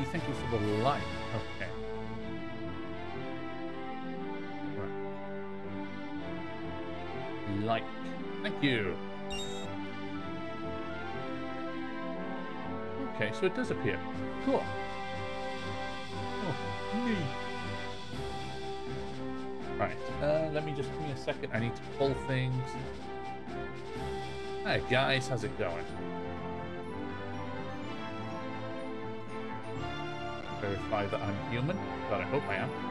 thank you for the like. Okay. Right. Like. Thank you. Okay, so it does appear. Cool. Oh, neat. Right, let me just give me a second. I need to pull things. Hi guys, how's it going? Verify that I'm human, but I hope I am.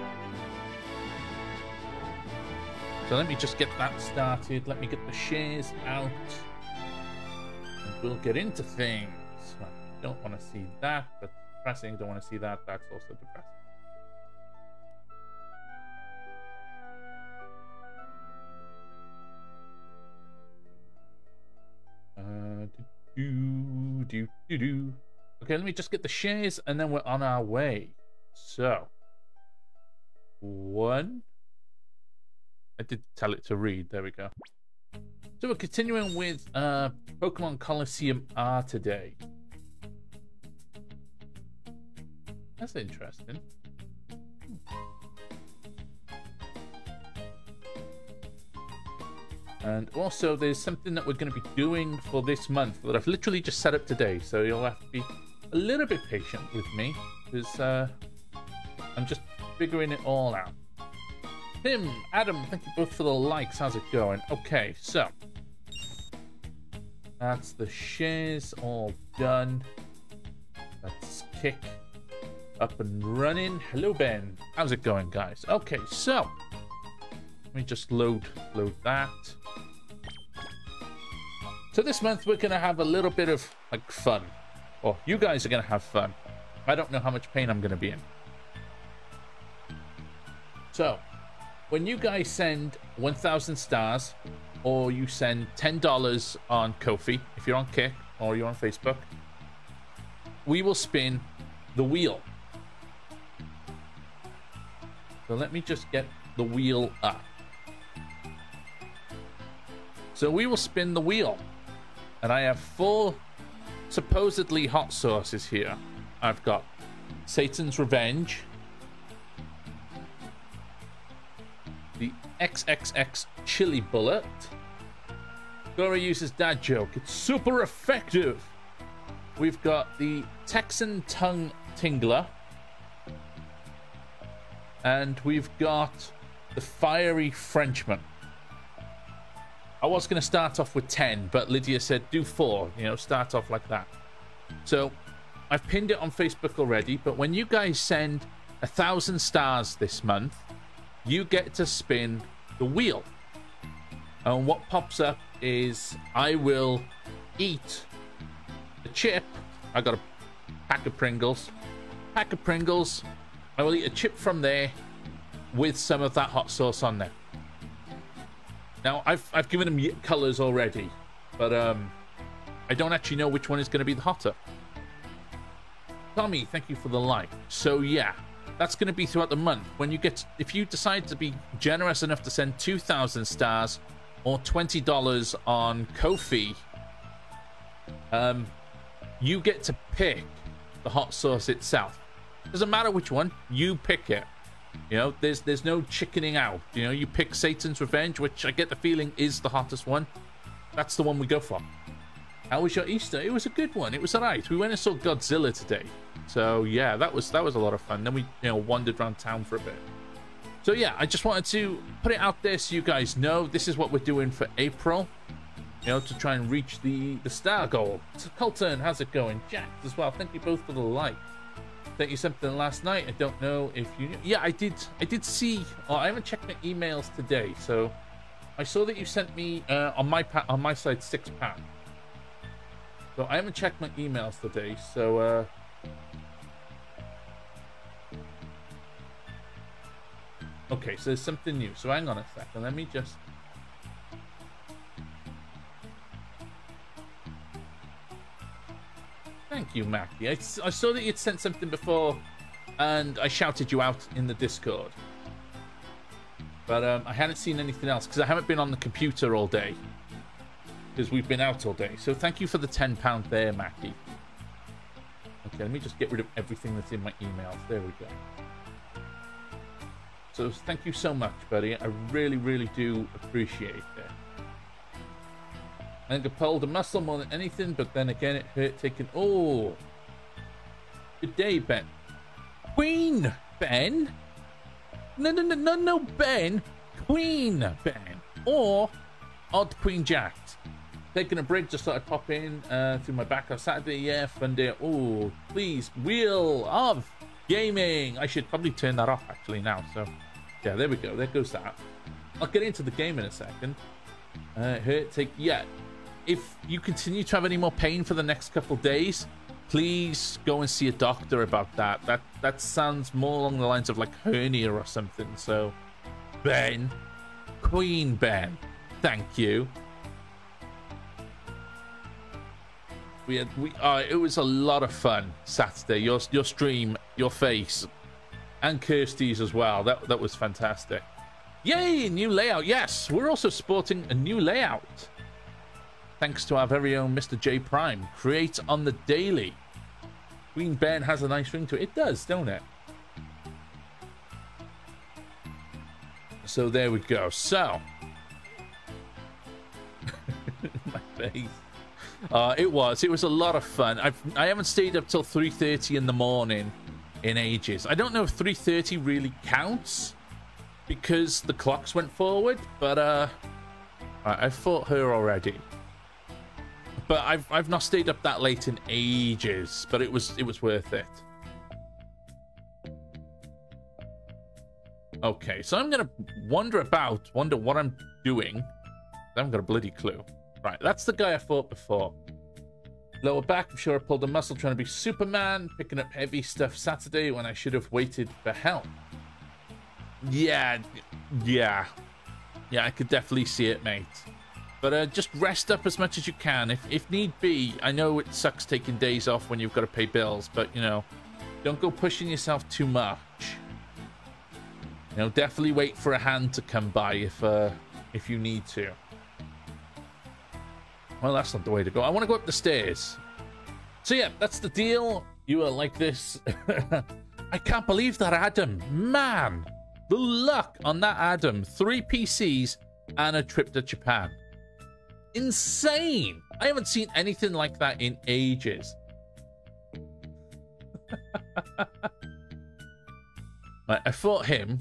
So let me just get that started. Let me get the shares out. And we'll get into things. I don't want to see that. That's depressing. Don't want to see that. That's also depressing. Okay, let me just get the shares and then we're on our way. So, one. I did tell it to read. There we go. So we're continuing with Pokemon Colosseum R today. That's interesting. And also, there's something that we're going to be doing for this month that I've literally just set up today. So you'll have to be a little bit patient with me because I'm just figuring it all out. Tim, Adam, thank you both for the likes. How's it going? Okay, so that's the shares all done. Let's kick up and running. Hello, Ben. How's it going, guys? Okay, so let me just load that. So this month we're gonna have a little bit of like fun. Or you guys are gonna have fun. I don't know how much pain I'm gonna be in. So when you guys send 1,000 stars, or you send $10 on Ko-fi, if you're on Kick or you're on Facebook, we will spin the wheel. So let me just get the wheel up. So we will spin the wheel. And I have 4 supposedly hot sauces here. I've got Satan's Revenge, the XXX Chili Bullet. Gora uses dad joke. It's super effective. We've got the Texan Tongue Tingler. And we've got the Fiery Frenchman. I was going to start off with 10, but Lydia said do 4. You know, start off like that. So I've pinned it on Facebook already, but when you guys send 1,000 stars this month, you get to spin the wheel. And what pops up is I will eat a chip. I got a pack of Pringles. I will eat a chip from there with some of that hot sauce on there. Now, I've given them colors already, but I don't actually know which one is going to be the hotter. Tommy, thank you for the like. So yeah, that's going to be throughout the month. When you get, if you decide to be generous enough to send 2,000 stars or $20 on Ko-fi, you get to pick the hot sauce itself. Doesn't matter which one, you pick it. You know, there's no chickening out. You know, you pick Satan's Revenge, which I get the feeling is the hottest one. That's the one we go for. How was your Easter? It was a good one. It was alright. We went and saw Godzilla today. So yeah, that was a lot of fun. Then we, you know, wandered around town for a bit. So yeah, I just wanted to put it out there so you guys know this is what we're doing for April. You know, to try and reach the star goal. So Colton, how's it going? Jack as well. Thank you both for the like. Sent you something last night. I don't know if you knew. Yeah, I did see. Oh, I haven't checked my emails today, so I saw that you sent me on my side £6. So I haven't checked my emails today. So okay, so there's something new. So hang on a second. Let me just. Thank you, Mackie. I saw that you'd sent something before, and I shouted you out in the Discord. But I hadn't seen anything else, because I haven't been on the computer all day. Because we've been out all day. So thank you for the £10 there, Mackie. Okay, let me just get rid of everything that's in my emails. There we go. So thank you so much, buddy. I really, really do appreciate it. I think I pulled a muscle more than anything, but then again, it hurt taking... Oh! Good day, Ben. Queen, Ben? No, Ben. Queen, Ben. Or Odd Queen Jacked. Taking a break, just thought I'd pop in through my back on Saturday. Yeah, fun day. Oh, please. Wheel of Gaming. I should probably turn that off, actually, now. So, yeah, there we go. There goes that. I'll get into the game in a second. Yeah. If you continue to have any more pain for the next couple days, please go and see a doctor about that. That sounds more along the lines of like hernia or something. So, Ben, Queen Ben, thank you. It was a lot of fun Saturday. Your stream, your face, and Kirsty's as well. That was fantastic. Yay, new layout. Yes, we're also sporting a new layout. Thanks to our very own Mr. J Prime. Create on the daily. Queen Ben has a nice ring to it. It does, don't it? So there we go. So. My face. It was a lot of fun. I haven't stayed up till 3:30 in the morning in ages. I don't know if 3:30 really counts because the clocks went forward, but I fought her already. But I've not stayed up that late in ages, but it was worth it. Okay, so I'm gonna wonder what I'm doing. I haven't got a bloody clue. Right, that's the guy I fought before. Lower back, I'm sure I pulled a muscle trying to be Superman, picking up heavy stuff Saturday when I should have waited for help. Yeah, I could definitely see it, mate. But just rest up as much as you can, if need be. I know it sucks taking days off when you've got to pay bills, but, you know, don't go pushing yourself too much. You know, definitely wait for a hand to come by if you need to. Well, that's not the way to go. I want to go up the stairs. So, yeah, that's the deal. You are like this. I can't believe that Adam. Man, the luck on that Adam. 3 PCs and a trip to Japan. Insane. I haven't seen anything like that in ages. Right, I fought him.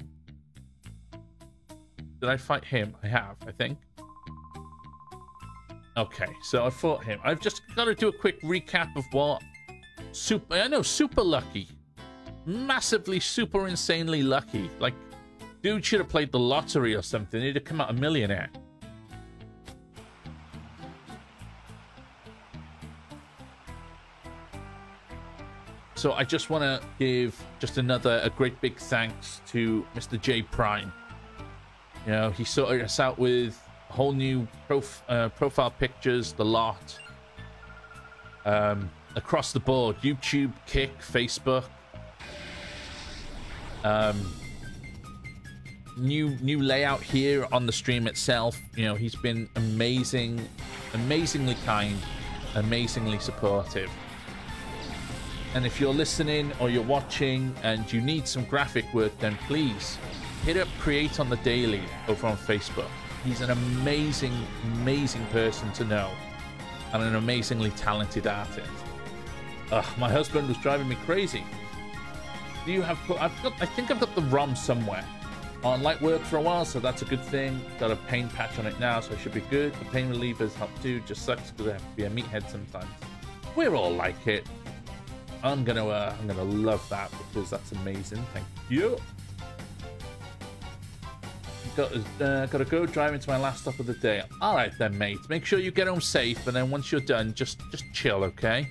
Did I fight him? I have, I think. Okay, so I fought him. I've just got to do a quick recap of what super lucky. Massively, super insanely lucky. Like, dude should have played the lottery or something. He'd have come out a millionaire. So I just want to give just a great big thanks to Mr. J Prime. You know, he sorted us out with whole new profile pictures, the lot, across the board. YouTube, Kick, Facebook, new layout here on the stream itself. You know, he's been amazingly kind, amazingly supportive. And if you're listening or you're watching and you need some graphic work, then please hit up Create on the Daily over on Facebook. He's an amazing person to know and an amazingly talented artist. My husband was driving me crazy. Do you have... I think I've got the ROM somewhere. On light work for a while, so that's a good thing. Got a pain patch on it now, so it should be good. The pain relievers help too. Just sucks because I have to be a meathead sometimes. We're all like it. I'm gonna love that because that's amazing. Thank you. Gotta go driving to my last stop of the day. All right then, mate. Make sure you get home safe, and then once you're done, just chill, okay?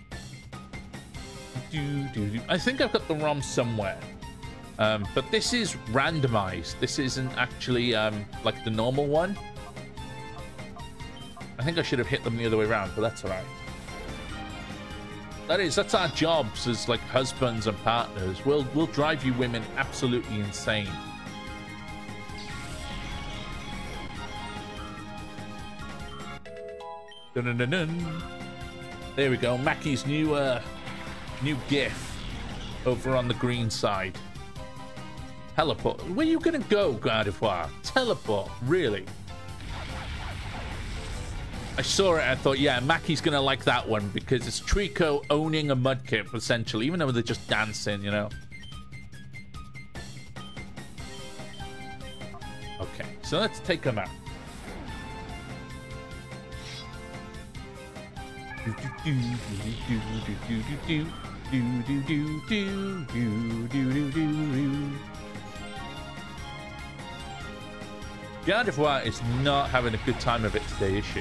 I think I've got the ROM somewhere, but this is randomized. This isn't actually like the normal one. I think I should have hit them the other way around, but that's all right. That's our jobs as like husbands and partners. We'll drive you women absolutely insane. Dun -dun -dun -dun. There we go. Mackie's new New GIF over on the green side. Teleport. Where are you gonna go, Gardevoir? Teleport. Really? I saw it, I thought, yeah, Mackie's gonna like that one because it's Trico owning a Mudkip, essentially, even though they're just dancing, you know? Okay, so let's take them out. Gardevoir is not having a good time of it today, is she?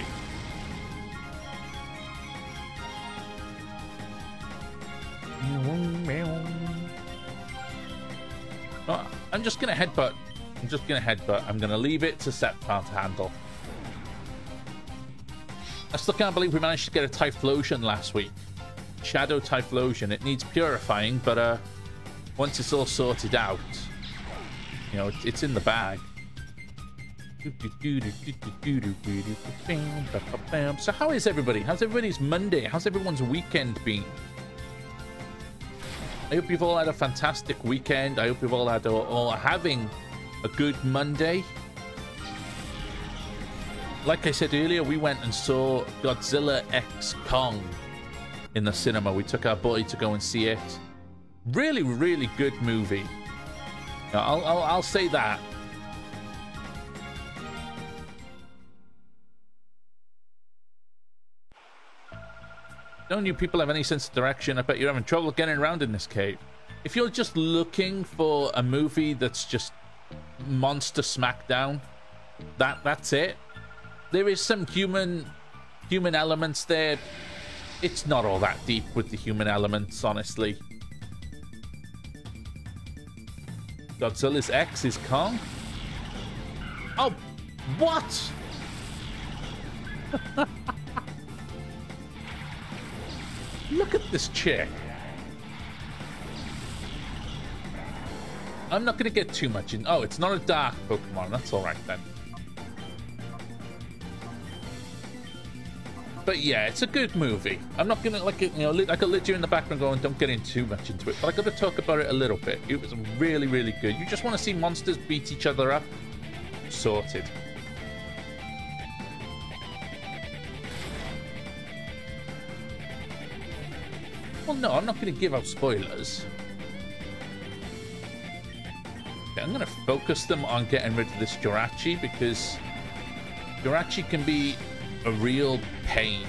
Oh, I'm just gonna headbutt. I'm gonna leave it to Sceptile to handle. I still can't believe we managed to get a Typhlosion last week. Shadow Typhlosion. It needs purifying, but once it's all sorted out, you know, it's in the bag. So how is everybody? How's everybody's Monday? How's everyone's weekend been? I hope you've all had a fantastic weekend. I hope you've all had all having a good Monday. Like I said earlier, we went and saw Godzilla X Kong in the cinema. We took our boy to go and see it. Really, really good movie. I'll say that. Don't you people have any sense of direction? I bet you're having trouble getting around in this cave. If you're just looking for a movie that's just monster smackdown, that's it. There is some human elements there. It's not all that deep with the human elements, honestly. Godzilla's X is Kong? Oh, what? Look at this chick. I'm not going to get too much in. Oh, it's not a dark Pokemon. That's all right then. But yeah, it's a good movie. I'm not going to, like, you know, I could let you in the background going, don't get in too much into it. But I got to talk about it a little bit. It was really, really good. You just want to see monsters beat each other up? Sorted. Well, no, I'm not going to give out spoilers. Okay, I'm going to focus them on getting rid of this Jirachi because Jirachi can be a real pain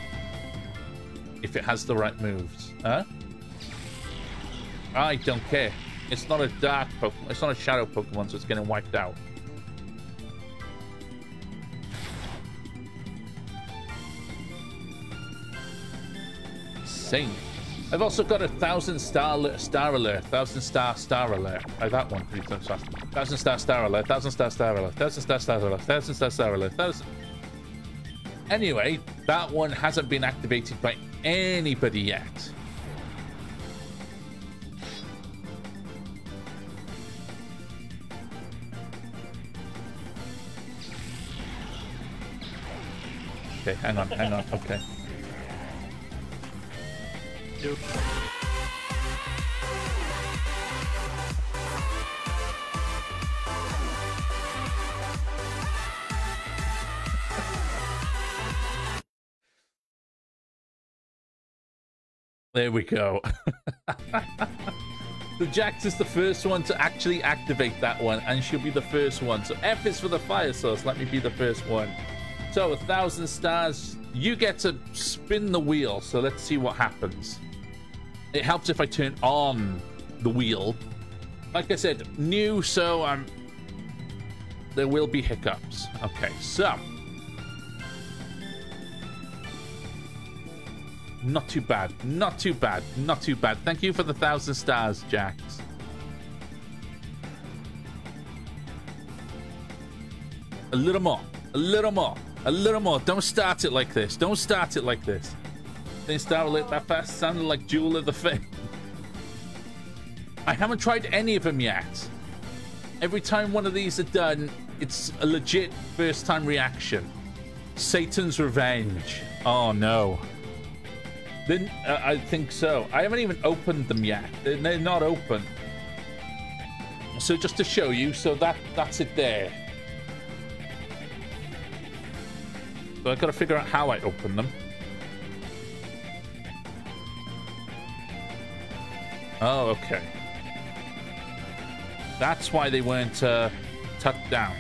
if it has the right moves. Huh? I don't care. It's not a dark Pokemon. It's not a shadow Pokemon, so it's getting wiped out. Insane. I've also got a 1,000-star alert. 1,000-star alert. Oh, that one. 1,000-star alert. 1,000-star alert. 1,000-star alert. 1,000-star alert. 1,000. Anyway, that one hasn't been activated by anybody yet. Okay, hang on. Okay. Yep. There we go. So Jax is the first one to actually activate that one, and she'll be the first one. So F is for the fire source. Let me be the first one. So 1,000 stars. You get to spin the wheel. So let's see what happens. It helps if I turn on the wheel. Like I said, new, so there will be hiccups. Okay, so not too bad. Not too bad. Not too bad. Thank you for the 1,000 stars, Jax. A little more. A little more. A little more. Don't start it like this. Don't start it like this. Didn't start it that fast. Sounded like Jewel of the Fame. I haven't tried any of them yet. Every time one of these are done, it's a legit first-time reaction. Satan's Revenge. Oh, no. Then I think so. I haven't even opened them yet. They're not open. So just to show you, so that's it there. So I've got to figure out how I open them. Oh, okay. That's why they weren't tucked down.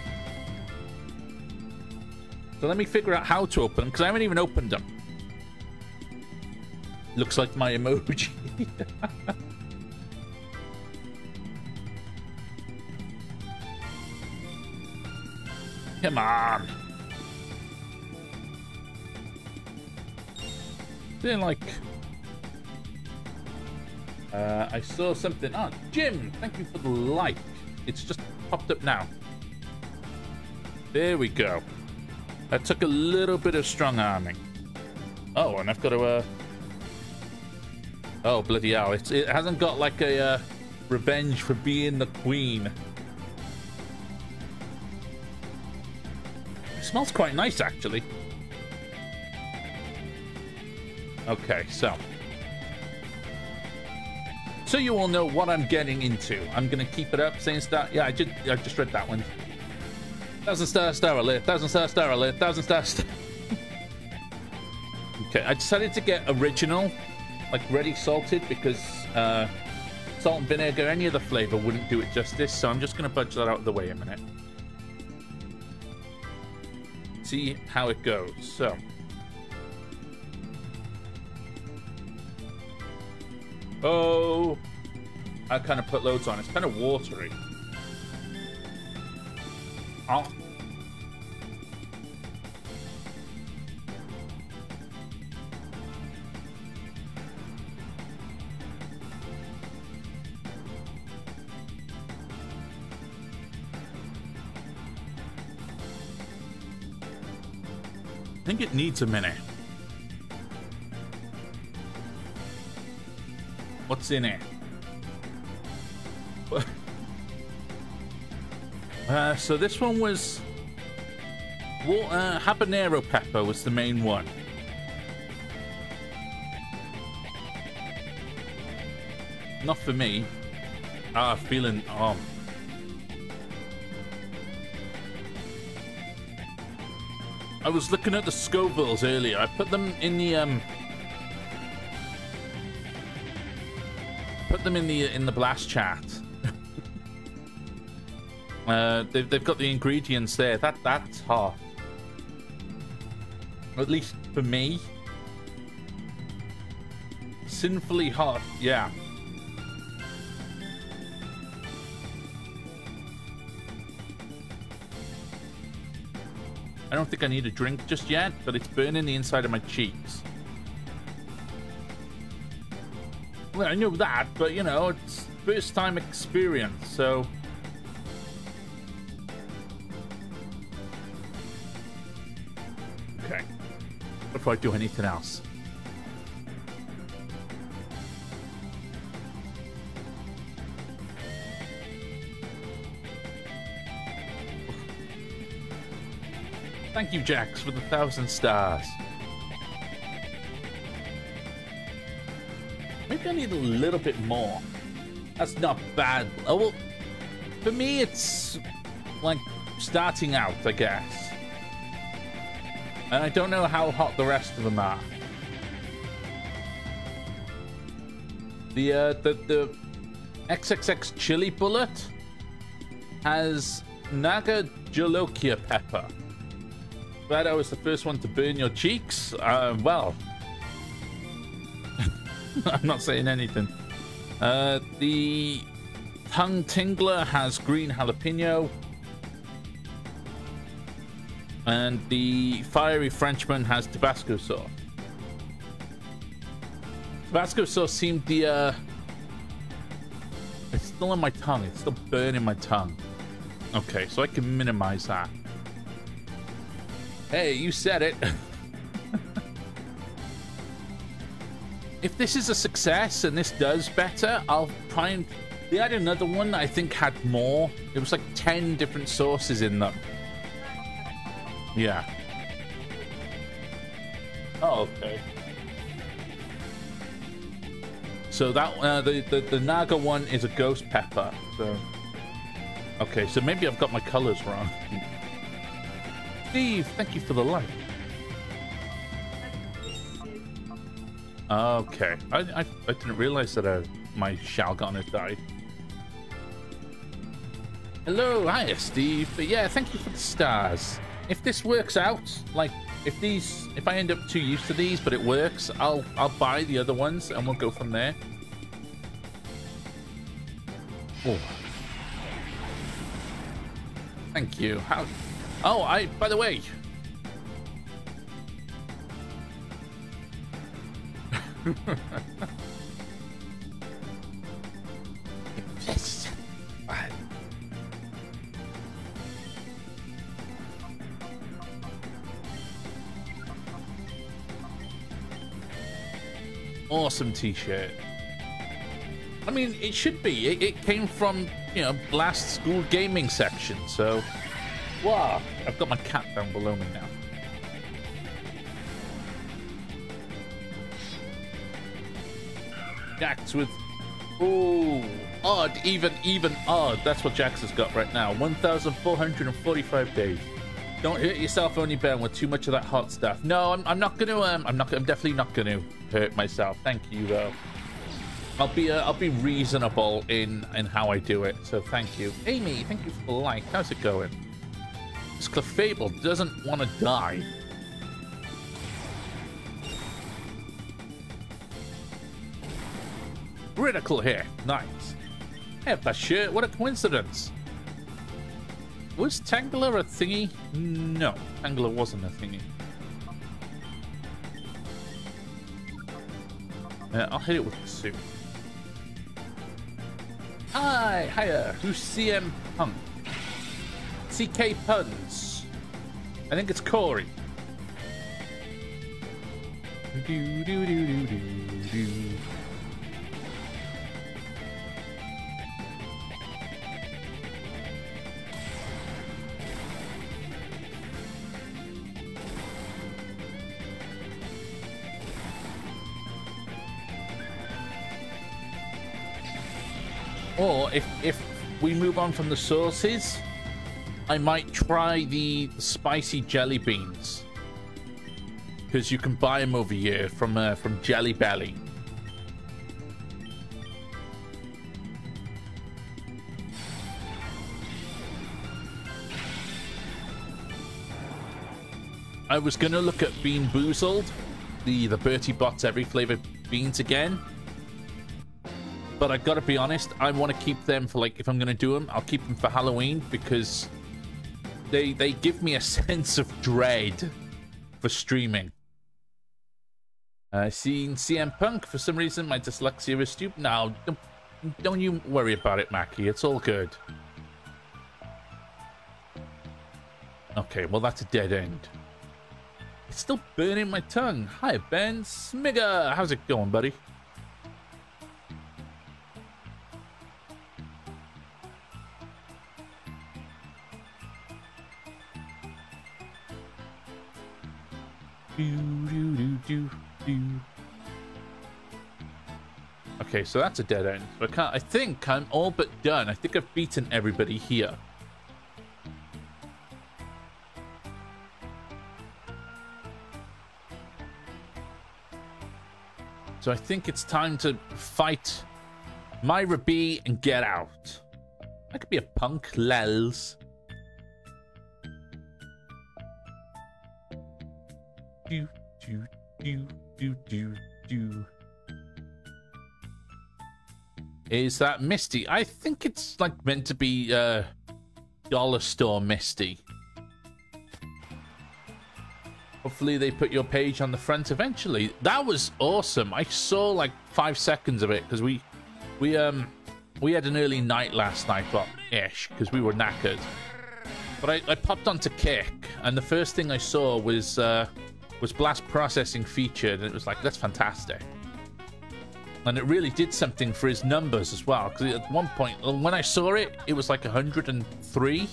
So let me figure out how to open them, because I haven't even opened them. Looks like my emoji. Come on. They're like... I saw something. Oh, Jim, thank you for the like. It's just popped up now. There we go. That took a little bit of strong arming. Oh, and I've got to... Oh, bloody hell. It hasn't got like a revenge for being the queen. It smells quite nice, actually. Okay, so you all know what I'm getting into. I'm going to keep it up, saying star... Yeah, I just read that one. 1,000 star alert, 1,000 star alert, 1,000 star... Okay, I decided to get original, like ready salted, because salt and vinegar, any other flavor wouldn't do it justice, so I'm just going to budge that out of the way a minute. See how it goes. So oh, I kind of put loads on. It's kind of watery. Oh. I think it needs a minute. What's in it? So this one was... habanero pepper was the main one. Not for me. Feeling... I was looking at the Scovilles earlier. I put them in the in the blast chat. They've got the ingredients there. That's hot. At least for me. Sinfully hot. Yeah. I don't think I need a drink just yet, but it's burning the inside of my cheeks. Well, I know that, but you know, it's first time experience, so... Okay. Before I do anything else. Thank you, Jax, for the 1,000 stars. Maybe I need a little bit more. That's not bad. Oh, well, for me, it's like starting out, I guess. And I don't know how hot the rest of them are. The XXX chili bullet has Naga Jolokia pepper. Glad I was the first one to burn your cheeks. Well, I'm not saying anything. The Tongue Tingler has green jalapeno. And the Fiery Frenchman has Tabasco sauce. Tabasco sauce seemed the... It's still on my tongue. It's still burning my tongue. Okay, so I can minimize that. Hey, you said it. If this is a success and this does better, I'll try and... They had another one that I think had more. It was like 10 different sauces in them. Yeah. Oh, okay. So that the Naga one is a ghost pepper. So okay, so maybe I've got my colors wrong. Steve, thank you for the like. Okay, I didn't realize that my Shalgon had died. Hello, hiya, Steve. But yeah, thank you for the stars. If this works out, like if I end up too used to these, but it works, I'll buy the other ones and we'll go from there. Oh, thank you. How? Oh, by the way. Yes. Awesome t-shirt. I mean, it should be. It came from, you know, last school gaming section. So, wow. I've got my cat down below me now. Jax with, ooh, odd, even odd. That's what Jax has got right now. 1,445 days. Don't hurt yourself, Only Ben, with too much of that hot stuff. No, I'm not gonna. I'm definitely not gonna hurt myself. Thank you, though. I'll be reasonable in how I do it. So thank you, Amy. Thank you for the like. How's it going? This Clefable doesn't want to die. Critical here. Nice. Hey, Bashir, what a coincidence. Was Tangler a thingy? No, Tangler wasn't a thingy. I'll hit it with the suit. Hi, hiya. Who's CM Punk? CK Puns. I think it's Corey. Do do do do do do. Or if we move on from the sauces, I might try the spicy jelly beans, because you can buy them over here from Jelly Belly. I was gonna look at Bean Boozled, the Bertie Bott's every flavored beans again. But I gotta be honest, I want to keep them for, like, if I'm gonna do them, I'll keep them for Halloween, because they give me a sense of dread for streaming. Seen CM Punk. For some reason, my dyslexia is stupid. Now, don't you worry about it, Mackie. It's all good. Okay, well, that's a dead end. It's still burning my tongue. Hi, Ben Smigger. How's it going, buddy? Okay, so that's a dead end. So I think I'm all but done. I think I've beaten everybody here. So I think it's time to fight Myra B and get out. I could be a punk, lels. Do, do, do, do, do, do. Is that Misty? I think it's like meant to be Dollar Store Misty. Hopefully they put your page on the front eventually. That was awesome. I saw like 5 seconds of it because we had an early night last night, but ish, because we were knackered. But I popped onto Kick, and the first thing I saw was Blast Processing featured, and it was like, that's fantastic. And it really did something for his numbers as well, because at one point, when I saw it, it was like 103.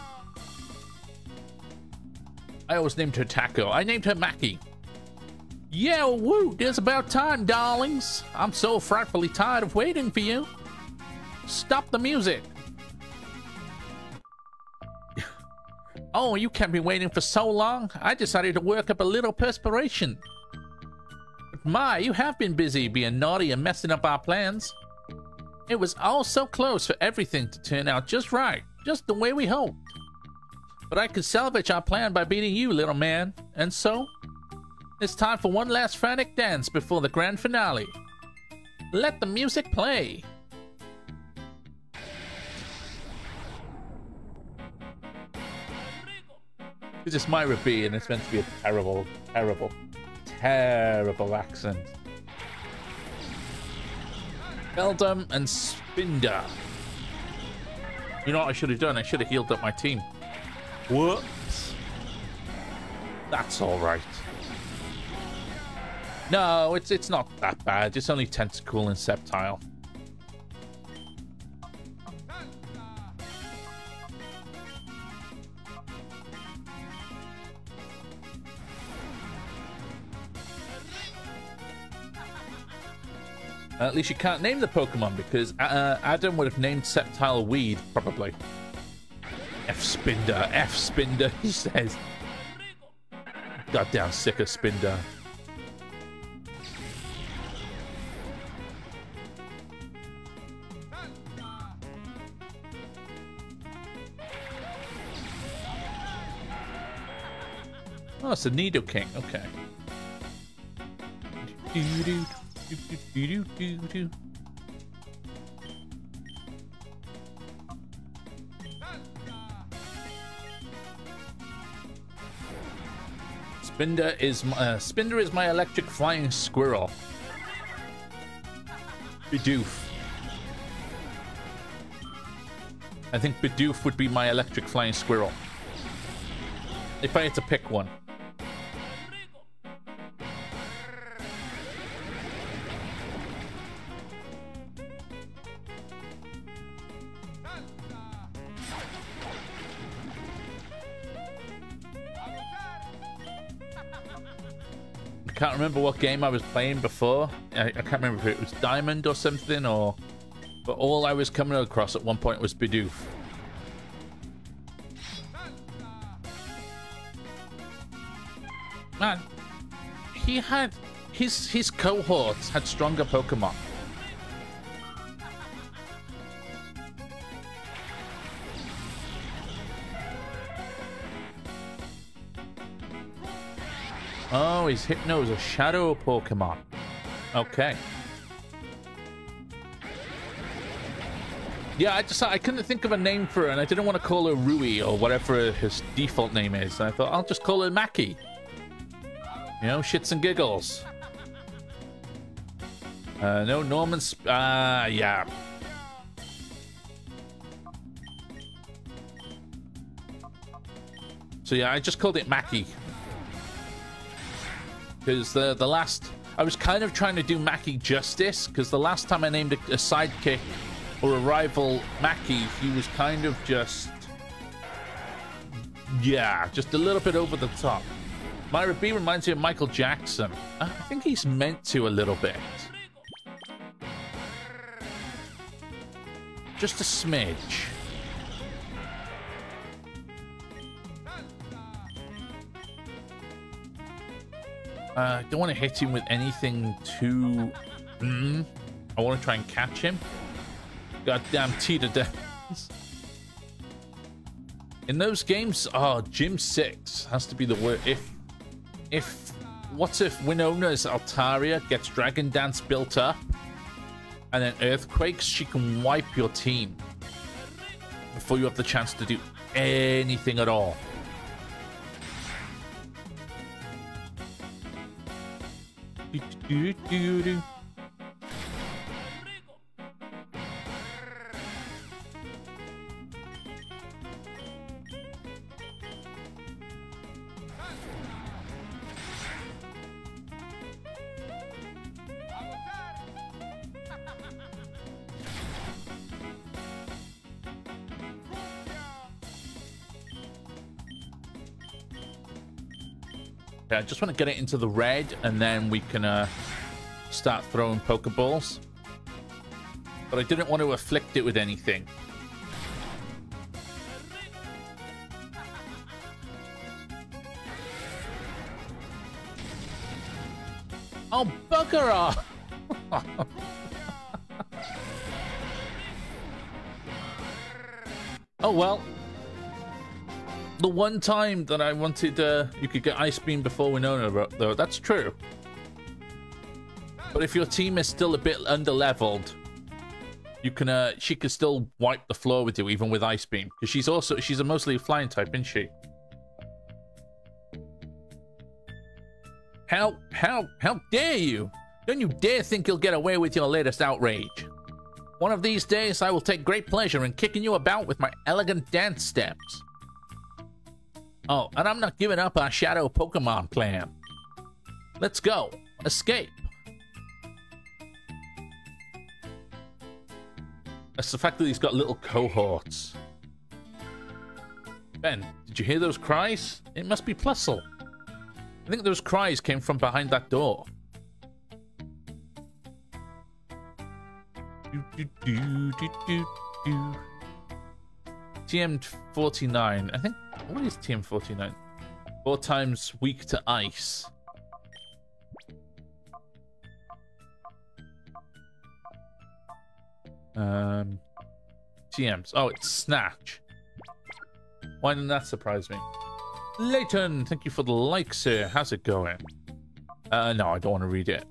I always named her Taco. I named her Mackie. Yeah, woo, it's about time, darlings. I'm so frightfully tired of waiting for you. Stop the music. Oh, you kept me waiting for so long. I decided to work up a little perspiration. But my, you have been busy being naughty and messing up our plans. It was all so close for everything to turn out just right, just the way we hoped. But I could salvage our plan by beating you, little man. And so, it's time for one last frantic dance before the grand finale. Let the music play. This is Myra B, and it's meant to be a terrible, terrible, terrible accent. Beldum and Spinder. You know what I should have done? I should have healed up my team. Whoops. That's alright. No, it's not that bad. It's only Tentacool and Sceptile. At least you can't name the Pokemon because Adam would have named Sceptile Weed, probably. F Spinder, he says. Goddamn sick of Spinder. Oh, it's a Nidoking, okay. Spinder is my electric flying squirrel. Bidoof. I think Bidoof would be my electric flying squirrel. If I had to pick one. I can't remember what game I was playing before. I can't remember if it was Diamond or something, or... But all I was coming across at one point was Bidoof. Man, he had... His cohorts had stronger Pokemon. Oh, his Hypno is a shadow Pokemon. Okay. Yeah, I couldn't think of a name for her, and I didn't want to call her Rui or whatever his default name is. I thought I'll just call her Mackie. You know, shits and giggles. No, Norman. Yeah. So yeah, I just called it Mackie. Because the last... I was kind of trying to do Mackie justice, because the last time I named a sidekick or a rival Mackie, he was kind of just... Yeah, just a little bit over the top. Myra B reminds me of Michael Jackson. I think he's meant to a little bit. Just a smidge. I don't want to hit him with anything too... I want to try and catch him. Goddamn Tita Dance. In those games, Gym 6 has to be the word. What if Winona's Altaria gets Dragon Dance built up and then Earthquakes, she can wipe your team before you have the chance to do anything at all. Okay, I just want to get it into the red, and then we can start throwing Pokeballs. But I didn't want to afflict it with anything. Oh, bugger off! Oh, well. The one time that I wanted you could get Ice Beam before Winona, though, that's true. But if your team is still a bit under-leveled, you can she can still wipe the floor with you, even with Ice Beam. Because she's a mostly flying type, isn't she? How dare you? Don't you dare think you'll get away with your latest outrage. One of these days, I will take great pleasure in kicking you about with my elegant dance steps. Oh, and I'm not giving up our Shadow Pokemon plan. Let's go. Escape. That's the fact that he's got little cohorts. Ben, did you hear those cries? It must be Plusle. I think those cries came from behind that door. TM49. I think... What is TM49? 4 times weak to ice. TMs. Oh, it's Snatch. Why didn't that surprise me? Layton, thank you for the like, sir. How's it going? No, I don't want to read it.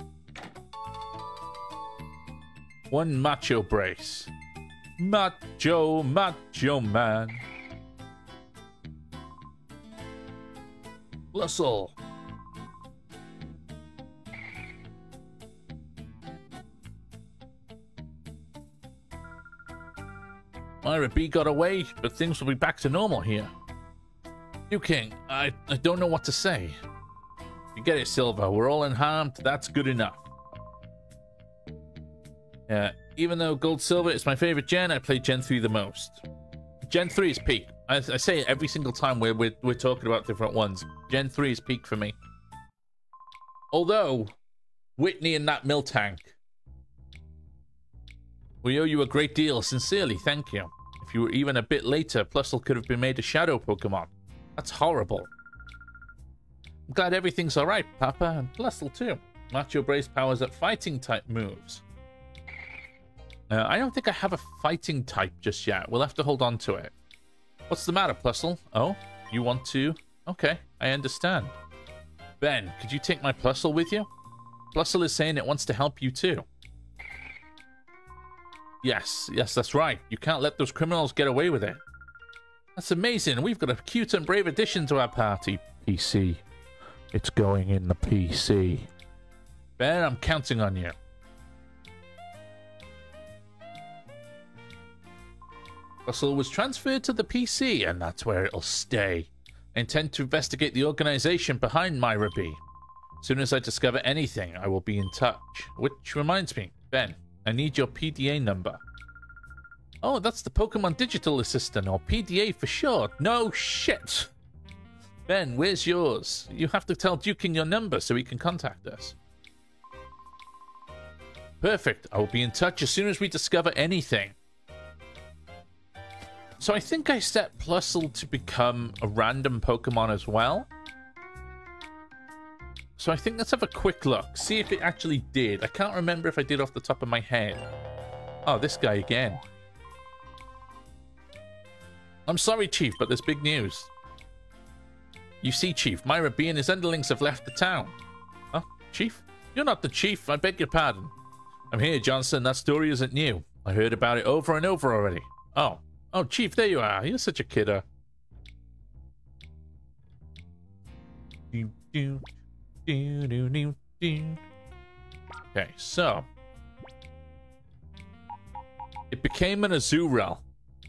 One Macho Brace. Macho Man. Plusle. Myra B got away, but things will be back to normal here. New King, I don't know what to say. You get it, Silver. We're all unharmed. That's good enough. Yeah, even though Gold Silver is my favorite gen, I play Gen 3 the most. Gen 3 is peak. I say it every single time we're talking about different ones. Gen 3 is peak for me. Although, Whitney and that Miltank. We owe you a great deal. Sincerely, thank you. If you were even a bit later, Plusle could have been made a Shadow Pokemon. That's horrible. I'm glad everything's alright, Papa, and Plusle too. Macho Brace powers up fighting type moves. I don't think I have a fighting type just yet. We'll have to hold on to it. What's the matter, Plusle? Oh, you want to? Okay, I understand. Ben, could you take my Plusle with you? Plusle is saying it wants to help you too. Yes, that's right. You can't let those criminals get away with it. That's amazing. We've got a cute and brave addition to our party. PC. It's going in the PC. Ben, I'm counting on you. Plusle was transferred to the PC, and that's where it'll stay. I intend to investigate the organization behind Myra B. As soon as I discover anything, I will be in touch. Which reminds me, Ben, I need your PDA number. Oh, that's the Pokemon Digital Assistant, or PDA for short. No shit. Ben, where's yours? You have to tell Dukin your number so he can contact us. Perfect. I will be in touch as soon as we discover anything. So I think I set Plusle to become a random Pokemon as well. So I think let's have a quick look. See if it actually did. I can't remember if I did off the top of my head. Oh, this guy again. I'm sorry, Chief, but there's big news. You see, Chief, Myra B and his underlings have left the town. Huh? Chief? You're not the Chief. I beg your pardon. I'm here, Johnson. That story isn't new. I heard about it over and over already. Oh. Oh, Chief, there you are. You're such a kidder. Okay, so. It became an Azurill.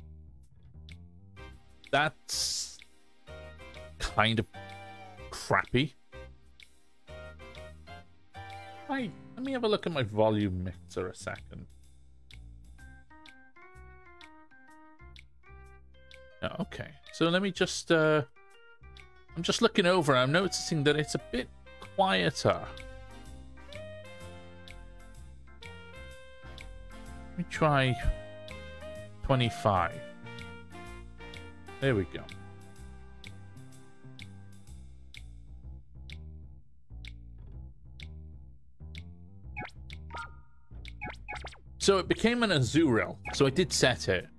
That's kind of crappy. Let me have a look at my volume mixer a second. Oh, okay, so let me just I'm just looking over and I'm noticing that it's a bit quieter. Let me try 25. There we go. So it became an Azurill, so I did set it.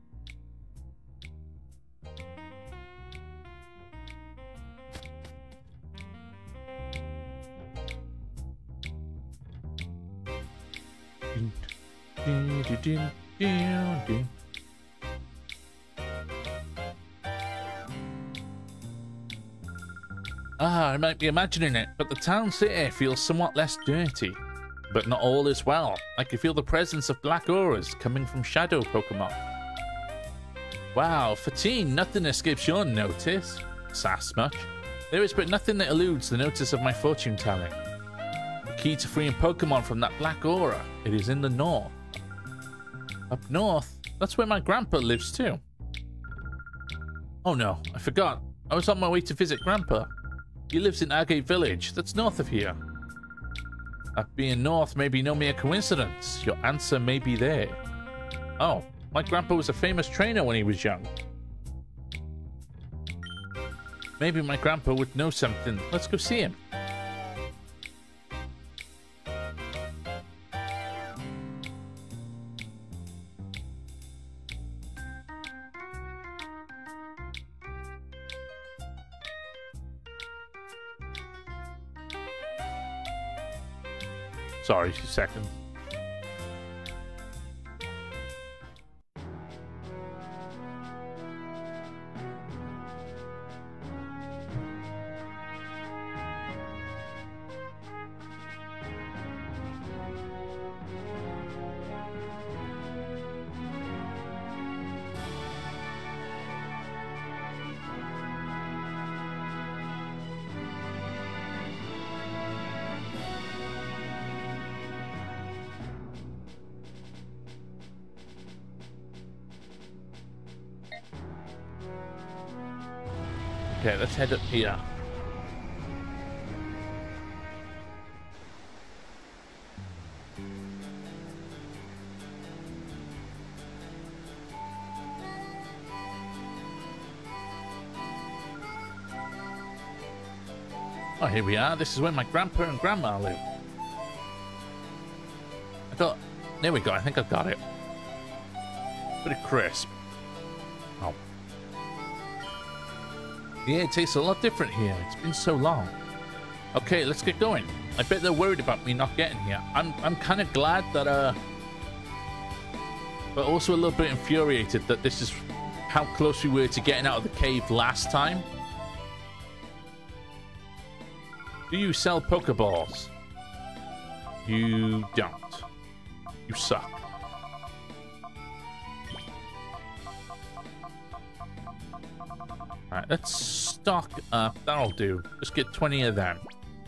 I might be imagining it, but the town city feels somewhat less dirty. But not all is well. I can feel the presence of black auras coming from shadow Pokemon. Wow, 14, nothing escapes your notice, Sasmuch. There is but nothing that eludes the notice of my fortune telling. The key to freeing Pokemon from that black aura, it is in the north. Up north? That's where my grandpa lives too. Oh no, I forgot. I was on my way to visit Grandpa. He lives in Agate Village, that's north of here. That being north may be no mere coincidence. Your answer may be there. Oh, my grandpa was a famous trainer when he was young. Maybe my grandpa would know something. Let's go see him. Sorry, 2 seconds. Okay, let's head up here. Oh, here we are. This is where my grandpa and grandma live. There we go. I think I got it. Pretty crisp. Oh. Yeah, it tastes a lot different here. It's been so long. Okay, let's get going. I bet they're worried about me not getting here. I'm kind of glad that, but also a little bit infuriated that this is how close we were to getting out of the cave last time. Do you sell Pokeballs? You don't. You suck. Alright, let's stock up. That'll do. Just get 20 of them.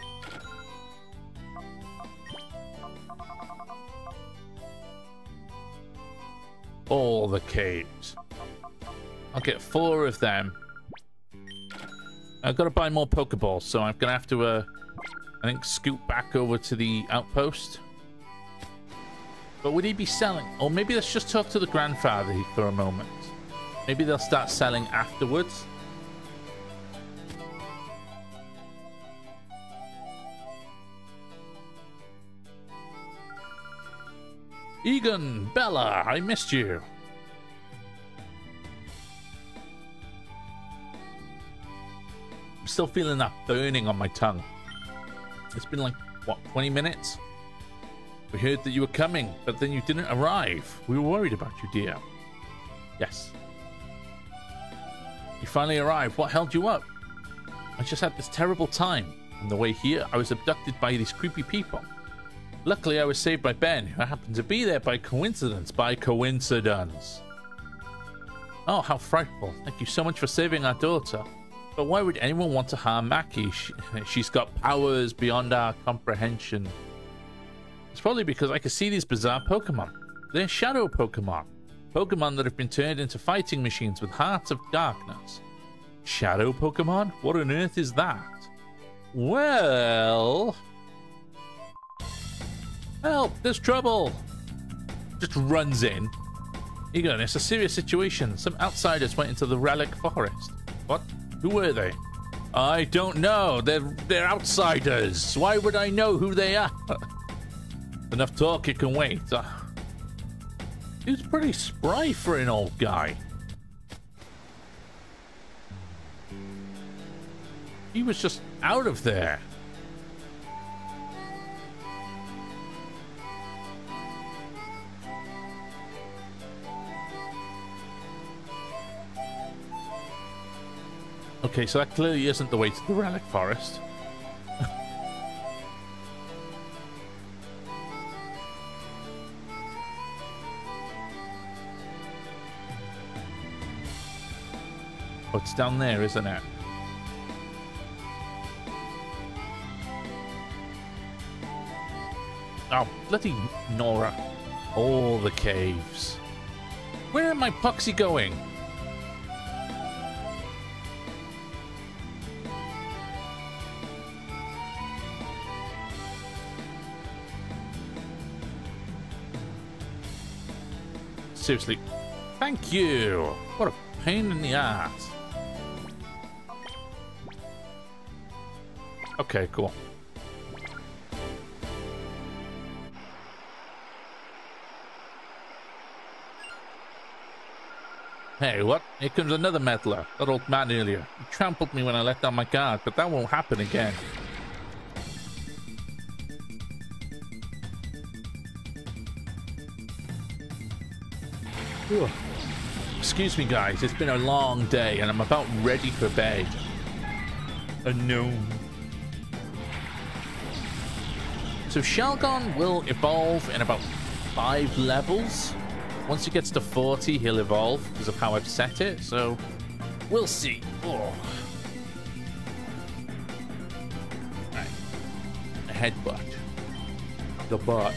All the caves. I'll get 4 of them. I've got to buy more Pokeballs, so I'm going to have to, I think, scoot back over to the outpost. But would he be selling? Or maybe let's just talk to the grandfather for a moment. Maybe they'll start selling afterwards. Egan, Bella, I missed you. I'm still feeling that burning on my tongue. It's been like, what, 20 minutes? We heard that you were coming, but then you didn't arrive. We were worried about you, dear. Yes. You finally arrived. What held you up? I just had this terrible time. On the way here, I was abducted by these creepy people. Luckily, I was saved by Ben, who happened to be there by coincidence. By coincidence. Oh, how frightful. Thank you so much for saving our daughter. But why would anyone want to harm Maki? She's got powers beyond our comprehension. It's probably because I can see these bizarre Pokemon. They're shadow Pokemon. Pokemon that have been turned into fighting machines with hearts of darkness. Shadow Pokemon? What on earth is that? Well, help, there's trouble. Just runs in. You go, it's a serious situation. Some outsiders went into the Relic Forest. What? Who were they? I don't know. They're outsiders. Why would I know who they are? Enough talk, you can wait. He's pretty spry for an old guy. He was just out of there. Okay, so that clearly isn't the way to the Relic Forest. Oh, it's down there, isn't it? Oh, bloody Nora. All the caves. Where am my Puxy going? Seriously. Thank you. What a pain in the ass. Okay, cool. Hey, what? Here comes another meddler. That old man earlier. He trampled me when I let down my guard, but that won't happen again. Ugh. Excuse me, guys. It's been a long day, and I'm about ready for bed. A gnome. So Shelgon will evolve in about 5 levels. Once he gets to 40, he'll evolve because of how I've set it. So we'll see. Oh. Right. A headbutt. The butt.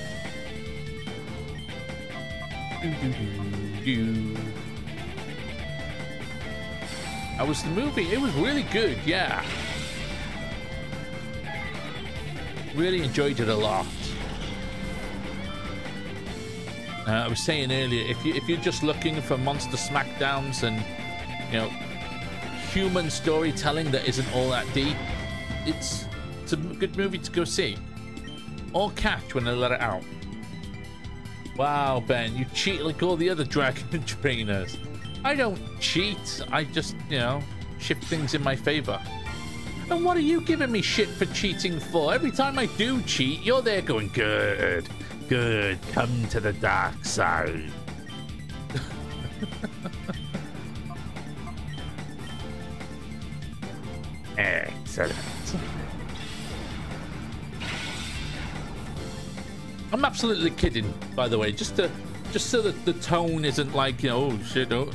That was the movie. It was really good, yeah. Really enjoyed it a lot. I was saying earlier, if you're just looking for monster smackdowns and, you know, human storytelling that isn't all that deep, it's a good movie to go see. Or catch when they let it out. Wow, Ben, you cheat like all the other dragon trainers. I don't cheat. I just, you know, shift things in my favor. And what are you giving me shit for cheating for? Every time I do cheat, you're there going, good, good, come to the dark side. Excellent. I'm absolutely kidding, by the way, just so that the tone isn't like, you know, oh shit, oh.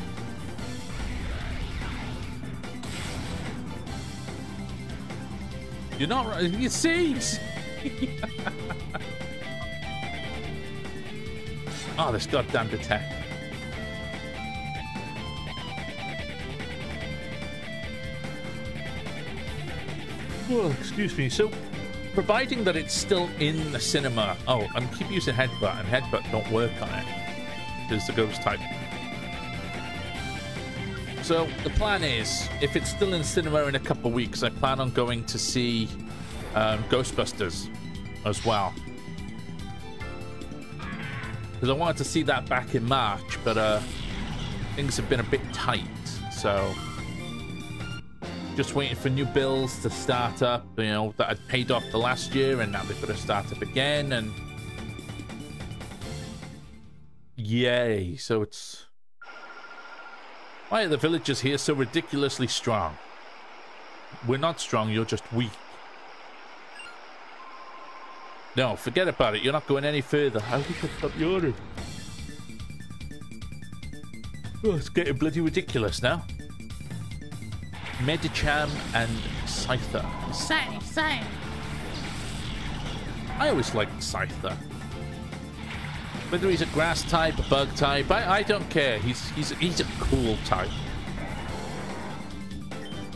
You're not right. You see? Oh, this goddamn detect. Well, excuse me. So, providing that it's still in the cinema. Oh, I'm keep using headbutt, and headbutt don't work on it. There's the ghost type. So the plan is, if it's still in cinema in a couple of weeks, I plan on going to see Ghostbusters as well. Because I wanted to see that back in March, but things have been a bit tight. So just waiting for new bills to start up, you know, that I'd paid off the last year, and now they've got to start up again, and yay. So it's... Why are the villagers here so ridiculously strong? We're not strong, you're just weak. No, forget about it. You're not going any further. I wish I'd stop yawning. Oh, it's getting bloody ridiculous now. Medicham and Scyther. Scyther. I always liked Scyther. Whether he's a grass type, a bug type, I don't care. He's a cool type.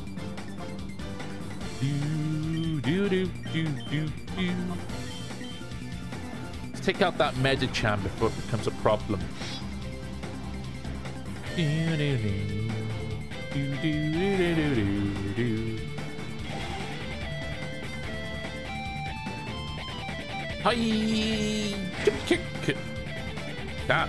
Let's take out that Medicham before it becomes a problem. Hi! Jump kick! That.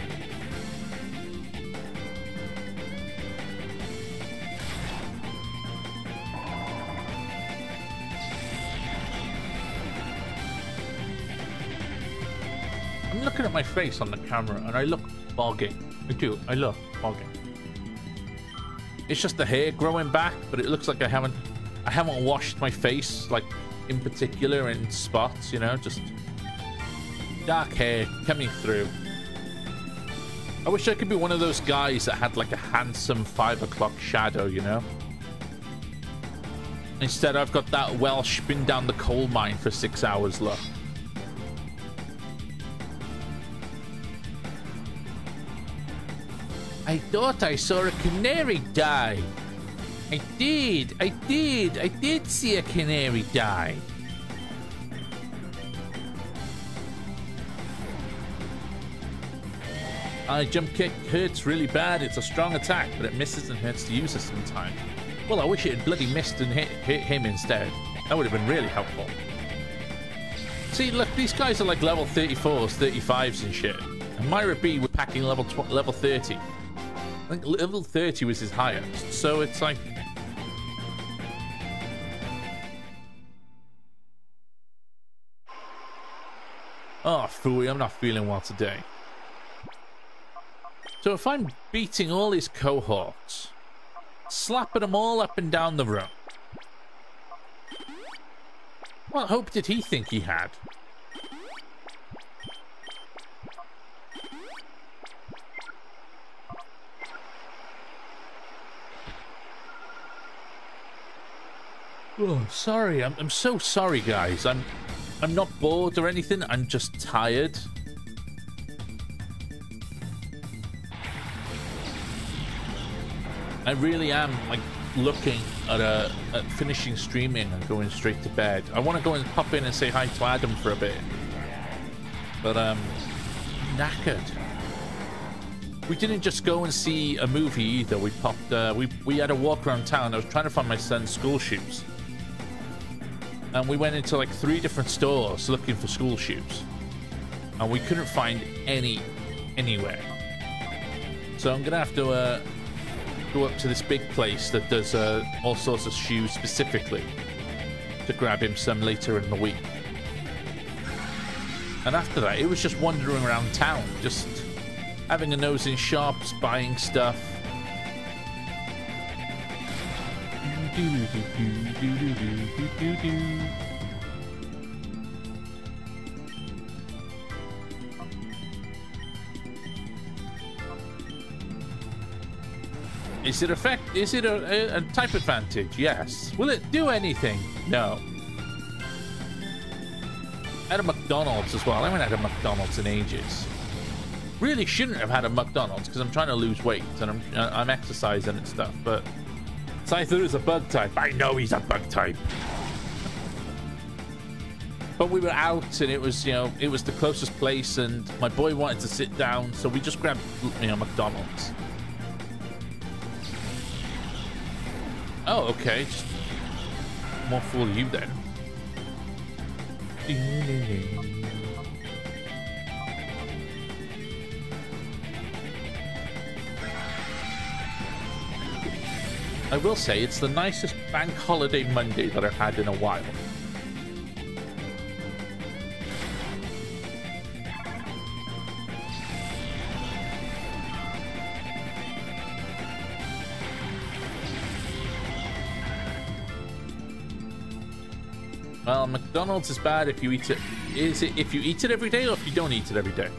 I'm looking at my face on the camera and I look foggy. I do. I look foggy. It's just the hair growing back, but it looks like I haven't washed my face, like in particular in spots, you know, just dark hair coming through. I wish I could be one of those guys that had like a handsome 5 o'clock shadow, you know. Instead, I've got that Welsh been down the coal mine for 6 hours look. I thought I saw a canary die. I did see a canary die. Jump kick hurts really bad. It's a strong attack, but it misses and hurts to use it sometimes. Well, I wish it had bloody missed and hit him instead. That would have been really helpful. See, look, these guys are like level 34s, 35s and shit. And Myra B was packing level 30. I think level 30 was his highest, so it's like... Oh, phooey, I'm not feeling well today. So if I'm beating all his cohorts, slapping them all up and down the room, what hope did he think he had? Oh, sorry. I'm so sorry, guys. I'm not bored or anything. I'm just tired. I really am like looking at finishing streaming and going straight to bed. I want to go and pop in and say hi to Adam for a bit, but I'm knackered. We didn't just go and see a movie either. We popped. We had a walk around town. I was trying to find my son's school shoes, and we went into like 3 different stores looking for school shoes, and we couldn't find any anywhere. So I'm gonna have to go up to this big place that does all sorts of shoes specifically to grab him some later in the week. And after that, it was just wandering around town, just having a nose in shops, buying stuff. Is it a type advantage? Yes. Will it do anything? No. At a McDonald's as well. I haven't had a McDonald's in ages. Really shouldn't have had a McDonald's because I'm trying to lose weight and I'm exercising and stuff, but Scyther is a bug type. I know he's a bug type. But we were out and it was, you know, it was the closest place and my boy wanted to sit down, so we just grabbed, you know, McDonald's. Oh, okay. Just more fool you then. I will say it's the nicest bank holiday Monday that I've had in a while. Well, McDonald's is bad if you eat it. Is it if you eat it every day or if you don't eat it every day?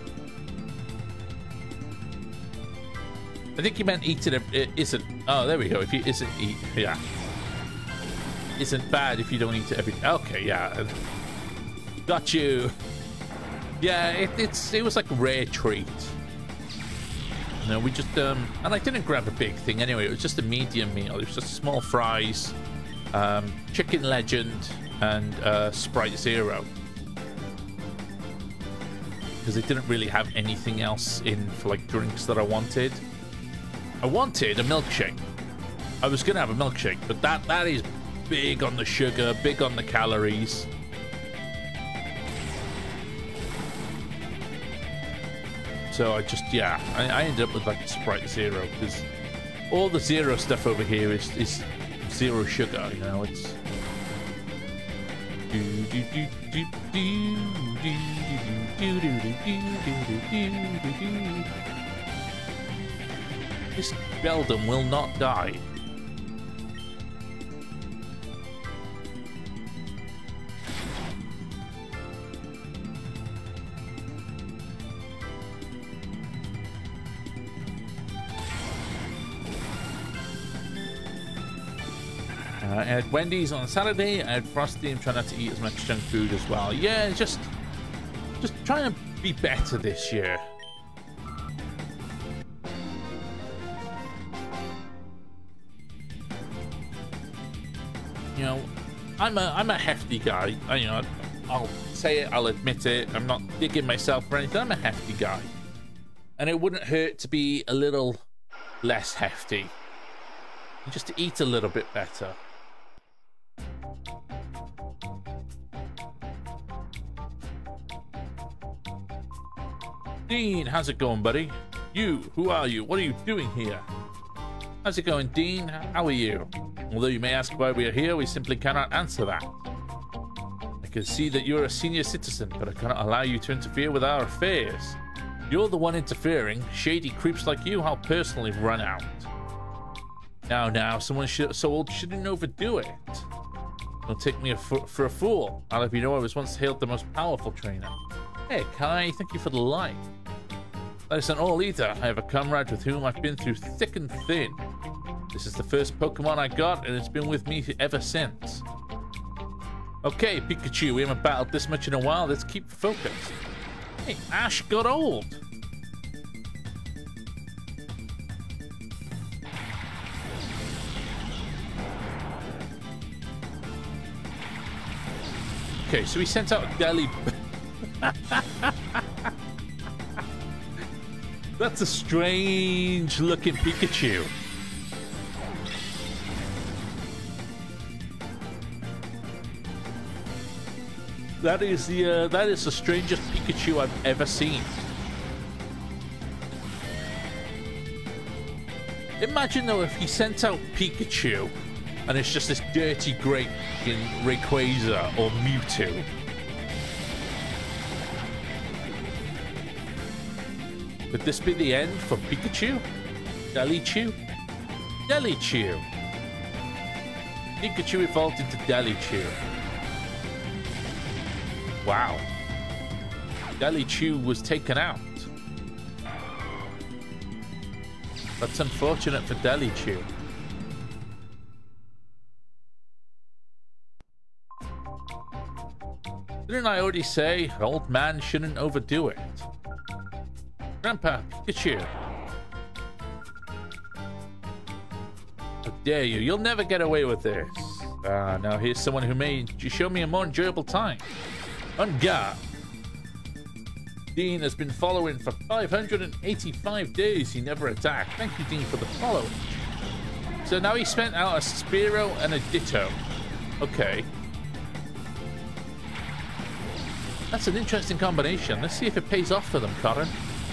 I think you meant eat it. It isn't. Oh, there we go. If you isn't eat, yeah, isn't bad if you don't eat it every day. Okay, yeah, got you. Yeah, it was like a rare treat. No, we just and I didn't grab a big thing anyway. It was just a medium meal. It was just small fries, Chicken Legend, and Sprite Zero. Because they didn't really have anything else in for like drinks that I wanted. I wanted a milkshake. I was gonna have a milkshake, but that is big on the sugar, big on the calories. So I just, yeah, I ended up with like Sprite Zero because all the Zero stuff over here is zero sugar, you know, it's... This Beldum will not die. I had Wendy's on Saturday. I had Frosty. I'm trying not to eat as much junk food as well. Yeah, just trying to be better this year. You know, I'm a hefty guy. I'll say it. I'll admit it. I'm not digging myself for anything. I'm a hefty guy, and it wouldn't hurt to be a little less hefty, just to eat a little bit better. Dean, how's it going, buddy? You, who are you? What are you doing here? How's it going, Dean? How are you? Although you may ask why we are here, we simply cannot answer that. I can see that you're a senior citizen, but I cannot allow you to interfere with our affairs. You're the one interfering. Shady creeps like you, I'll personally run out. Now, someone so old shouldn't overdo it. Don't take me for a fool. I'll have you know I was once hailed the most powerful trainer. Hey, Kai, thank you for the light. That isn't all either. I have a comrade with whom I've been through thick and thin. This is the first Pokemon I got, and it's been with me ever since. Okay, Pikachu, we haven't battled this much in a while. Let's keep focused. Hey, Ash got old. Okay, so he sent out a Delhi... That's a strange looking Pikachu. That is the strangest Pikachu I've ever seen. Imagine though if he sent out Pikachu and it's just this dirty great in Rayquaza or Mewtwo. Could this be the end for Pikachu? Delichu? Delichu. Pikachu evolved into Delichu. Wow. Delichu was taken out. That's unfortunate for Delichu. Didn't I already say an old man shouldn't overdo it? Grandpa, Pikachu. How dare you? You'll never get away with this. Now here's someone who may show me a more enjoyable time. On guard. Dean has been following for 585 days. He never attacked. Thank you, Dean, for the follow. So now he spent out a Spearow and a Ditto. Okay. That's an interesting combination. Let's see if it pays off for them, Corin.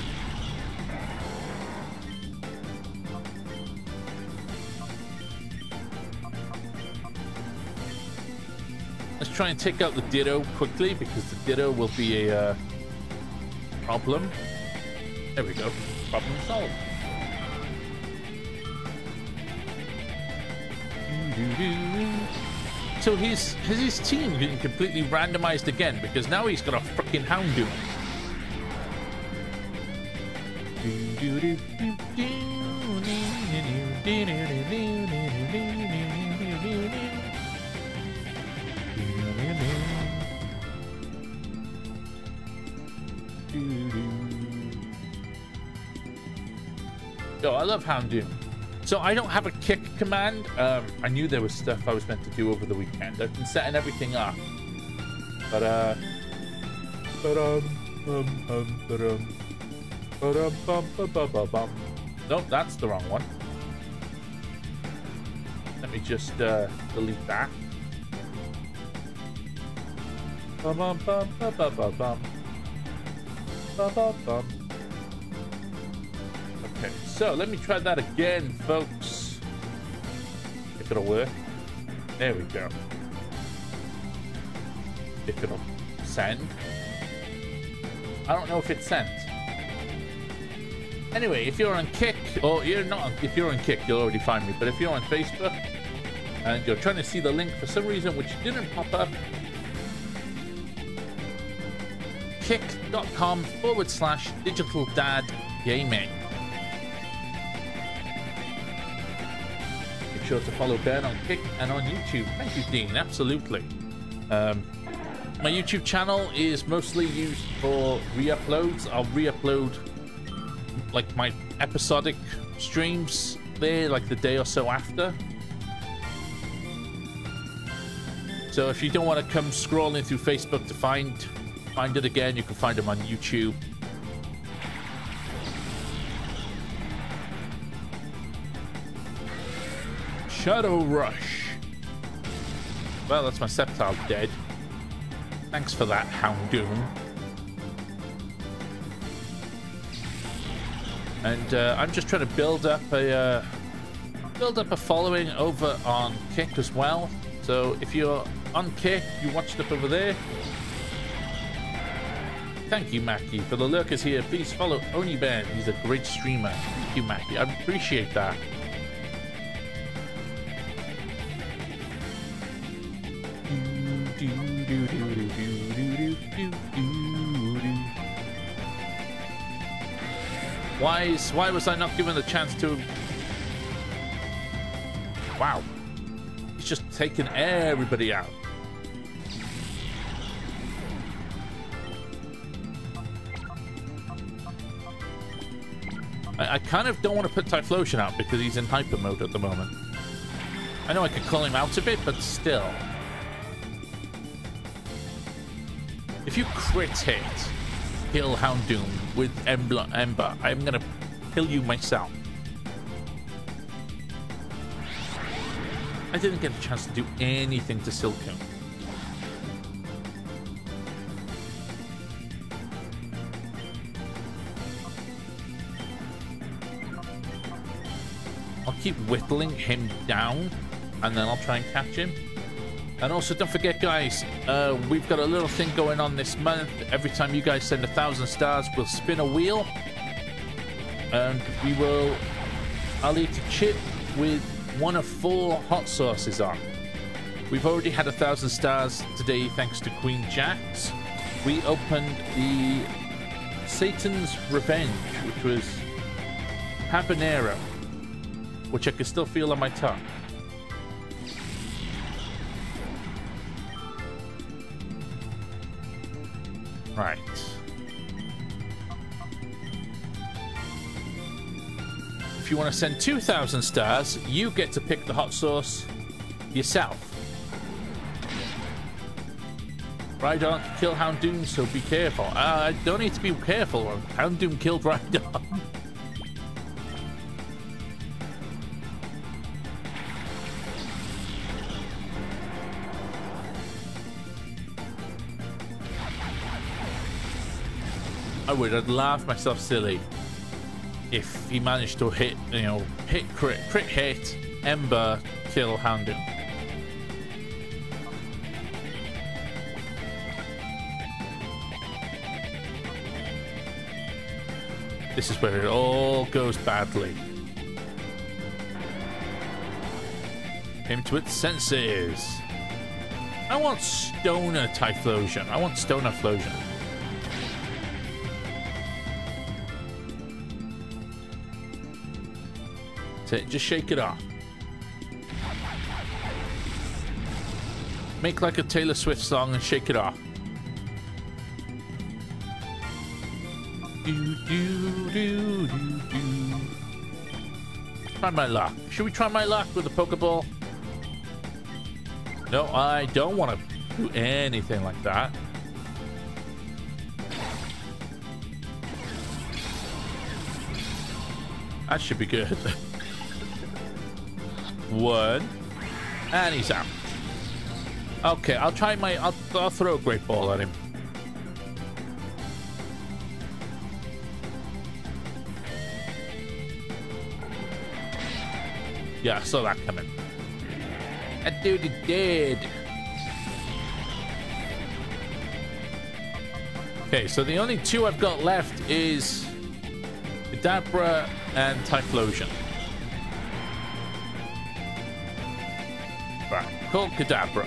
Let's try and take out the Ditto quickly because the Ditto will be a problem. There we go. Problem solved. So his team getting completely randomized again because now he's got a freaking Houndoom. Oh, I love Houndoom. So I don't have a kick command. I knew there was stuff I was meant to do over the weekend. I've been setting everything up. But nope, that's the wrong one. Let me just delete that. Okay, so let me try that again, folks. If it'll work. There we go. If it'll send. I don't know if it's sent. Anyway, if you're on Kick, or you're not on, if you're on Kick, you'll already find me. But if you're on Facebook and you're trying to see the link for some reason which didn't pop up, kick.com/digitaldadgaming. Make sure to follow Ben on Kick and on YouTube. Thank you, Dean. Absolutely. My YouTube channel is mostly used for re-uploads. I'll re-upload like my episodic streams there, like the day or so after. So if you don't want to come scrolling through Facebook to find it again, you can find them on YouTube. Shadow Rush. Well, that's my Sceptile dead. Thanks for that, Houndoom. And I'm just trying to build up a following over on Kick as well. So if you're on Kick, you watched up over there. Thank you, Mackie, for the lurkers here. Please follow OniBen. He's a great streamer. Thank you, Mackie. I appreciate that. Why was I not given the chance to? Wow, he's just taken everybody out. I kind of don't want to put Typhlosion out because he's in hyper mode at the moment. I know I could call him out a bit, but still. If you crit hit kill Houndoom with Ember, I'm gonna kill you myself. I didn't get a chance to do anything to Silcoon. I'll keep whittling him down and then I'll try and catch him. And also, don't forget, guys, we've got a little thing going on this month. Every time you guys send 1,000 stars, we'll spin a wheel. And I'll eat a chip with one of 4 hot sauces on. We've already had 1,000 stars today, thanks to Queen Jax. We opened the Satan's Revenge, which was habanero, which I can still feel on my tongue. Right. If you want to send 2,000 stars, you get to pick the hot sauce yourself. Rhydon can kill Houndoom, so be careful. I don't need to be careful. Houndoom killed Rhydon. I would have laughed myself silly if he managed to hit, crit hit, Ember, kill Houndoom. This is where it all goes badly. Came to its senses. I want Stoner Typhlosion. I want Stoner Flosion. Just shake it off. Make like a Taylor Swift song and shake it off. Do, do, do, do, do. Try my luck. Should we try my luck with the Pokeball? No, I don't want to do anything like that. That should be good. One. And he's out. Okay, I'll try my... I'll throw a Great Ball at him. Yeah, I saw that coming. That dude is dead. Okay, so the only two I've got left is Kadabra and Typhlosion. Right, call Kadabra.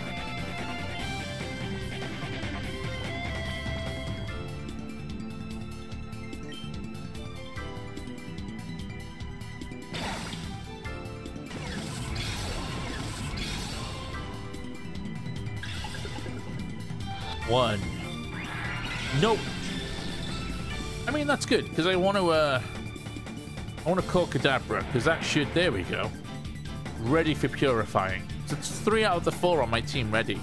One. Nope. I mean, that's good because I want to call Kadabra because that should. There we go. Ready for purifying. So it's 3 out of the 4 on my team ready.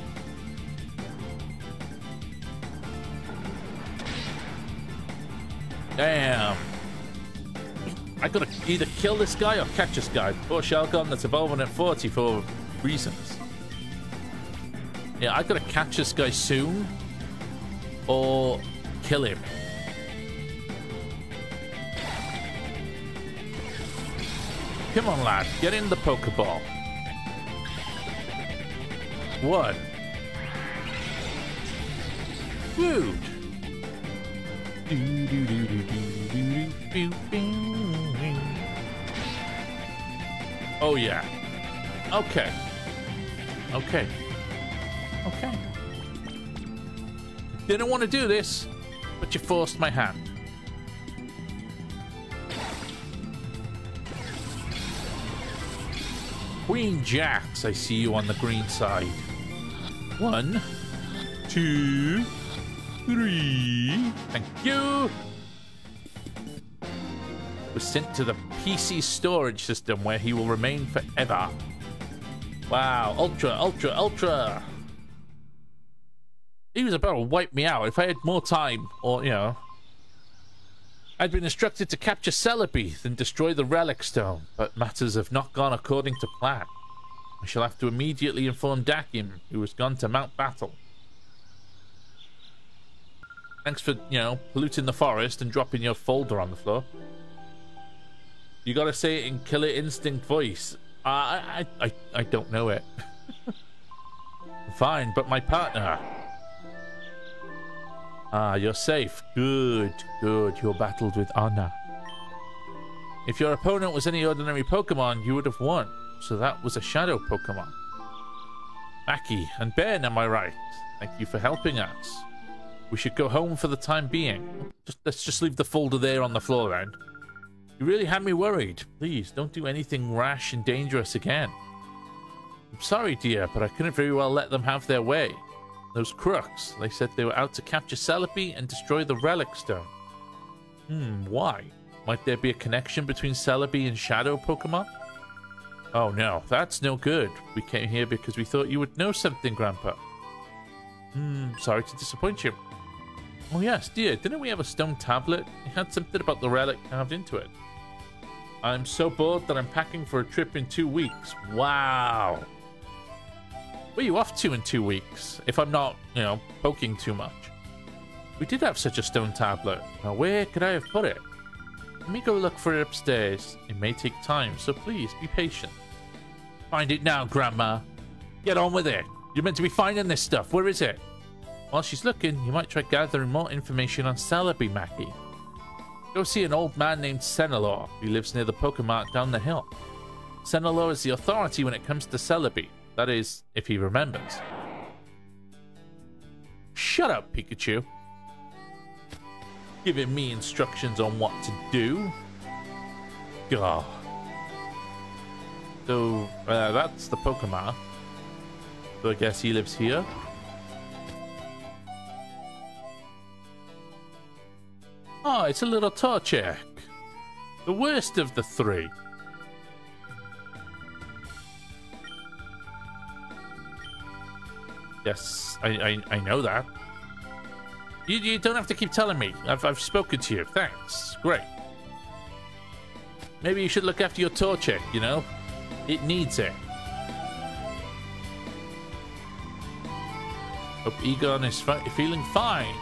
Damn. I gotta either kill this guy or catch this guy. Poor Shelgon that's evolving at 40 for reasons. Yeah, I gotta catch this guy soon or kill him. Come on, lad. Get in the Pokeball. What? Rude. Oh, yeah. Okay. Okay. Okay. Didn't want to do this, but you forced my hand. Queen Jacks, I see you on the green side. 1, 2, 3. Thank you. Was sent to the PC storage system where he will remain forever. Wow. Ultra, ultra, ultra. He was about to wipe me out if I had more time, or, you know. I'd been instructed to capture Celebi, then destroy the Relic Stone, but matters have not gone according to plan. I shall have to immediately inform Dakim, who has gone to Mount Battle. Thanks for, you know, polluting the forest and dropping your folder on the floor. You gotta say it in Killer Instinct voice. I don't know it. Fine, but my partner... Ah, you're safe. Good, good. You're battled with honor. If your opponent was any ordinary Pokemon, you would have won. So that was a Shadow Pokemon. Maki and Ben, am I right? Thank you for helping us. We should go home for the time being. Let's just leave the folder there on the floor, then. You really had me worried. Please, don't do anything rash and dangerous again. I'm sorry, dear, but I couldn't very well let them have their way. Those crooks, they said they were out to capture Celebi and destroy the Relic Stone. Why? Might there be a connection between Celebi and Shadow Pokemon? Oh no, that's no good. We came here because we thought you would know something, Grandpa. Sorry to disappoint you. Oh yes, dear, didn't we have a stone tablet? It had something about the relic carved into it. I'm so bored that I'm packing for a trip in 2 weeks. Wow. Where are you off to in 2 weeks? If I'm not, you know, poking too much. We did have such a stone tablet. Now, where could I have put it? Let me go look for it upstairs. It may take time, so please be patient. Find it now, Grandma. Get on with it. You're meant to be finding this stuff. Where is it? While she's looking, you might try gathering more information on Celebi, Maki. Go see an old man named Senelor, who lives near the Pokemart down the hill. Senelor is the authority when it comes to Celebi. That is, if he remembers. Shut up, Pikachu. Giving me instructions on what to do. God. So, that's the Pokemon. So I guess he lives here. Oh, it's a little Torchic. The worst of the 3. Yes, I know that. You don't have to keep telling me. I've spoken to you. Thanks. Great. Maybe you should look after your Torchic, you know? It needs it. Hope Egon is feeling fine.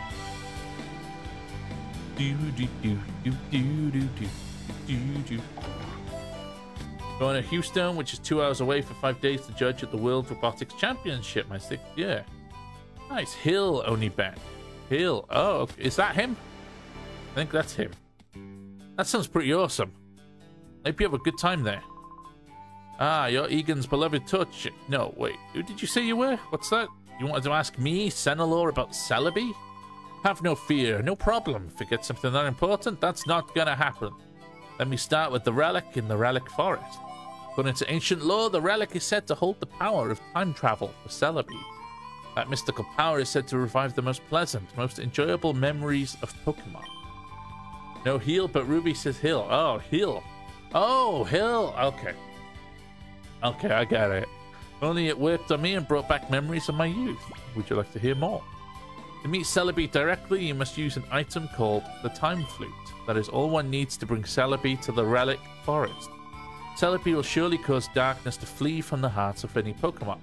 Going to Houston, which is 2 hours away for 5 days to judge at the World Robotics Championship, my 6th year. Nice. Hill only Ben. Hill. Oh, is that him? I think that's him. That sounds pretty awesome. Hope you have a good time there. Ah, you're Egan's beloved Torchic. No, wait. Who did you say you were? What's that? You wanted to ask me, Senelor, about Celebi? Have no fear. No problem. Forget something that important? That's not gonna happen. Let me start with the relic in the Relic Forest. According to ancient lore, the relic is said to hold the power of time travel for Celebi. That mystical power is said to revive the most pleasant, most enjoyable memories of Pokemon. No Heal, but Ruby says Hill. Oh, Hill. Oh, Hill. Okay. Okay, I got it. Only it worked on me and brought back memories of my youth. Would you like to hear more? To meet Celebi directly, you must use an item called the Time Flute. That is all one needs to bring Celebi to the Relic Forest. Celebi will surely cause darkness to flee from the hearts of any Pokemon.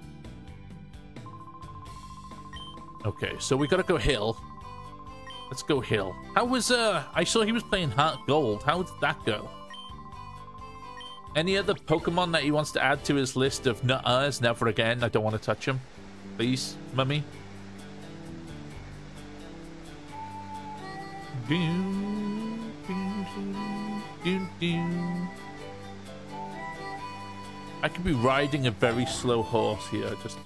Okay, so we gotta go Hill. Let's go Hill. How was, I saw he was playing Heart Gold. How did that go? Any other Pokemon that he wants to add to his list of nutters? Never again. I don't want to touch him. Please, Mummy. I could be riding a very slow horse here. Just.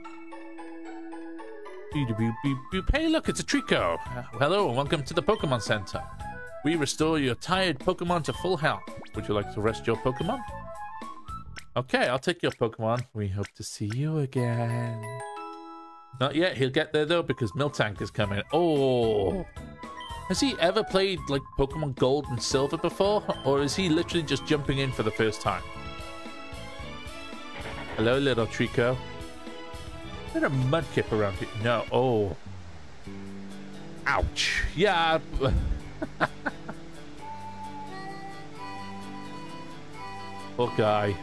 Hey, look, it's a Trico. Hello, and welcome to the Pokemon Center. We restore your tired Pokemon to full health. Would you like to rest your Pokemon? Okay, I'll take your Pokemon. We hope to see you again. Not yet. He'll get there, though, because Miltank is coming. Oh. Has he ever played, like, Pokemon Gold and Silver before? Or is he literally just jumping in for the first time? Hello, little Trico. Is there a Mudkip around here? No. Oh. Ouch. Yeah. Poor guy.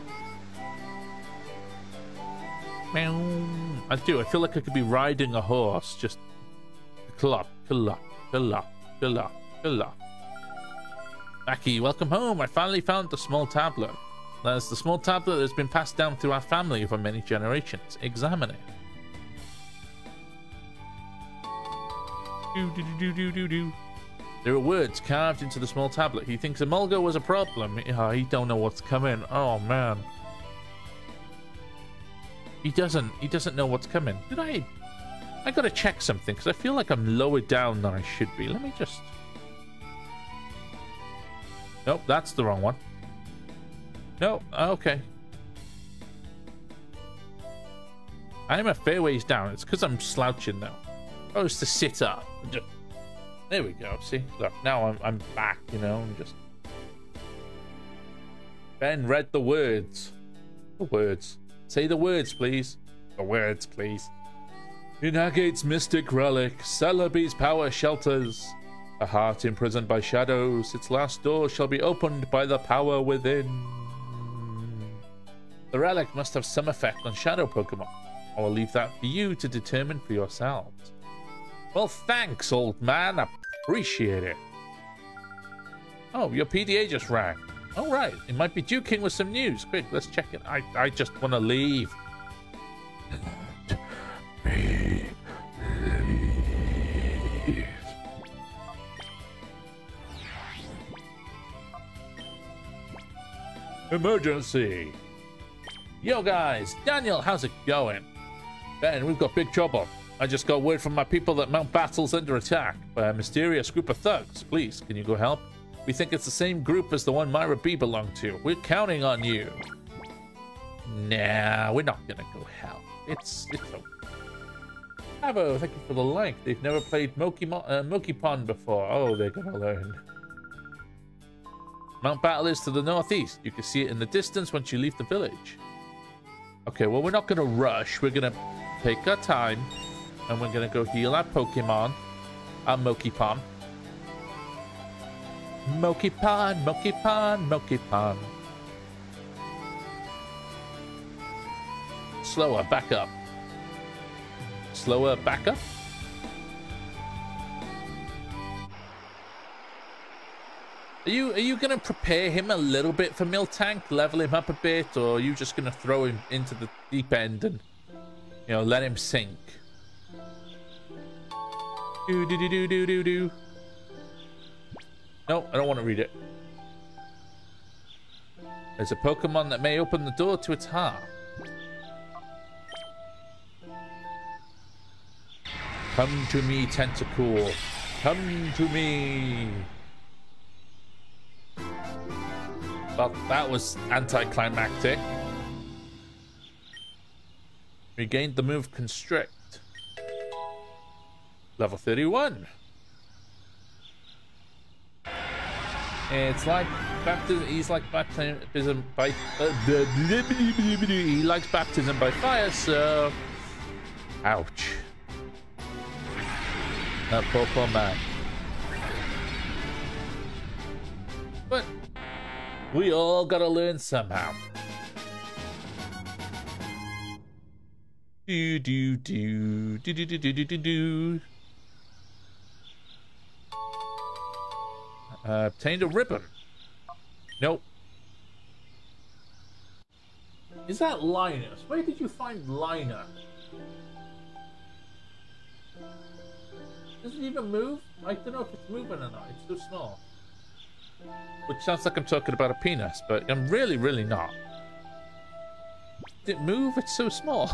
I do. I feel like I could be riding a horse. Just clop, clop, clop, clop, clop. Aki, welcome home. I finally found the small tablet. That's the small tablet that's been passed down through our family for many generations. Examine it. There are words carved into the small tablet. He thinks Emolga was a problem. He don't know what's coming. Oh man. He doesn't know what's coming. I gotta check something because I feel like I'm lower down than I should be. Let me just. Nope, that's the wrong one. No, okay. I'm a fair ways down. It's because I'm slouching now. I was to sit up. Just... There we go. See, look. Now I'm back. You know, I'm just. Ben read the words. The words. Say the words, please. The words, please. In Agate's mystic relic, Celebi's power shelters. A heart imprisoned by shadows, its last door shall be opened by the power within. The relic must have some effect on shadow Pokemon. I will leave that for you to determine for yourselves. Well, thanks, old man. I appreciate it. Oh, your PDA just rang. All right, it might be Dew King with some news. Quick, let's check it. I just want to leave. Emergency. Yo, guys. Daniel, how's it going? Ben, we've got big trouble. I just got word from my people that Mount Battle's under attack by a mysterious group of thugs. Please, can you go help? We think it's the same group as the one Myra B belonged to. We're counting on you. Nah, we're not gonna go help. It's okay. Bravo, thank you for the like. They've never played Moki Pond before. Oh, they're gonna learn. Mount Battle is to the northeast. You can see it in the distance once you leave the village. Okay, well, we're not going to rush. We're going to take our time. And we're going to go heal our Pokemon. Our Mokipon. Mokipon, Mokipon, Mokipon. Slower, back up. Slower, back up. Are you going to prepare him a little bit for Miltank, level him up a bit, or are you just going to throw him into the deep end and, you know, let him sink? Do do do do do do do. No, I don't want to read it. There's a Pokemon that may open the door to its heart. Come to me, Tentacool. Come to me. Well, that was anticlimactic. Regained the move Constrict. Level 31. It's like baptism. He's like baptism by. He likes baptism by fire. So, ouch. That poor man. But we all gotta learn somehow. Do do do do do do do do do. Obtained a ribbon. Nope. Is that Linus? Where did you find Linus? Does it even move? I don't know if it's moving or not. It's too small. Which sounds like I'm talking about a penis, but I'm really, really not. Did it move? It's so small.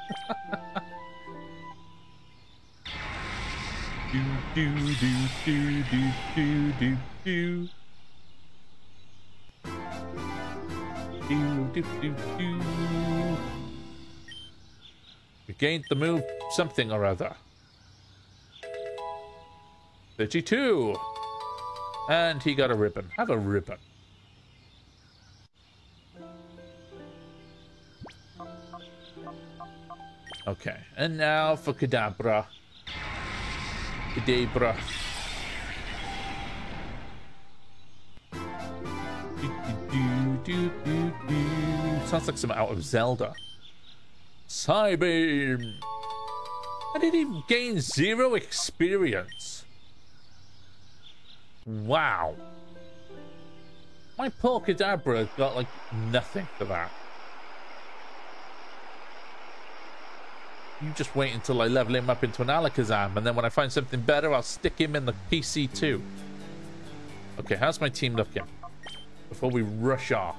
Do do do do do do do do. Do do do do. We gained the move something or other. 32. And he got a ribbon. Have a ribbon. Okay, and now for Kadabra. Kadabra. Sounds like something out of Zelda. Psybeam. I didn't even gain 0 experience. Wow. My poor Kadabra got like nothing for that. You just wait until I level him up into an Alakazam, and then when I find something better, I'll stick him in the PC too. Okay, how's my team looking? Before we rush off.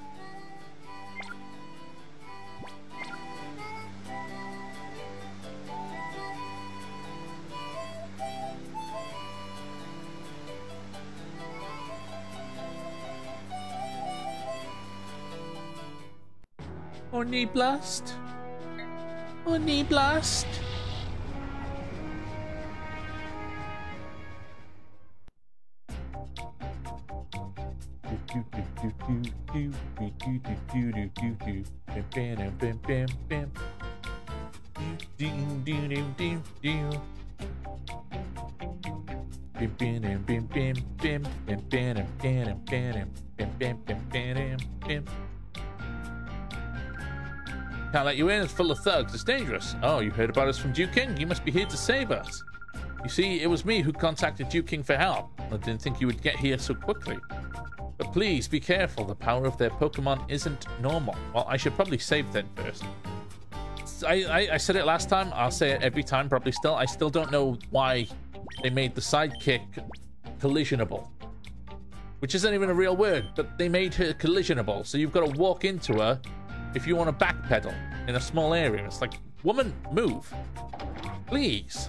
Oni Blast? Oni Blast? Can't let you in, it's full of thugs, it's dangerous. Oh, you heard about us from Duke King? You must be here to save us. You see, it was me who contacted Duke King for help. I didn't think you would get here so quickly. But please, be careful, the power of their Pokemon isn't normal. Well, I should probably save them first. I said it last time, I'll say it every time, probably still. I still don't know why they made the sidekick collisionable. Which isn't even a real word, but they made her collisionable. So you've got to walk into her if you want to backpedal in a small area. It's like, woman, move. Please.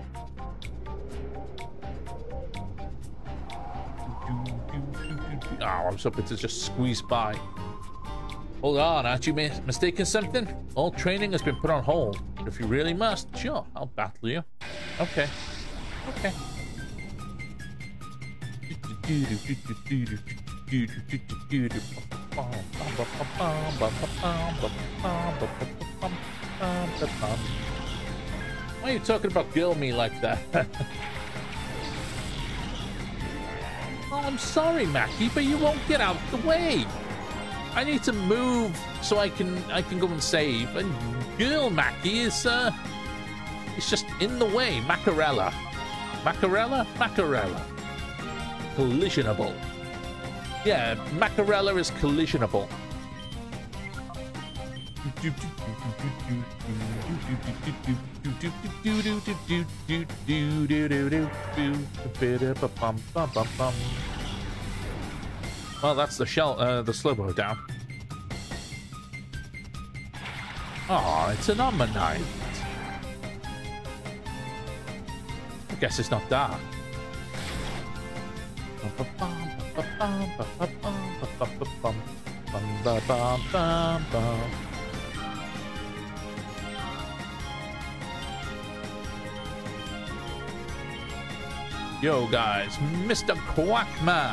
Oh, I'm hoping to just squeeze by. Hold on, aren't you mistaken something? All training has been put on hold. If you really must, sure, I'll battle you. Okay. Okay. Why are you talking about girl me like that? Oh, I'm sorry, Mackie, but you won't get out the way. I need to move so I can go and save. And girl Mackie is it's just in the way. Macarella. Macarella? Macarella. Collisionable. Yeah, Macarella is collisionable. Well, that's the the Slowbo down. Oh, it's an Ammonite. I guess it's not dark. Yo, guys, Mr. Quackman.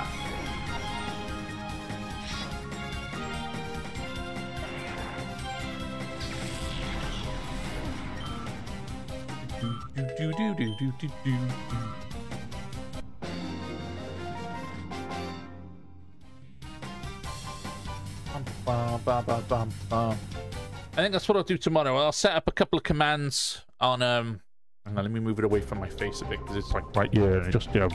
I think that's what I'll do tomorrow. I'll set up a couple of commands on hang on, let me move it away from my face a bit because it's like right here. Just let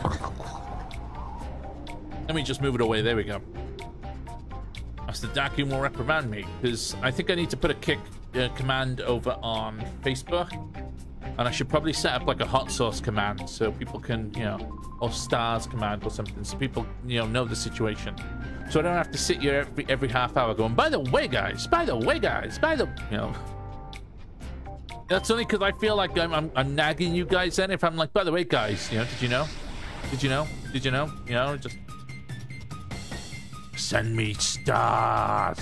me just move it away. There we go. That's the Darky will reprimand me because I think I need to put a kick command over on Facebook, and I should probably set up like a hot sauce command so people can, you know, or stars command or something, so people, you know the situation. So I don't have to sit here every half hour going, by the way, guys, by the way, guys, by the, you know. That's only because I feel like I'm nagging you guys then if I'm like, by the way, guys, you know, did you know? Did you know? Did you know? You know, just send me stars.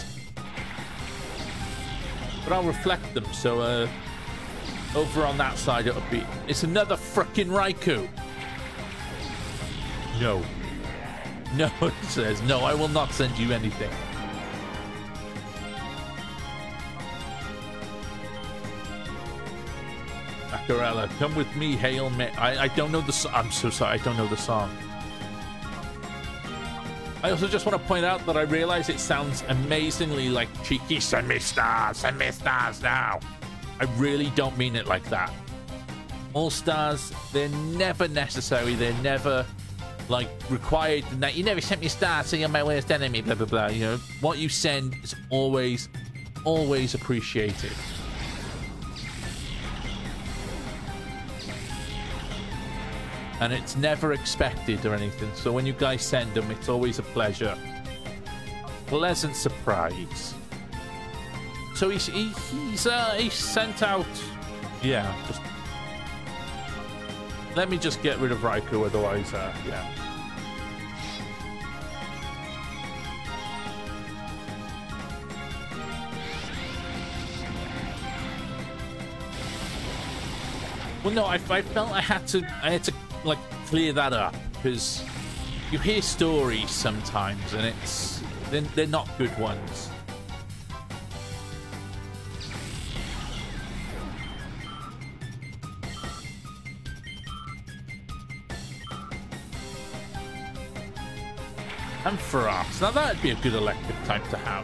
But I'll reflect them, so over on that side it'll be, it's another frickin' Raikou. No. No, it says, no, I will not send you anything. Macarella, come with me, Hail Mary. I don't know the song. I'm so sorry, I don't know the song. I also just want to point out that I realize it sounds amazingly like cheeky. Send me stars now. I really don't mean it like that. All stars, they're never necessary. They're never like required. That you never sent me stars, so you're my worst enemy. Blah blah blah. You know what you send is always appreciated. And it's never expected or anything. So when you guys send them, it's always a pleasure. Pleasant surprise. So he's sent out. Yeah, just let me just get rid of Raikou, otherwise, yeah. Well, no, I felt I had to like clear that up because you hear stories sometimes and they're not good ones. And Ferox. Now that'd be a good electric type to have.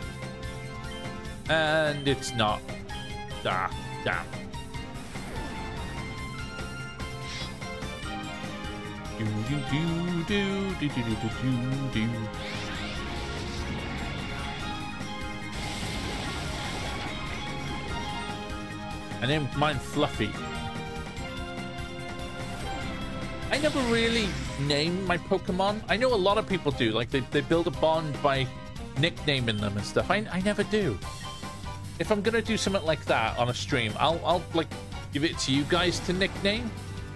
And it's not. Ah, damn. I named mine Fluffy. I never really name my Pokemon. I know a lot of people do. Like they build a bond by nicknaming them and stuff. I never do. If I'm gonna do something like that on a stream, I'll like give it to you guys to nickname.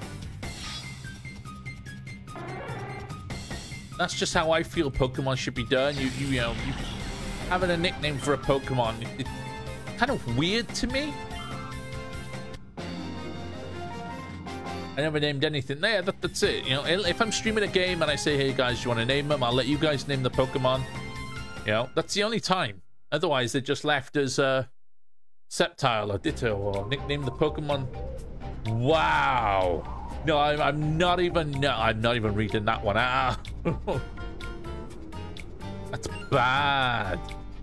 That's just how I feel Pokemon should be done. You know, having a nickname for a Pokemon, it's kind of weird to me. I never named anything. Yeah, that's it. You know, if I'm streaming a game and I say, hey guys, you want to name them? I'll let you guys name the Pokemon. You know, that's the only time. Otherwise, they're just left as Sceptile or Ditto or nickname the Pokemon. Wow. No, I'm not even reading that one out. That's bad.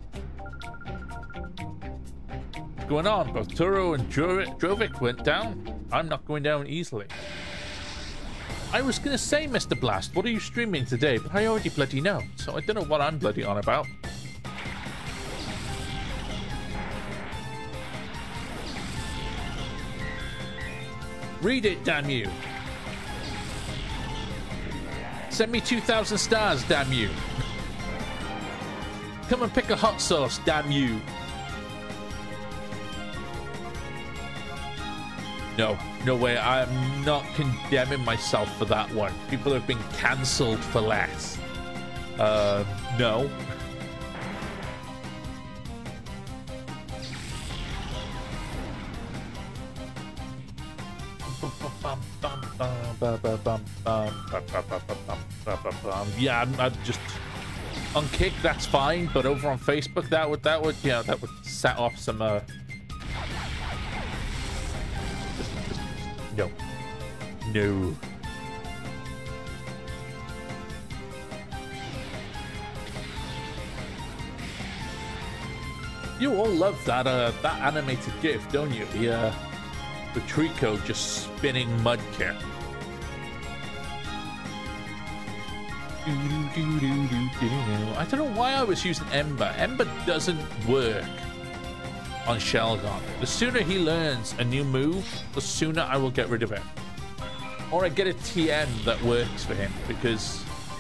What's going on? Both Turo and Drovic went down. I'm not going down easily. I was gonna say, Mr. Blast, what are you streaming today? But I already bloody know, so I don't know what I'm bloody on about. Read it, damn you. Send me 2,000 stars, damn you. Come and pick a hot sauce, damn you. No, no way. I'm not condemning myself for that one. People have been cancelled for less. No. Yeah, I'm just on Kick. That's fine, but over on Facebook, that would set off some. No. No. You all love that animated GIF, don't you? The Trico just spinning Mudkip. I don't know why I was using Ember. Ember doesn't work on Shelgon. The sooner he learns a new move, the sooner I will get rid of it. Or I get a TM that works for him, because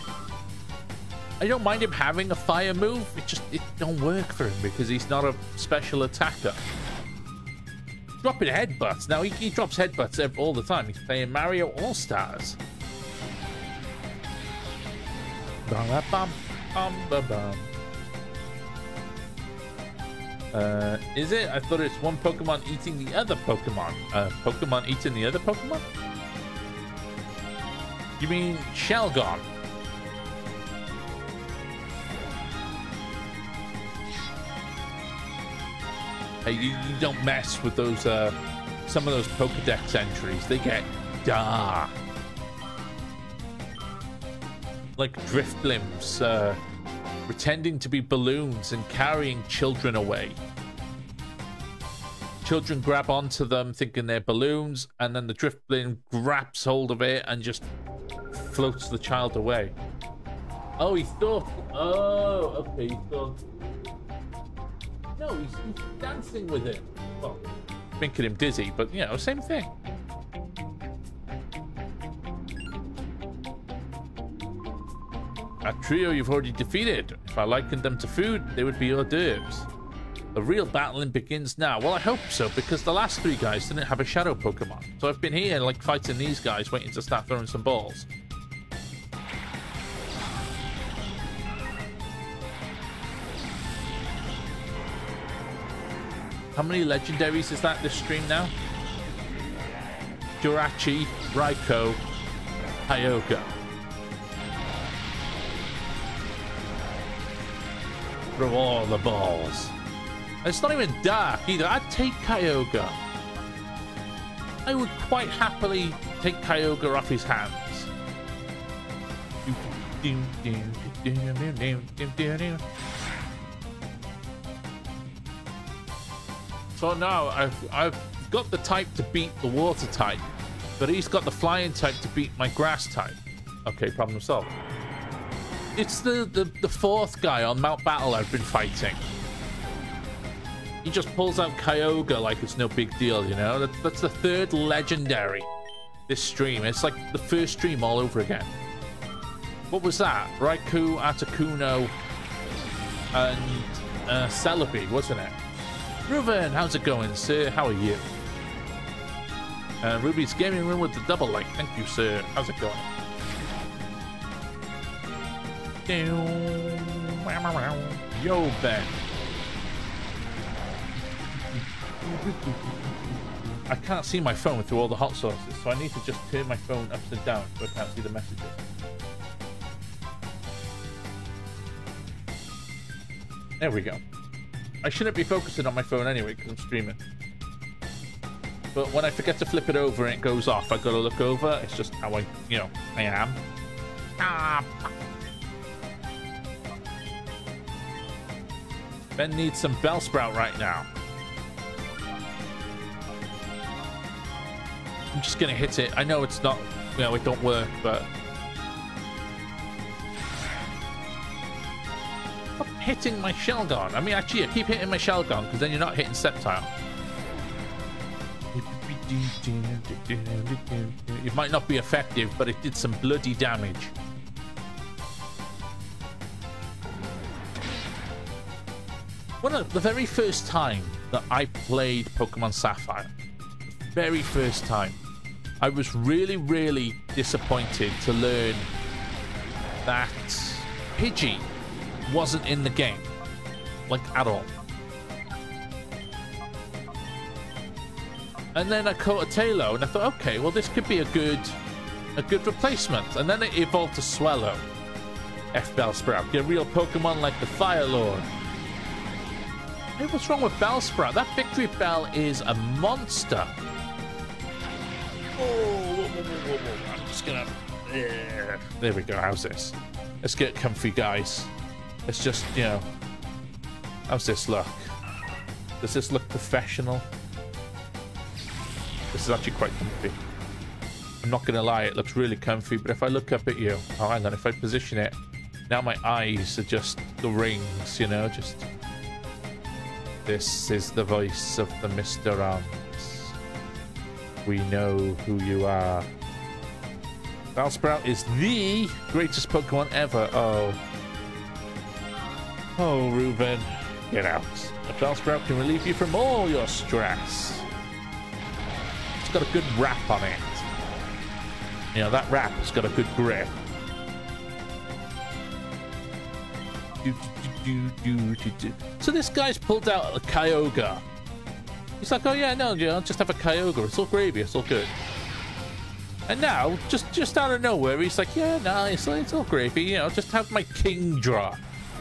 I don't mind him having a fire move. It don't work for him because he's not a special attacker. Dropping headbutts. Now he drops headbutts all the time. He's playing Mario All-Stars. Is it? I thought it's one Pokemon eating the other Pokemon. Pokemon eating the other Pokemon? You mean Shelgon? Hey, you don't mess with those, some of those Pokedex entries. They get dark. Like Drifblims, pretending to be balloons and carrying children away. Children grab onto them thinking they're balloons, and then the Driftblim grabs hold of it and just floats the child away. Oh, he thought... Oh, okay, he thought... No, he's dancing with it. Well, making him dizzy, but, you know, same thing. A trio you've already defeated. If I likened them to food, they would be hors d'oeuvres. The real battling begins now. Well, I hope so, because the last three guys didn't have a shadow Pokemon. So I've been here, like, fighting these guys, waiting to start throwing some balls. How many legendaries is that this stream now? Jirachi, Raikou, Kyogre. Throw all the balls. It's not even dark either. I'd take Kyogre. I would quite happily take Kyogre off his hands. So now I've got the type to beat the water type, but he's got the flying type to beat my grass type. Okay, problem solved. It's the fourth guy on Mount Battle I've been fighting. He just pulls out Kyogre like it's no big deal, you know? That's the third legendary this stream. It's like the first stream all over again. What was that? Raikou, Articuno, and Celebi, wasn't it? Ruben, how's it going, sir? How are you? Ruby's gaming room with the double like. Thank you, sir. How's it going? Yo, Ben. I can't see my phone through all the hot sauces, so I need to just turn my phone upside down so I can't see the messages. There we go. I shouldn't be focusing on my phone anyway because I'm streaming. But when I forget to flip it over and it goes off, I gotta look over. It's just how I, you know, I am. Ben needs some Bellsprout right now. I'm just gonna hit it. I know it's not, you know, it don't work, but stop hitting my Shelgon. I mean, actually, I keep hitting my Shelgon because then you're not hitting Sceptile. It might not be effective, but it did some bloody damage. The very first time that I played Pokemon Sapphire, very first time, I was really, really disappointed to learn that Pidgey wasn't in the game, like at all. And then I caught a Taillow, and I thought, okay, well, this could be a good replacement. And then it evolved to Swellow. F Bellsprout, get a real Pokemon like the Fire Lord. Hey, what's wrong with Bellsprout? That Victory Bell is a monster. Oh, whoa. I'm just gonna... There we go, how's this? Let's get comfy, guys. Let's just, you know... How's this look? Does this look professional? This is actually quite comfy. I'm not gonna lie, it looks really comfy, but if I look up at you... Oh, hang on, if I position it... Now my eyes are just the rings, you know, just... This is the voice of the Mr. Arms. We know who you are. Bellsprout is the greatest Pokemon ever. Oh. Oh, Ruben. Get out. A Bellsprout can relieve you from all your stress. It's got a good wrap on it. You know, that wrap has got a good grip. So this guy's pulled out a Kyogre. He's like, oh yeah, no, you know, just have a Kyogre. It's all gravy. It's all good. And now, just out of nowhere, he's like, yeah, no, it's all gravy. You know, just have my Kingdra.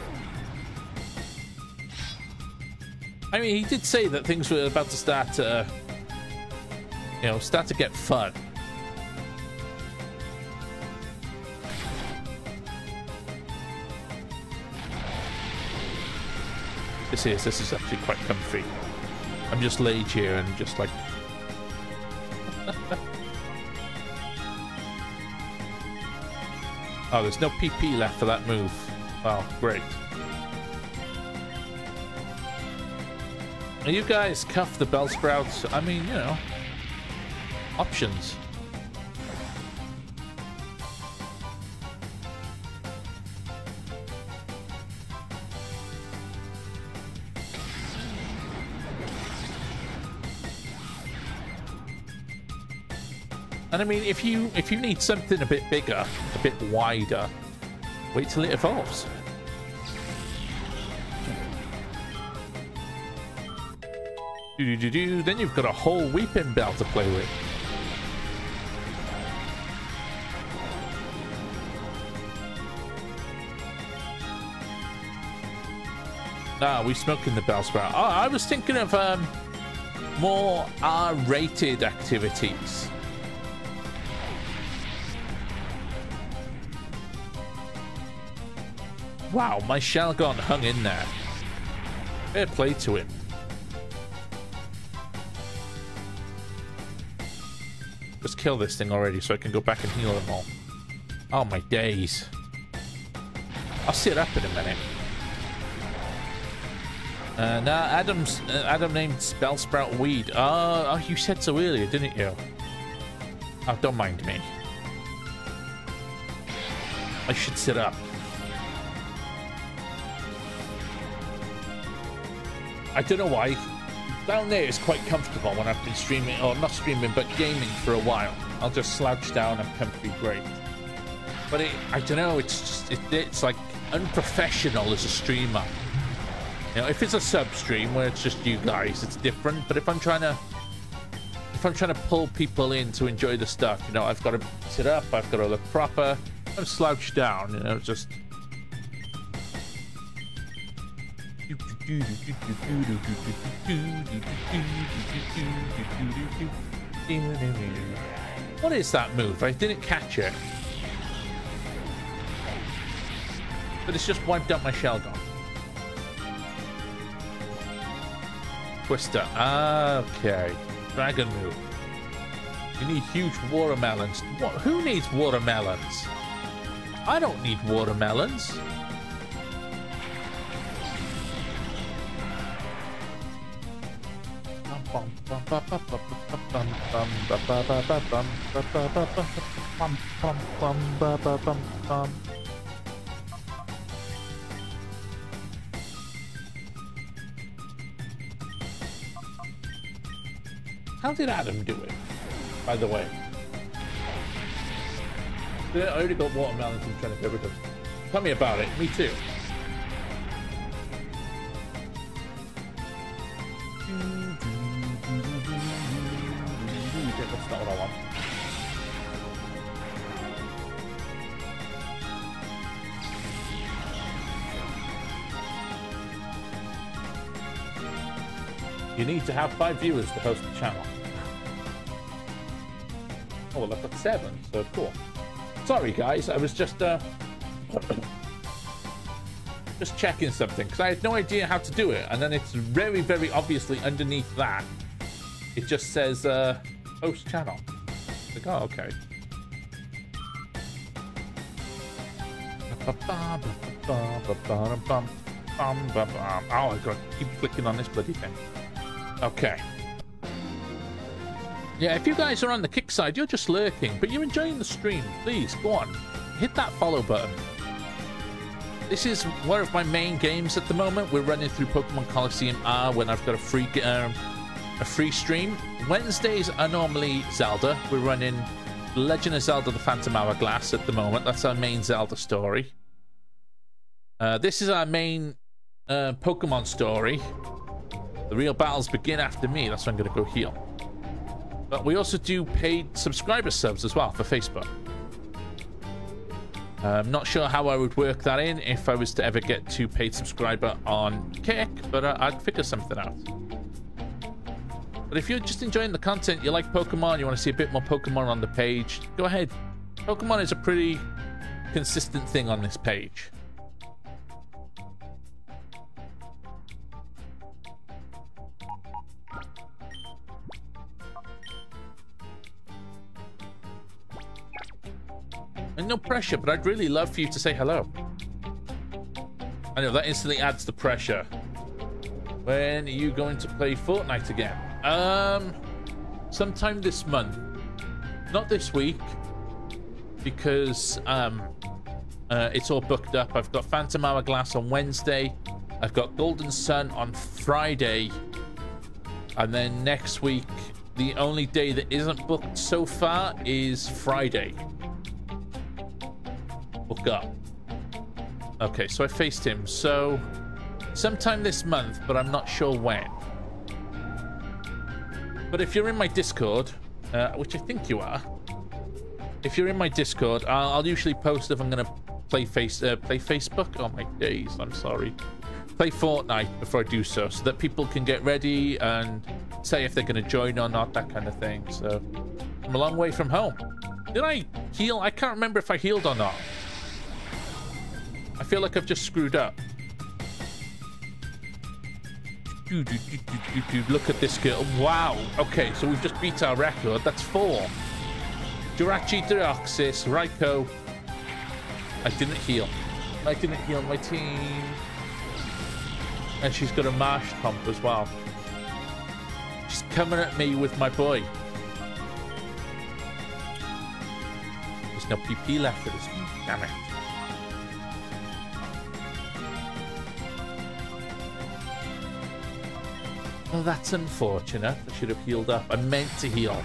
I mean, he did say that things were about to start, you know, start to get fun. This is actually quite comfy. I'm just laid here and just like... Oh, there's no PP left for that move. Wow, great. Now you guys cuff the Bellsprouts. I mean, you know, options. And I mean, if you need something a bit bigger, a bit wider, wait till it evolves. Then you've got a whole Weeping Bell to play with. Ah, we smoking the Bellsprout. Oh, I was thinking of more R-rated activities. Wow, my Shelgon hung in there. Fair play to him. Just kill this thing already so I can go back and heal them all. Oh my days. I'll sit up in a minute. Now Adam named Bellsprout Weed. Oh, you said so earlier, didn't you? Oh, don't mind me. I should sit up. I don't know why. Down there is quite comfortable when I've been streaming, or not streaming, but gaming for a while. I'll just slouch down and comfy great. But I don't know, it's just, it's like unprofessional as a streamer. You know, if it's a sub stream where it's just you guys, it's different. But if I'm trying to pull people in to enjoy the stuff, you know, I've got to sit up, I've got to look proper, I'm slouched down, you know, just... What is that move? I didn't catch it. But it's just wiped out my Sheldon. Twister. Okay. Dragon move. You need huge watermelons. What? Who needs watermelons? I don't need watermelons. How did Adam do it, by the way? I already got watermelons I'm trying to get rid of. Tell me about it. Me too. That's not what I want. You need to have 5 viewers to host the channel. Oh, well, I've got 7, so cool. Sorry, guys, I was just checking something, because I had no idea how to do it, and then it's very, very obviously underneath that. It just says, host channel. Like, oh, okay. Oh, I gotta keep clicking on this bloody thing. Okay. Yeah, if you guys are on the kick side, you're just lurking, but you're enjoying the stream, please, go on. Hit that follow button. This is one of my main games at the moment. We're running through Pokemon Colosseum R when I've got a free stream. Wednesdays are normally Zelda. We're running Legend of Zelda The Phantom Hourglass at the moment. That's our main Zelda story. This is our main Pokemon story. The real battles begin after me. That's why I'm going to go heal. But we also do paid subscriber subs as well for Facebook. I'm not sure how I would work that in if I was to ever get to paid subscriber on Kick, but I'd figure something out. But if you're just enjoying the content, you like Pokemon, you want to see a bit more Pokemon on the page, go ahead. Pokemon is a pretty consistent thing on this page. And no pressure, but I'd really love for you to say hello. I know, that instantly adds the pressure. When are you going to play Fortnite again? Sometime this month. Not this week, because it's all booked up. I've got Phantom Hourglass on Wednesday. I've got Golden Sun on Friday. And then next week, the only day that isn't booked so far is Friday. Book up. Okay, so I faced him. So sometime this month, but I'm not sure when. But if you're in my Discord, which I think you are, if you're in my Discord, I'll usually post if I'm going to play Facebook. Oh my days, I'm sorry. Play Fortnite before I do so that people can get ready and say if they're going to join or not, that kind of thing. So I'm a long way from home. Did I heal? I can't remember if I healed or not. I feel like I've just screwed up. Look at this girl. Wow. Okay, so we've just beat our record. That's 4. Jirachi, Deoxys, Raikou. I didn't heal. I didn't heal my team. And she's got a Marsh Pump as well. She's coming at me with my boy. There's no PP left for this one. Damn it. Oh, that's unfortunate. I should have healed up. I meant to heal.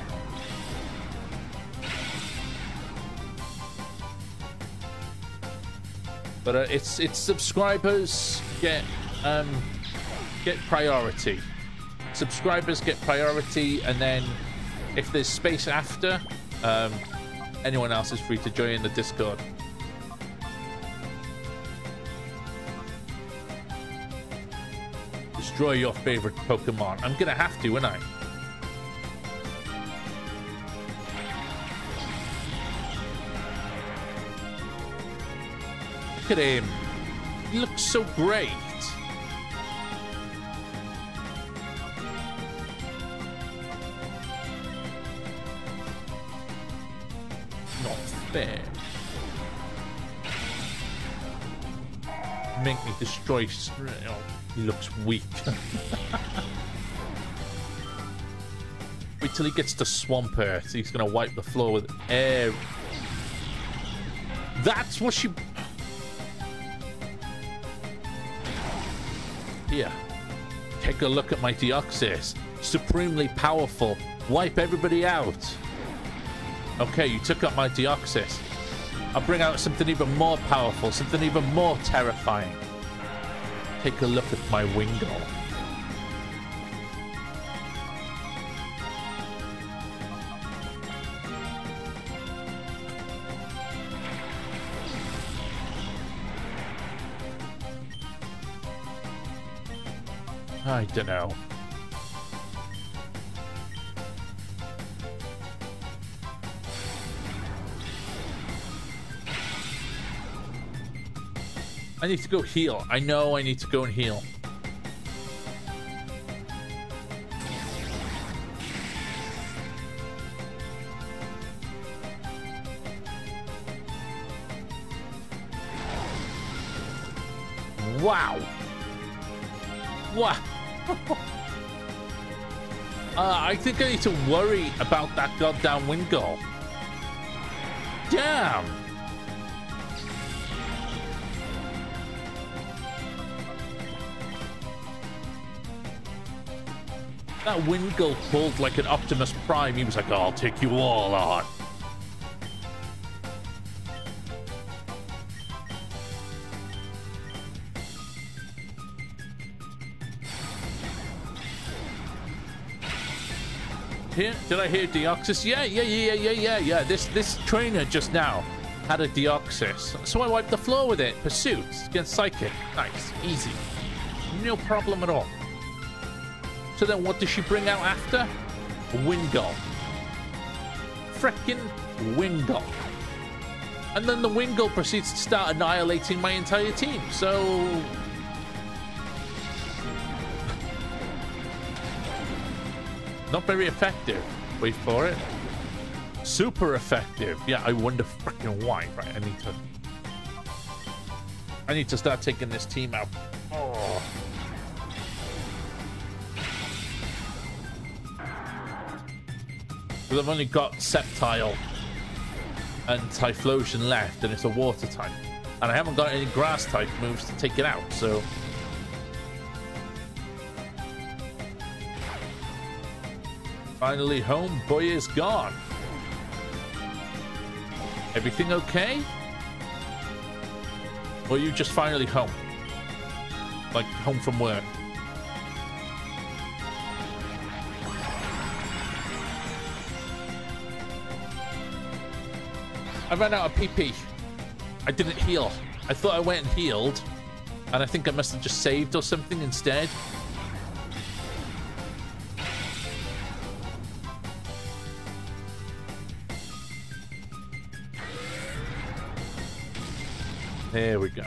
But it's subscribers get priority. Subscribers get priority, and then if there's space after, anyone else is free to join the Discord. Destroy your favorite Pokemon. I'm gonna have to, aren't I? Look at him. He looks so great. Not fair. Make me destroy. Oh, he looks weak. Wait till he gets to Swamp Earth. He's gonna wipe the floor with air. That's what she. Here, take a look at my Deoxys. Supremely powerful. Wipe everybody out. Okay, you took up my Deoxys. I'll bring out something even more powerful, something even more terrifying. Take a look at my Wingull. I don't know. I need to go heal. I know I need to go and heal. Wow. Wow. I think I need to worry about that goddamn Wingull. Damn. That Wingull pulled like an Optimus Prime. He was like, oh, I'll take you all on. Here, did I hear Deoxys? Yeah. This trainer just now had a Deoxys. So I wiped the floor with it. Pursuit against Psychic. Nice. Easy. No problem at all. So then what does she bring out after? A Wingull. Frickin' Wingull. And then the Wingull proceeds to start annihilating my entire team. So... not very effective. Wait for it. Super effective. Yeah, I wonder frickin' why. Right, I need to start taking this team out. Oh. Because I've only got Sceptile and Typhlosion left, and it's a water type. And I haven't got any grass type moves to take it out, so... finally home, boy is gone. Everything okay? Or are you just finally home? Like, home from work? I ran out of PP. I didn't heal. I thought I went and healed, and I think I must have just saved or something instead. There we go.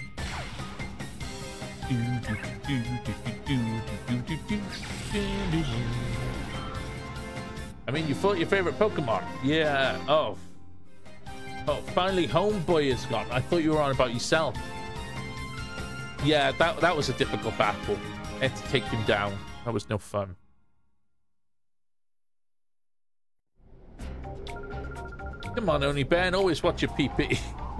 I mean, you fought your favorite Pokemon. Yeah. Oh, finally Homeboy is gone. I thought you were on about yourself. Yeah, that was a difficult battle. I had to take him down. That was no fun. Come on, Oni Ben. Always watch your PP.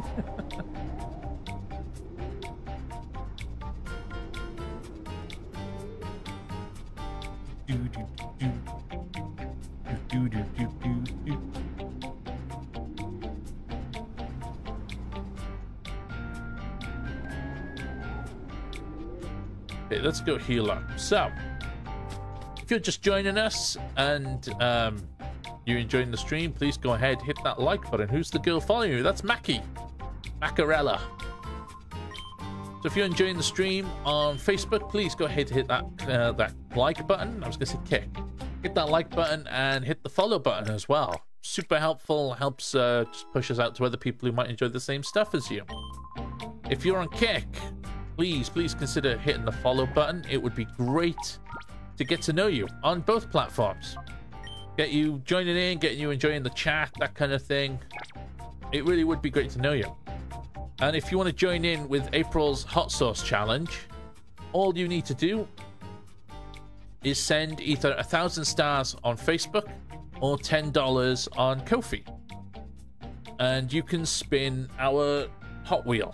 Okay, let's go heal up. So, if you're just joining us and you're enjoying the stream, please go ahead, hit that like button. Who's the girl following you? That's Mackie. Macarella. So if you're enjoying the stream on Facebook, please go ahead to hit that that like button. I was going to say kick. Hit that like button and hit the follow button as well. Super helpful. Helps just push us out to other people who might enjoy the same stuff as you. If you're on Kick, please consider hitting the follow button. It would be great to get to know you on both platforms. Get you joining in, getting you enjoying the chat, that kind of thing. It really would be great to know you. And if you want to join in with April's Hot Sauce Challenge, all you need to do is send either 1,000 stars on Facebook or $10 on Ko-fi. And you can spin our Hot Wheel.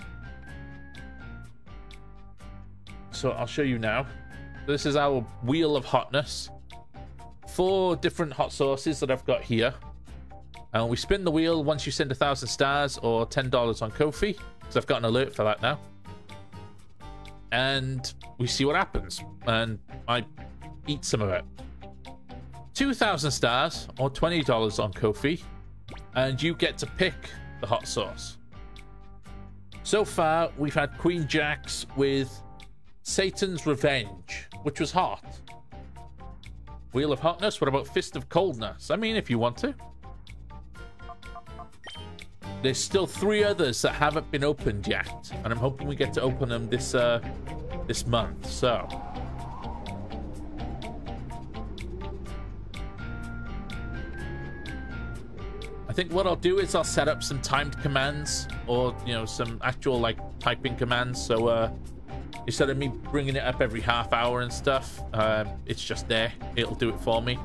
So I'll show you now. This is our Wheel of Hotness. 4 different hot sauces that I've got here. And we spin the wheel once you send 1,000 stars or $10 on Ko-fi. Because I've got an alert for that now. And we see what happens. And I eat some of it. 2,000 stars or $20 on Ko-fi. And you get to pick the hot sauce. So far, we've had Queen Jack's with Satan's Revenge, which was hot. Wheel of Hotness, what about Fist of Coldness? I mean, if you want to. There's still 3 others that haven't been opened yet, and I'm hoping we get to open them this this month. So I think what I'll do is I'll set up some timed commands, or some actual like typing commands. So instead of me bringing it up every half hour and stuff, it's just there. It'll do it for me.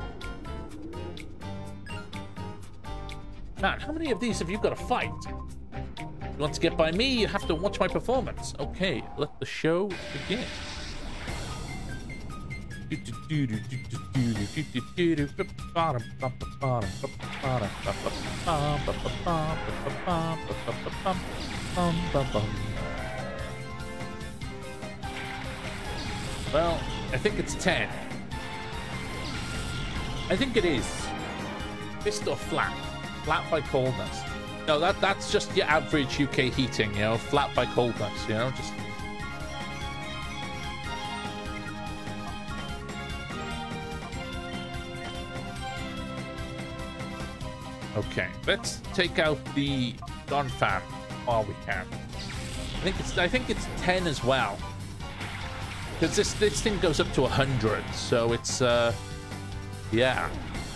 Man, how many of these have you got to fight? You want to get by me, you have to watch my performance. Okay, let the show begin. Well, I think it's 10. I think it is. Fist or flat? Flat by coldness. No, that's just your average UK heating, flat by coldness, just... Okay, let's take out the Don Fan while we can. I think it's 10 as well. Because this thing goes up to 100, so it's yeah.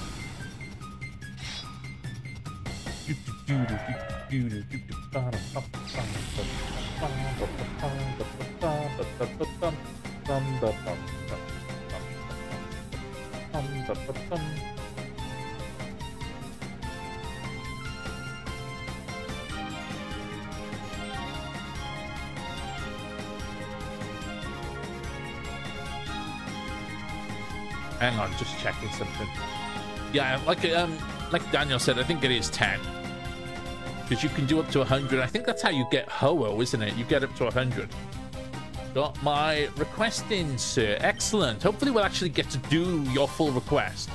Hang on, just checking something. Yeah, like Daniel said, I think it is 10. Because you can do up to 100. I think that's how you get Ho-Oh, isn't it? You get up to 100. Got my request in, sir. Excellent. Hopefully we'll actually get to do your full request.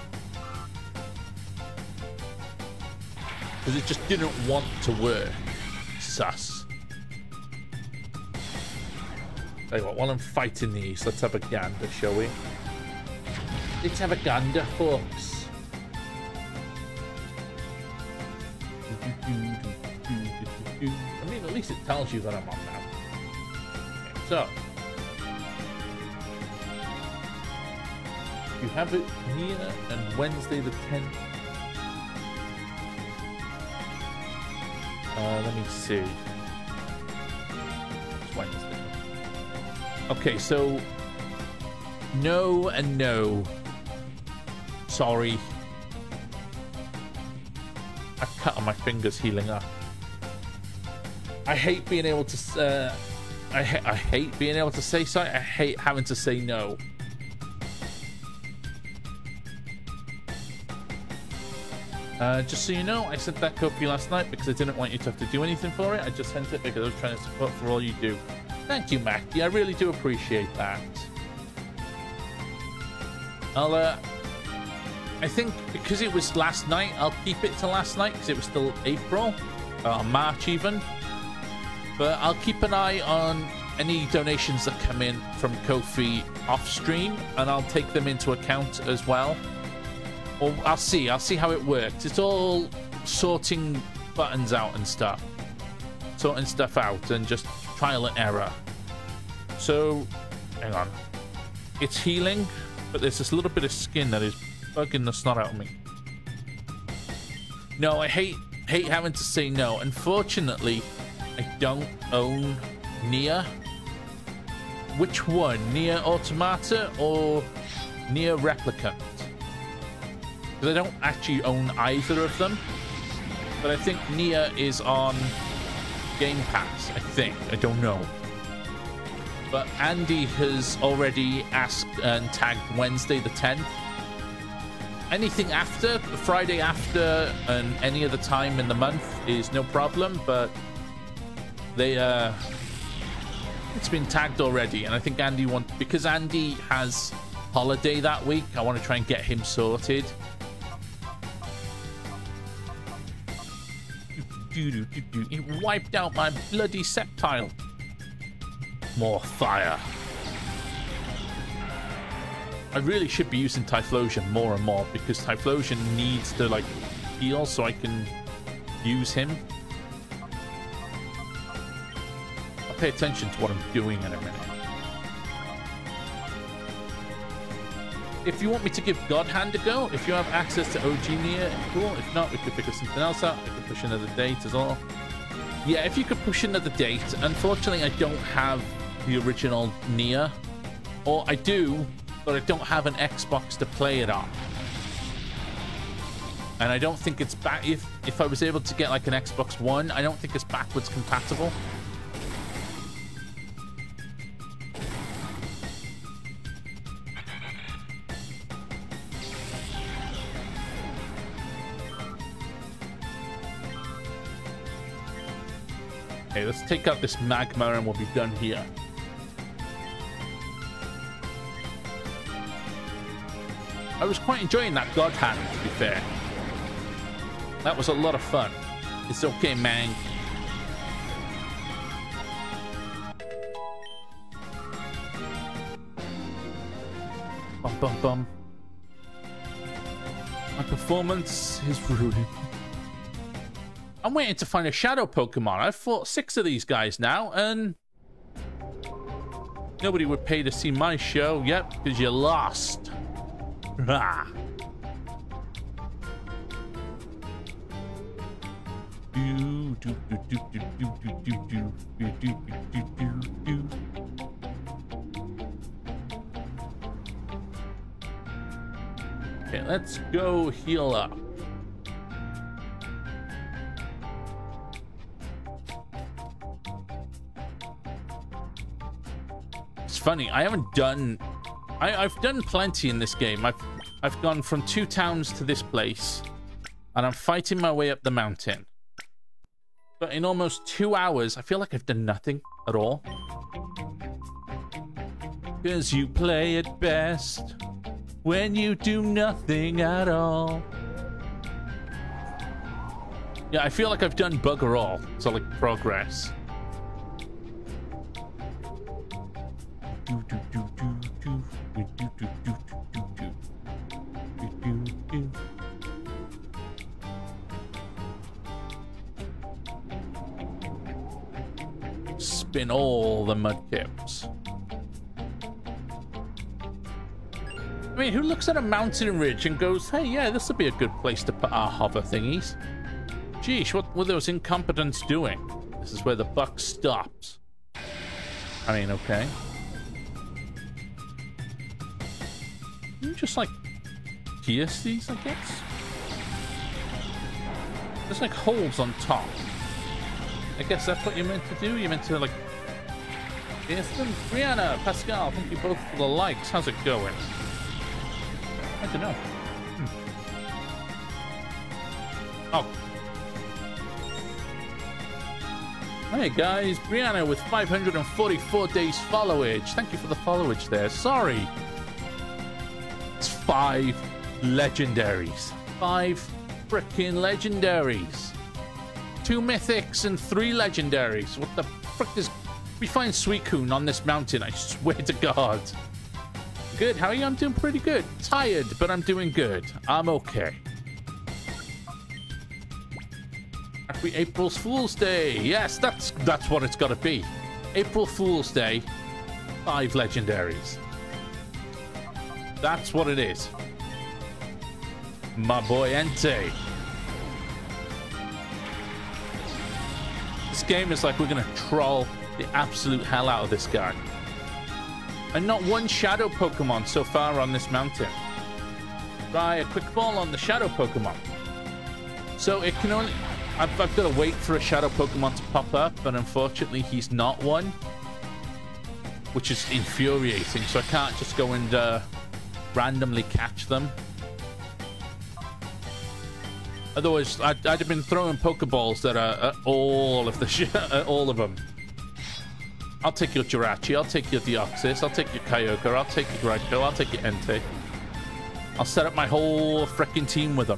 Because it just didn't want to work. Sus. Tell you what, while I'm fighting these, let's have a gander, shall we? Let's have a gander, folks. I mean, at least it tells you that I'm on now. Okay, so you have it here and Wednesday the 10th. Let me see. It's Wednesday. Okay, so no and no. Sorry. I cut on my fingers healing up. I hate being able to I hate being able to say sorry. I hate having to say no. Just so you know, I sent that code for you last night because I didn't want you to have to do anything for it. I just sent it because I was trying to support for all you do. Thank you, Mackie. I really do appreciate that. I think because it was last night, I'll keep it to last night because it was still April, or March even. But I'll keep an eye on any donations that come in from Ko-fi off stream, and I'll take them into account as well. Or I'll see how it works. It's all sorting buttons out and stuff. Sorting stuff out and just trial and error. So, hang on. It's healing, but there's this little bit of skin that is bugging the snot out of me. No, I hate having to say no. Unfortunately, I don't own Nier. Which one? Nier Automata or Nier Replicant? Because I don't actually own either of them. But I think Nier is on Game Pass, I think. I don't know. But Andy has already asked and tagged Wednesday the 10th. Anything after, Friday after, and any other time in the month is no problem, but they, it's been tagged already, and I think Andy because Andy has holiday that week, I want to try and get him sorted. He wiped out my bloody Sceptile. More fire. I really should be using Typhlosion more and more, because Typhlosion needs to, like, heal so I can use him. I'll pay attention to what I'm doing in a minute. If you want me to give God Hand a go, if you have access to OG Nier, cool. If not, we could figure something else out. We could push another date as well. Yeah, if you could push another date. Unfortunately, I don't have the original Nier. Or I do, but I don't have an Xbox to play it on. And I don't think it's back. If I was able to get like an Xbox One, I don't think it's backwards compatible. Okay, let's take out this magma and we'll be done here. I was quite enjoying that God Hand, to be fair. That was a lot of fun. It's okay, man. Bum, bum, bum. My performance is ruined. I'm waiting to find a shadow Pokemon. I've fought 6 of these guys now, and nobody would pay to see my show. Yep, because you lost. Ah. Okay, let's go heal up. It's funny, I haven't done... I've done plenty in this game. I've gone from 2 towns to this place, and I'm fighting my way up the mountain. But in almost 2 hours, I feel like I've done nothing at all. Because you play it best when you do nothing at all. Yeah, I feel like I've done bugger all. So, like, progress. Spin all the mudkips. I mean, who looks at a mountain ridge and goes, hey, yeah, this would be a good place to put our hover thingies? Geesh, what were those incompetents doing? This is where the buck stops. I mean, okay. You just, like, pierce these, I guess? There's, like, holes on top. I guess that's what you're meant to do? You're meant to, like, pierce them? Brianna, Pascal, thank you both for the likes. How's it going? I don't know. Oh. Hey, guys. Brianna with 544 days followage. Thank you for the followage there. Sorry. It's 5 legendaries. 5 frickin' legendaries. 2 mythics and 3 legendaries. What the frick is We find Suicune on this mountain, I swear to God. Good, how are you? I'm doing pretty good. Tired, but I'm doing good. I'm okay. Happy April Fool's Day. Yes, that's what it's got to be. April Fool's Day, 5 legendaries. That's what it is. My boy Entei. This game is like we're going to troll the absolute hell out of this guy. And not one shadow Pokemon so far on this mountain. Try a quick ball on the shadow Pokemon. So it can only... I've got to wait for a shadow Pokemon to pop up, but unfortunately he's not one. Which is infuriating, so I can't just go and randomly catch them. Otherwise, I'd have been throwing Pokeballs that are all of the all of them. I'll take your Jirachi, I'll take your Deoxys, I'll take your Kyogre, I'll take your Raikou, I'll take your Entei. I'll set up my whole frickin' team with them.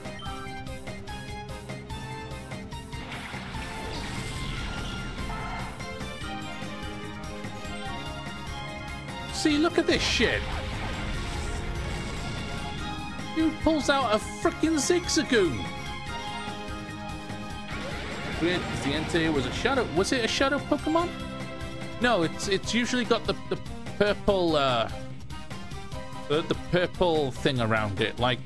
See, look at this shit. Dude pulls out a frickin' Zigzagoon. Weird, because the Entei was a shadow. Was it a shadow Pokemon? No, it's usually got the purple the purple thing around it, like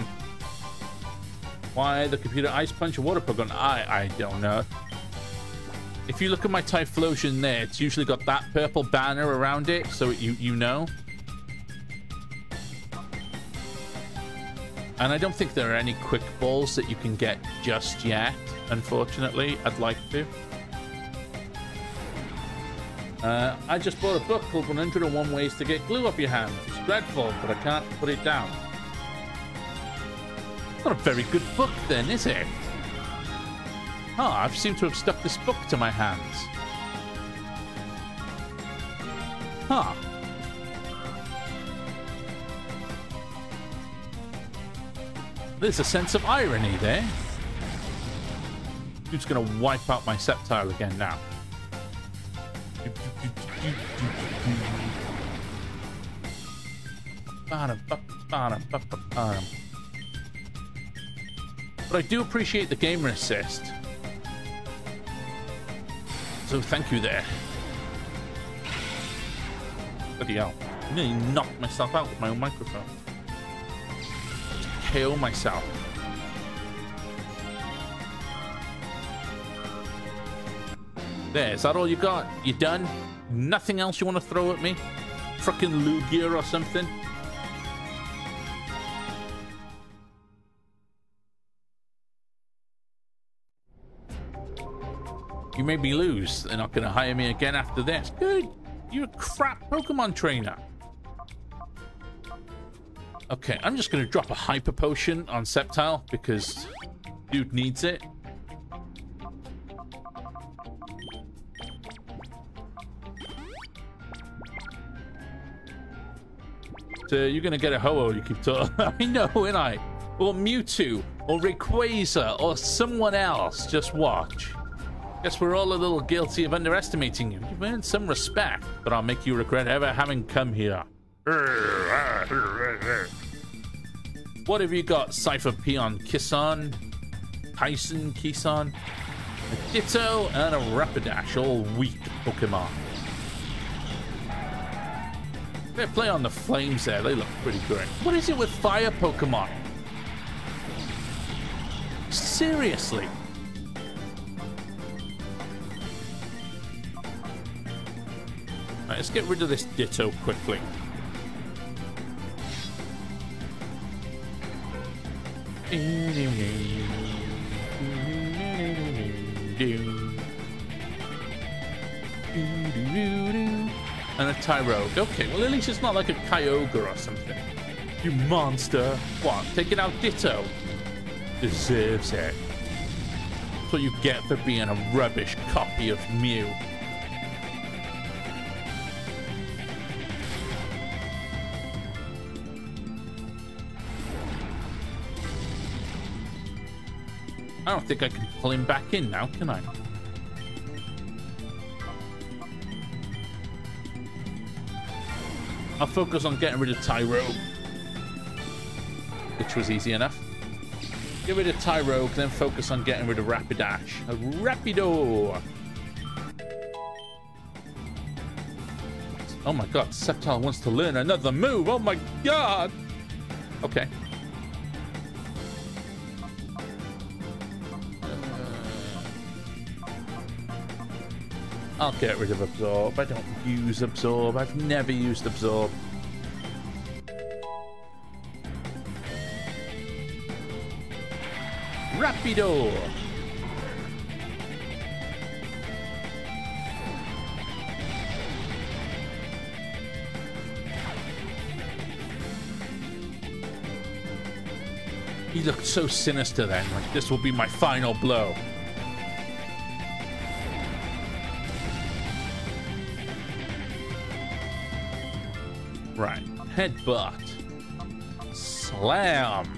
why the computer Ice Punch a water Pokemon? I don't know. If you look at my Typhlosion there, it's usually got that purple banner around it, so you know. And I don't think there are any quick balls that you can get just yet, unfortunately. I'd like to. I just bought a book called 101 Ways to Get Glue Up Your Hands. It's dreadful, but I can't put it down. It's not a very good book then, is it? Oh, I seem to have stuck this book to my hands. Huh. There's a sense of irony there. Dude's gonna wipe out my Sceptile again now. But I do appreciate the gamer assist. So thank you there. Bloody hell. I nearly knocked myself out with my own microphone. Just KO myself. There, is that all you got? You done? Nothing else you want to throw at me? Frickin' Lugia or something? You made me lose. They're not going to hire me again after this. Good. You're a crap Pokemon trainer. Okay, I'm just going to drop a Hyper Potion on Sceptile because dude needs it. So you're going to get a Ho-Oh, you keep talking. I know, ain't I? Or Mewtwo, or Rayquaza, or someone else. Just watch. Guess we're all a little guilty of underestimating you. You've earned some respect, but I'll make you regret ever having come here. What have you got, Cypher Peon? Kisson? Tyson? Kisson? A Ditto and a Rapidash, all weak Pokemon. They play on the flames there. They look pretty great. What is it with fire Pokemon? Seriously? Right, let's get rid of this Ditto quickly. And a Tyrogue. Okay, well at least it's not like a Kyogre or something. You monster. What? Taking out Ditto? Deserves it. That's what you get for being a rubbish copy of Mew. I don't think I can pull him back in now, can I? I'll focus on getting rid of Tyro, which was easy enough. Get rid of Tyro, then focus on getting rid of Rapidash. Rapido! Oh my god, Sceptile wants to learn another move. Oh my god! Okay. I'll get rid of Absorb. I don't use Absorb. I've never used Absorb. Rapido! He looked so sinister then, like this will be my final blow. Right, headbutt. Slam.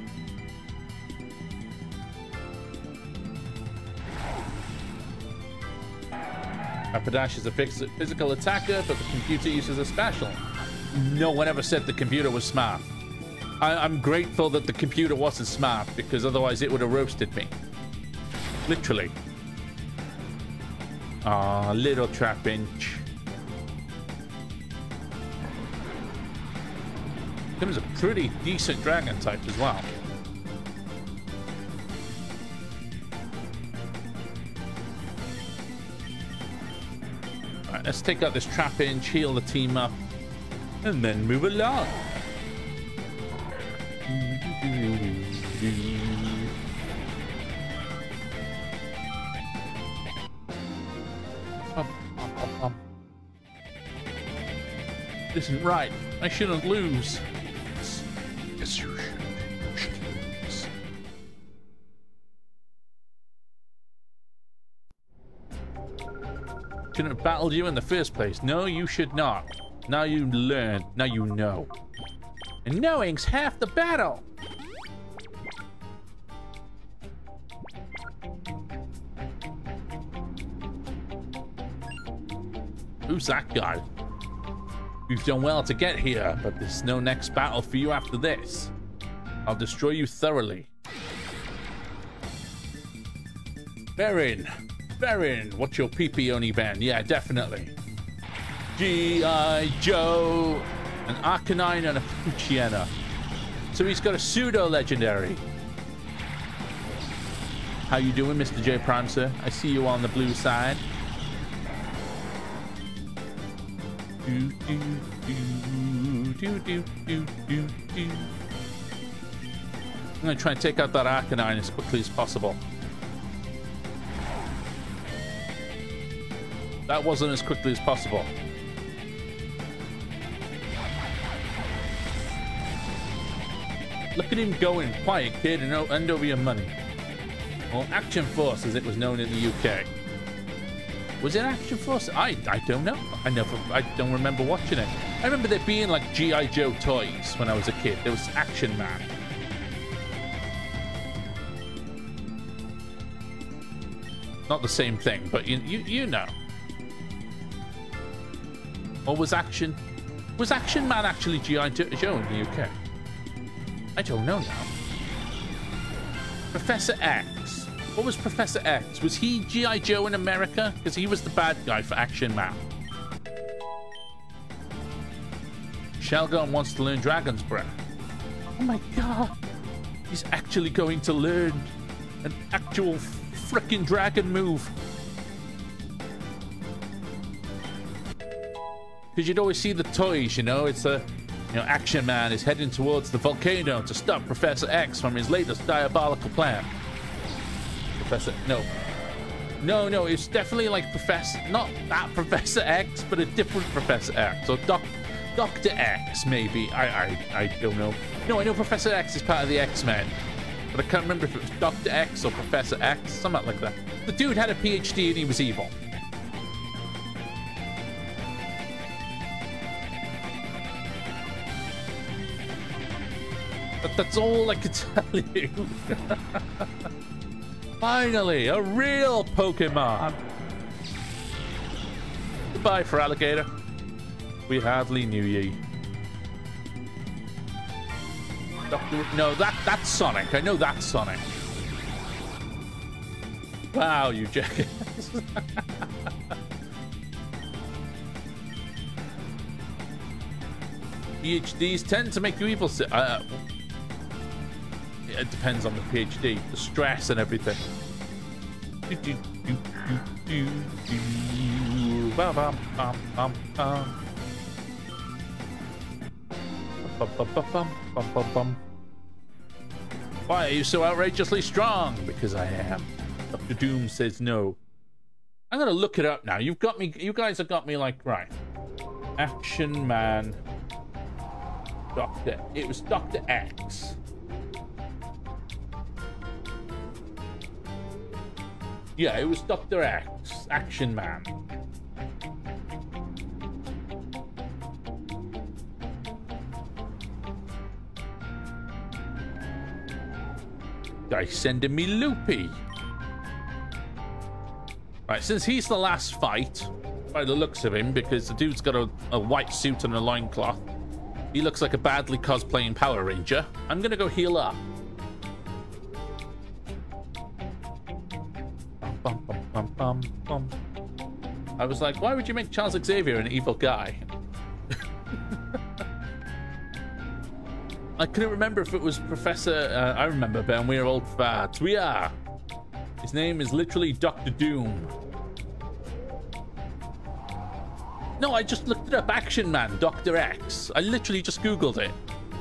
Rapidash is a physical attacker, but the computer uses a special. No one ever said the computer was smart. I'm grateful that the computer wasn't smart, because otherwise it would have roasted me. Literally. Aw, little Trapinch. Him is a pretty decent dragon type as well. Alright, let's take out this Trapinch, heal the team up, and then move along. This isn't right. I shouldn't lose. Yes, you should lose. Shouldn't have battled you in the first place. No, you should not. Now you learn. Now you know. And knowing's half the battle. Who's that guy? You've done well to get here, but there's no next battle for you after this. I'll destroy you thoroughly. Baron! Baron! What's your PP-Oni band? Yeah, definitely. G.I. Joe! An Arcanine and a Poochyena. So he's got a pseudo-legendary. How you doing, Mr. J Prime, sir? I see you on the blue side. I'm gonna try and take out that Arcanine as quickly as possible. That wasn't as quickly as possible. Look at him going, quiet kid, and hand over your money. Well, Action Force, as it was known in the UK. Was it Action Force? I don't know. I don't remember watching it. I remember there being like G.I. Joe toys when I was a kid. There was Action Man. Not the same thing, but you know. Or was Action Man actually G.I. Joe in the UK? I don't know now. Professor X. What was Professor X? Was he G.I. Joe in America? Because he was the bad guy for Action Man. Shelgon wants to learn Dragon's Breath. Oh my god. He's actually going to learn an actual freaking dragon move. Because you'd always see the toys, you know? It's a... You know, Action Man is heading towards the volcano to stop Professor X from his latest diabolical plan. No, it's definitely like not that Professor X, but a different Professor X, or Dr. X, maybe. I don't know. No, I know Professor X is part of the X-Men, but I can't remember if it was Dr. X or Professor X, something like that. The dude had a PhD and he was evil. But that's all I can tell you. Finally, a real Pokemon. Goodbye, Feraligatr. We hardly knew ye. No, that's Sonic. I know that's Sonic. Wow, you jackass. PhDs tend to make you evil. It depends on the PhD, the stress and everything. Why are you so outrageously strong? Because I am. Dr. Doom says no. I'm gonna look it up now. You've got me. You guys have got me like right. Action Man. Doctor. It was Dr. X. Yeah, it was Dr. X. Action Man. Guy's sending me loopy. Right, since he's the last fight, by the looks of him, because the dude's got a white suit and a loincloth, he looks like a badly cosplaying Power Ranger. I'm gonna go heal up. Bum, bum, bum, bum, bum. I was like, why would you make Charles Xavier an evil guy? I couldn't remember if it was Professor... I remember, Ben, we're old farts. We are. His name is literally Dr. Doom. No, I just looked it up. Action Man, Dr. X. I literally just Googled it.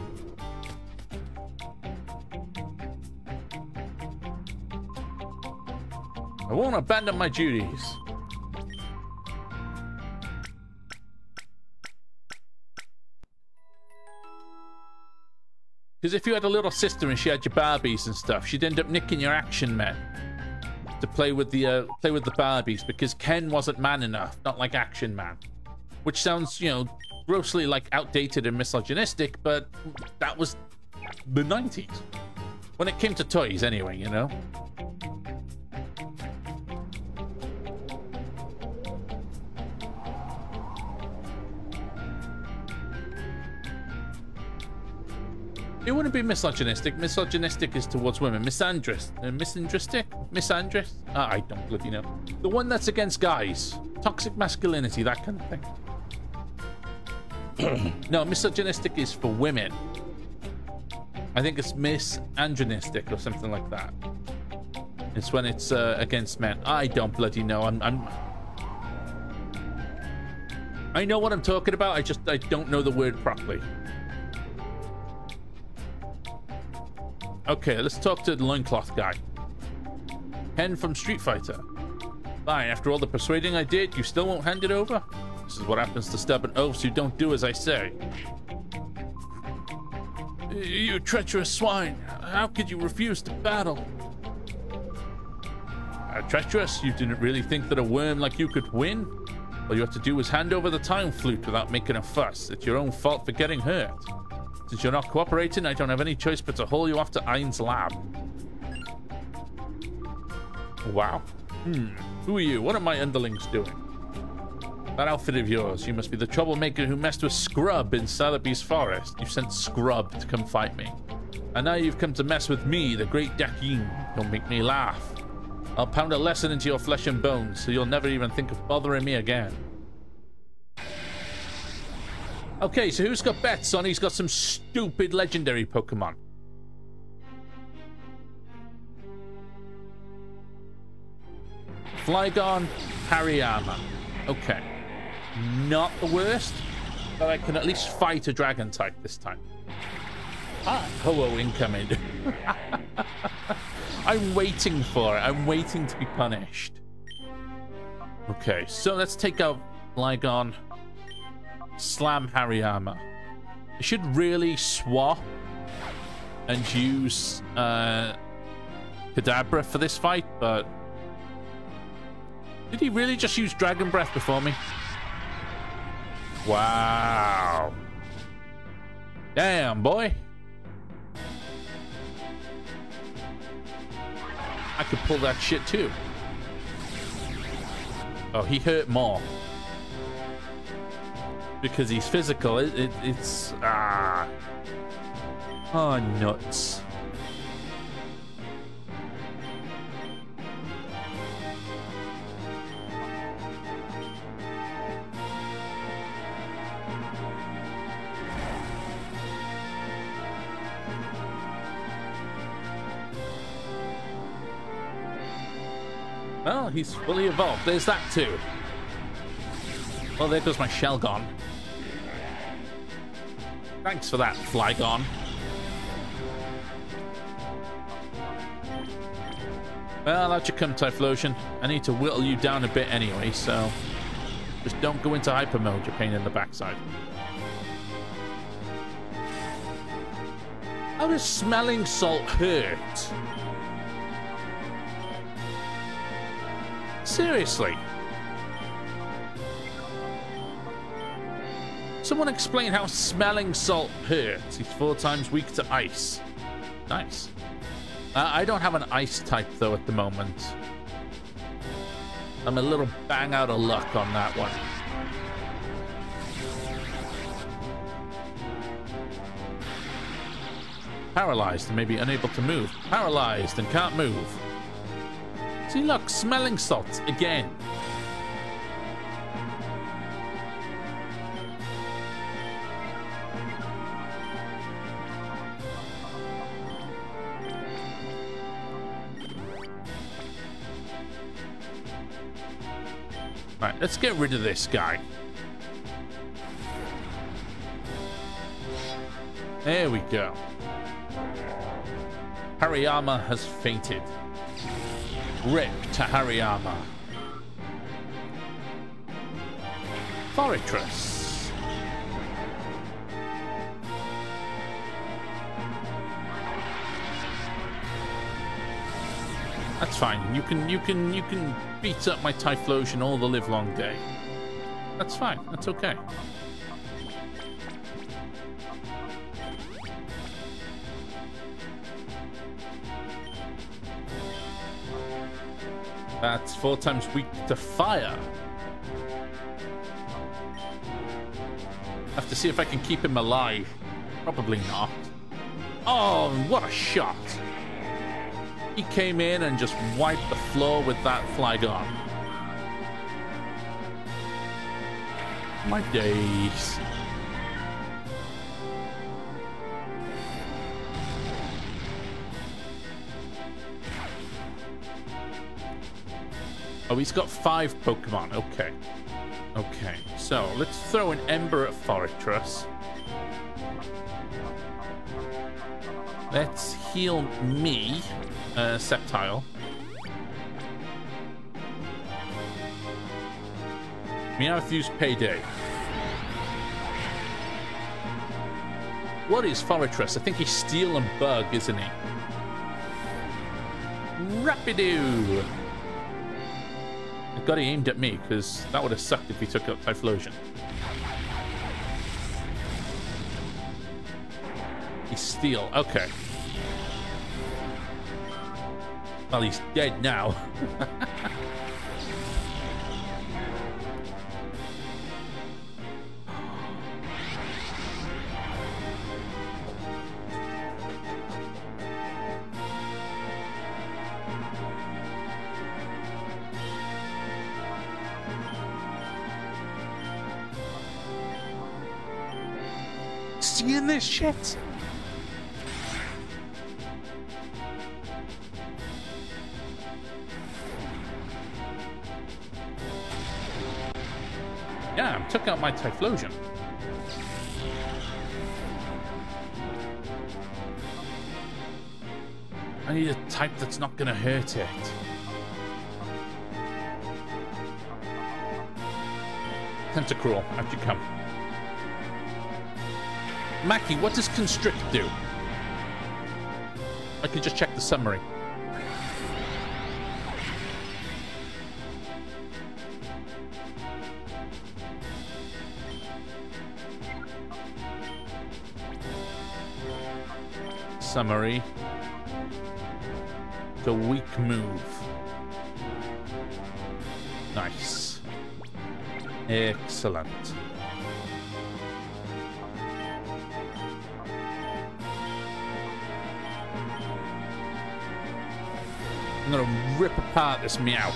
I won't abandon my duties. Because if you had a little sister and she had your Barbies and stuff, she'd end up nicking your Action Men to play with the Barbies, because Ken wasn't man enough, not like Action Man. Which sounds, you know, grossly like outdated and misogynistic, but that was the 90s. When it came to toys, anyway, you know. It wouldn't be misogynistic. Misogynistic is towards women. Misandrist. Misandrist? I don't bloody know. The one that's against guys. Toxic masculinity, that kind of thing. No, misogynistic is for women. I think it's misandronistic or something like that. It's when it's against men. I don't bloody know. I know what I'm talking about. I don't know the word properly. Okay, let's talk to the loincloth guy. Ken from Street Fighter. Fine, after all the persuading I did, you still won't hand it over? This is what happens to stubborn oafs who don't do as I say. You treacherous swine. How could you refuse to battle? Treacherous? You didn't really think that a worm like you could win? All you have to do is hand over the time flute without making a fuss. It's your own fault for getting hurt. Since you're not cooperating, I don't have any choice but to haul you off to Ain's lab. Wow. Who are you? What are my underlings doing? That outfit of yours. You must be the troublemaker who messed with Scrub in Sotheby's Forest. You sent Scrub to come fight me. And now you've come to mess with me, the great Dakeem. Don't make me laugh. I'll pound a lesson into your flesh and bones, so you'll never even think of bothering me again. Okay, so who's got bets on? He's got some stupid legendary Pokemon. Flygon, Hariyama. Okay. Not the worst, but I can at least fight a dragon type this time. Ah, Ho-Oh incoming. I'm waiting for it. I'm waiting to be punished. Okay, so let's take out Flygon. Slam Hariyama. I should really swap and use Kadabra for this fight, but did he really just use Dragon Breath before me? Wow. Damn, boy. I could pull that shit too. Oh, he hurt more. Because he's physical. It's... Oh, Oh, nuts. Well, he's fully evolved. There's that too. Well, there goes my Shelgon. Thanks for that, Flygon. Well, out you come, Typhlosion. I need to whittle you down a bit anyway, so just don't go into hyper mode, you're pain in the backside. How does smelling salt hurt? Seriously? Someone explain how smelling salt hurts. He's 4 times weak to ice. Nice. I don't have an ice type, though, at the moment. I'm a little bang out of luck on that one. Paralyzed and maybe unable to move. Paralyzed and can't move. See, look, smelling salts again. Right, let's get rid of this guy. There we go. Hariyama has fainted. Rip to Hariyama. Fortress. That's fine. You can beat up my Typhlosion all the live long day. That's fine. That's okay. That's 4 times weak to fire. Have to see if I can keep him alive. Probably not. Oh, what a shot. He came in and just wiped the floor with that Flygon. My days. Oh, he's got 5 Pokemon. Okay. Okay. So, let's throw an Ember at Fortress. Let's heal me. Sceptile. Meowth's Payday. What is Fortress? I think he's Steel and Bug, isn't he? Rapido! I got he aimed at me, because that would have sucked if he took out Typhlosion. He's Steel. Okay. Well, he's dead now. Seeing this shit? Yeah, I took out my Typhlosion. I need a type that's not gonna hurt it. Tentacruel, out you come. Mackie, what does Constrict do? I can just check the summary. Summary. The weak move. Nice. Excellent. I'm gonna rip apart this Meowth.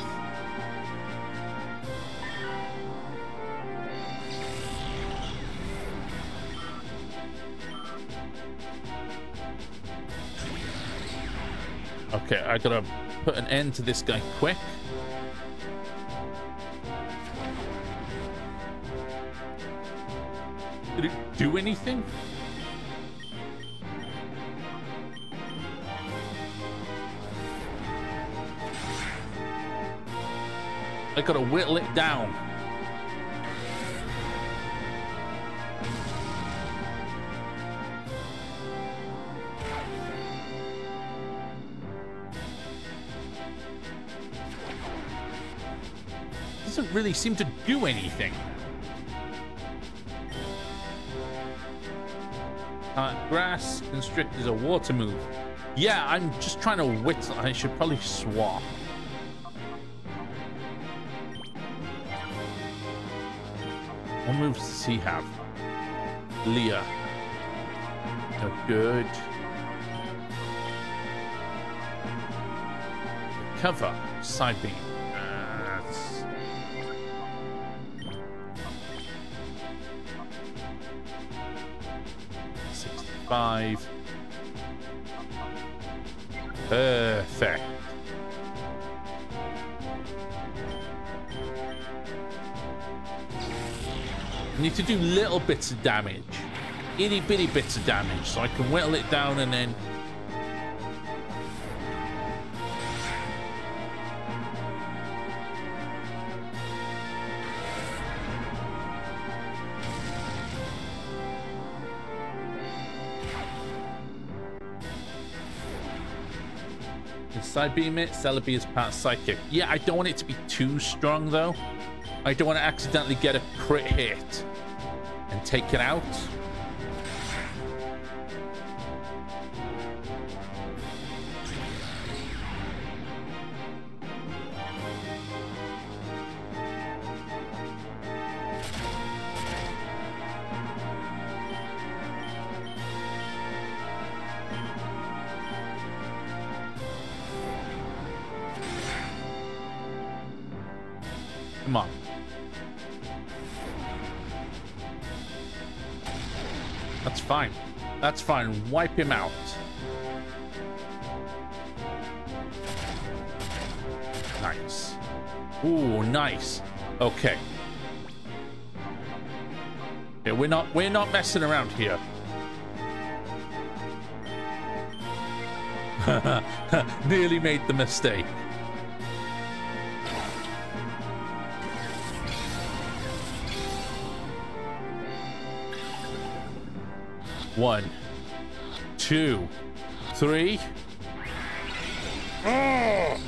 Okay, I gotta put an end to this guy quick. Did it do anything? I gotta whittle it down. Doesn't really seem to do anything. Grass, constrictors, a water move. Yeah, I'm just trying to whittle. I should probably swap. What moves does he have? Leah. No good. Cover. Side beam. 65. Perfect. I need to do little bits of damage. Itty bitty bits of damage so I can whittle it down and then... Side beam it. Celebi is part psychic. Yeah, I don't want it to be too strong though. I don't want to accidentally get a crit hit and take it out. Come on. That's fine. That's fine. Wipe him out. Nice. Ooh, nice. Okay. Yeah, we're not messing around here. Nearly made the mistake. One, two, three. Oh!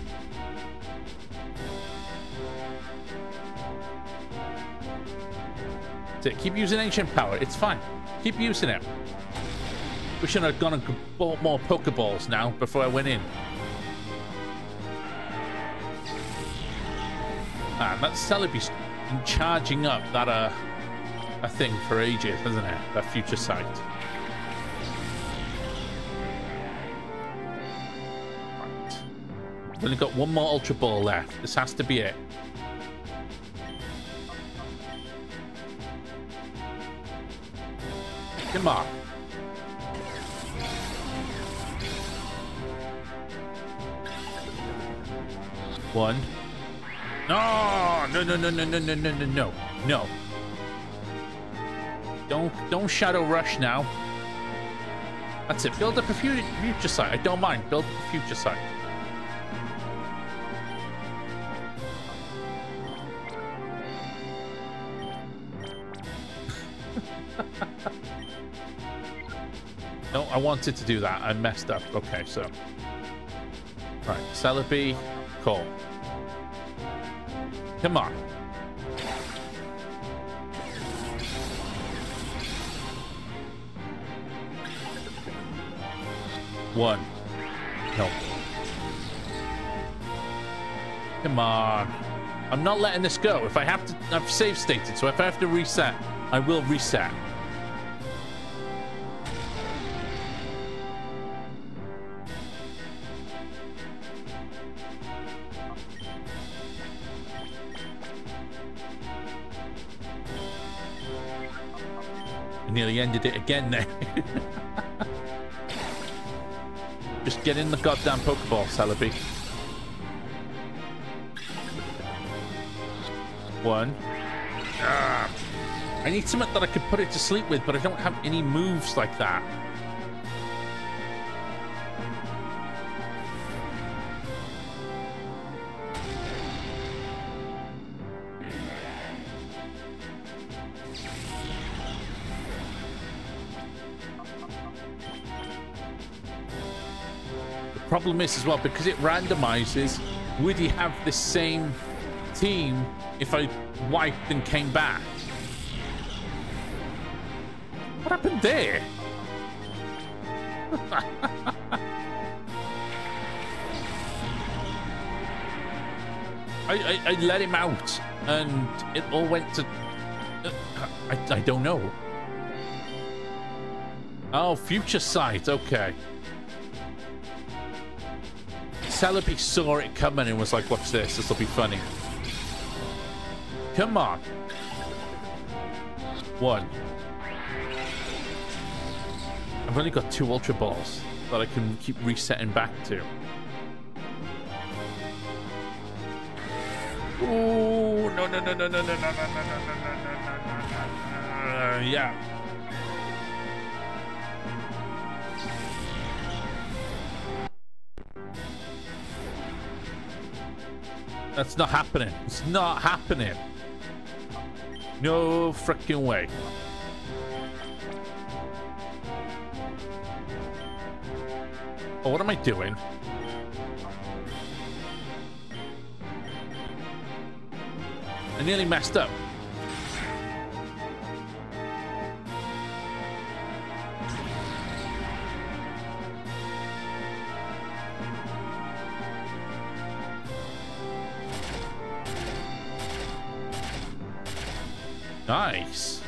Keep using ancient power. It's fine. Keep using it. We should have gone and bought more Pokeballs now before I went in. Man, that Celebi's been charging up that a thing for ages, hasn't it? That future sight. Right. We've only got one more Ultra Ball left. This has to be it. Come on. One. No! No, no, no, no, no, no, no, no, no. No. Don't Shadow Rush now. That's it. Build up a future sight. I don't mind. Build up a future sight. No, I wanted to do that. I messed up. Okay, so. Right. Celebi. Cool. Come on. One. No. Come on. I'm not letting this go. If I have to, I've save stated, so if I have to reset, I will reset. I nearly ended it again there. Just get in the goddamn Pokeball, Celebi. One. I need something that I could put it to sleep with, but I don't have any moves like that. The problem is as well, because it randomizes, would he have the same team if I wiped and came back? What happened there? I let him out and it all went to... I don't know. Oh, future sight, okay. Celebi saw it coming and was like, watch this, this'll be funny. Come on. One. I've only got 2 Ultra Balls that I can keep resetting back to. Ooh, no. Yeah. That's not happening. It's not happening. No freaking way. Oh, what am I doing? I nearly messed up. Nice.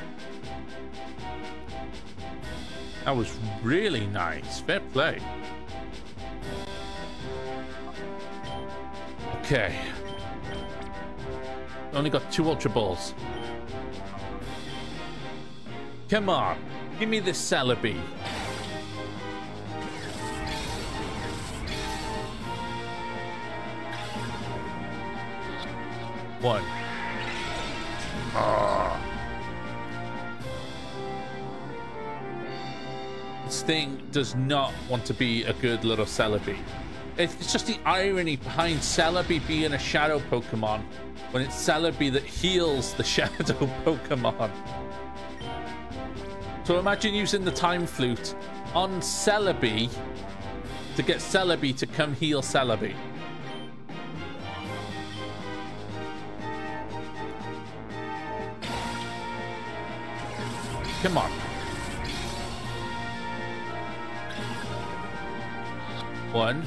That was really nice. Fair play. Okay. Only got 2 Ultra Balls. Come on. Give me this Celebi. One. Oh. This thing does not want to be a good little Celebi. It's just the irony behind Celebi being a shadow Pokemon when it's Celebi that heals the shadow Pokemon. So imagine using the Time Flute on Celebi to get Celebi to come heal Celebi. Come on. One.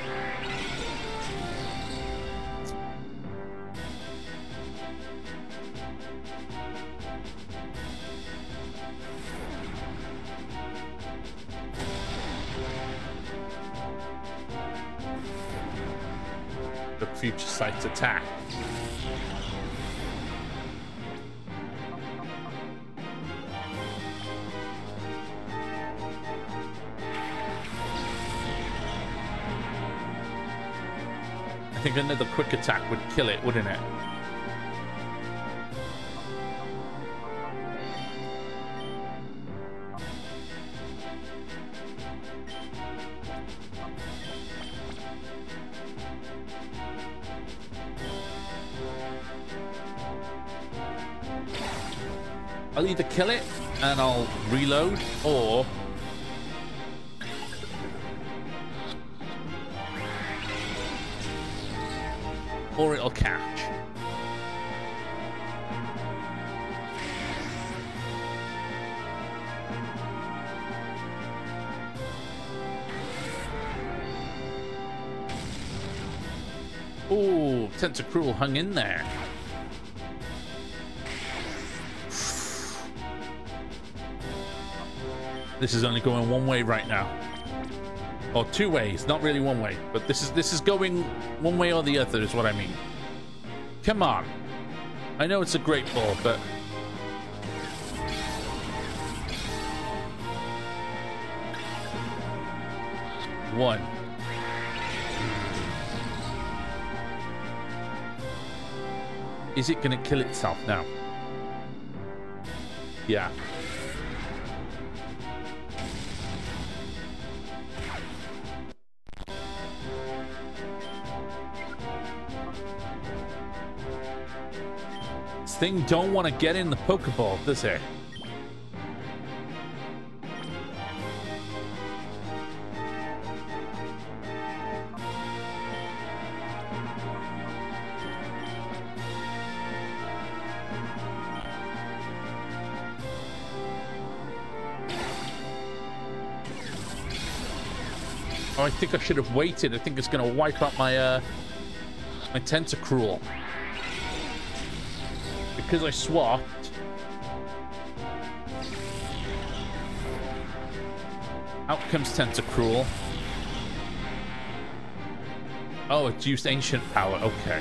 The future sight's attack. I think another quick attack would kill it, wouldn't it? I'll either kill it and I'll reload, or it'll catch. Oh, Tentacruel hung in there. This is only going one way right now. Or 2 ways, not really one way, but this is going one way or the other is what I mean. Come on. I know it's a great ball, but One. Is it going to kill itself now? Yeah. This thing don't want to get in the Pokeball, does it? Oh, I think I should have waited. I think it's going to wipe out my my Tentacruel. Because I swapped. Out comes Tentacruel. Oh, it's used Ancient Power. Okay.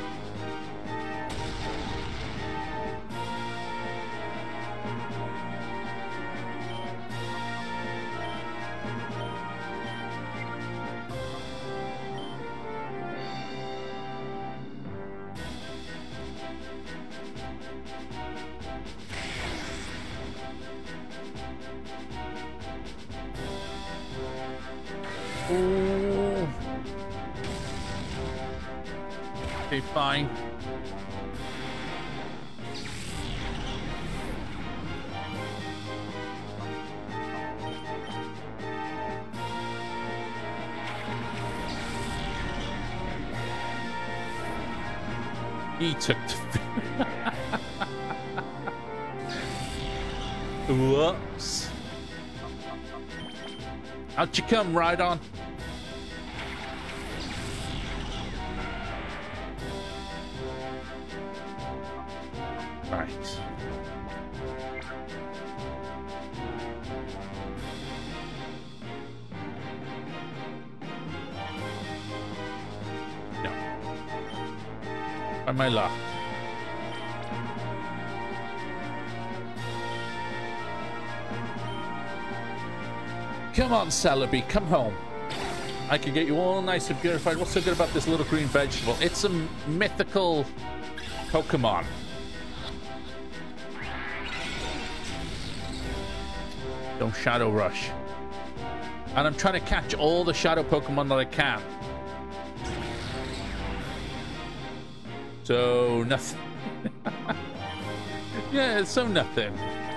Okay, fine. He took whoops. Out you come, Rhydon. Right. No. By my luck. Come on, Celebi, come home. I can get you all nice and purified. What's so good about this little green vegetable? It's a mythical Pokemon. Don't Shadow Rush. And I'm trying to catch all the Shadow Pokemon that I can. So, nothing. Yeah, so nothing.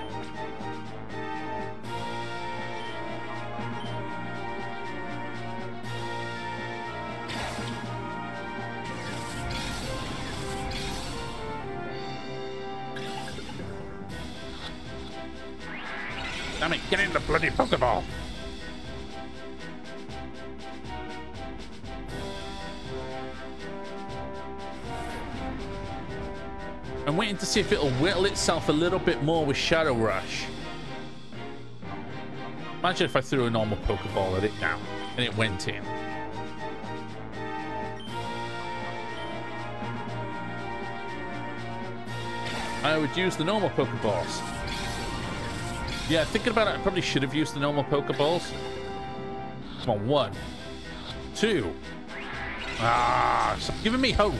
Damn it, get in the bloody Pokeball! I'm waiting to see if it'll whittle itself a little bit more with Shadow Rush. Imagine if I threw a normal Pokeball at it now, and it went in. I would use the normal Pokeballs. Yeah, thinking about it, I probably should have used the normal Pokeballs. Come on, 1, 2. Ah, stop giving me hope.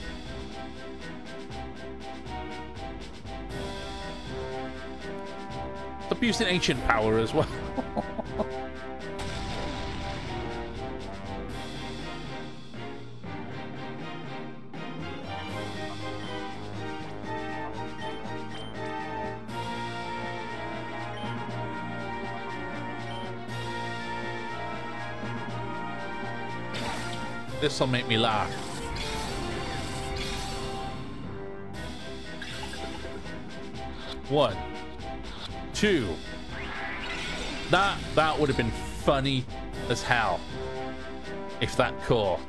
Stop using Ancient Power as well. This'll make me laugh. One, 2. That would have been funny as hell if that caught.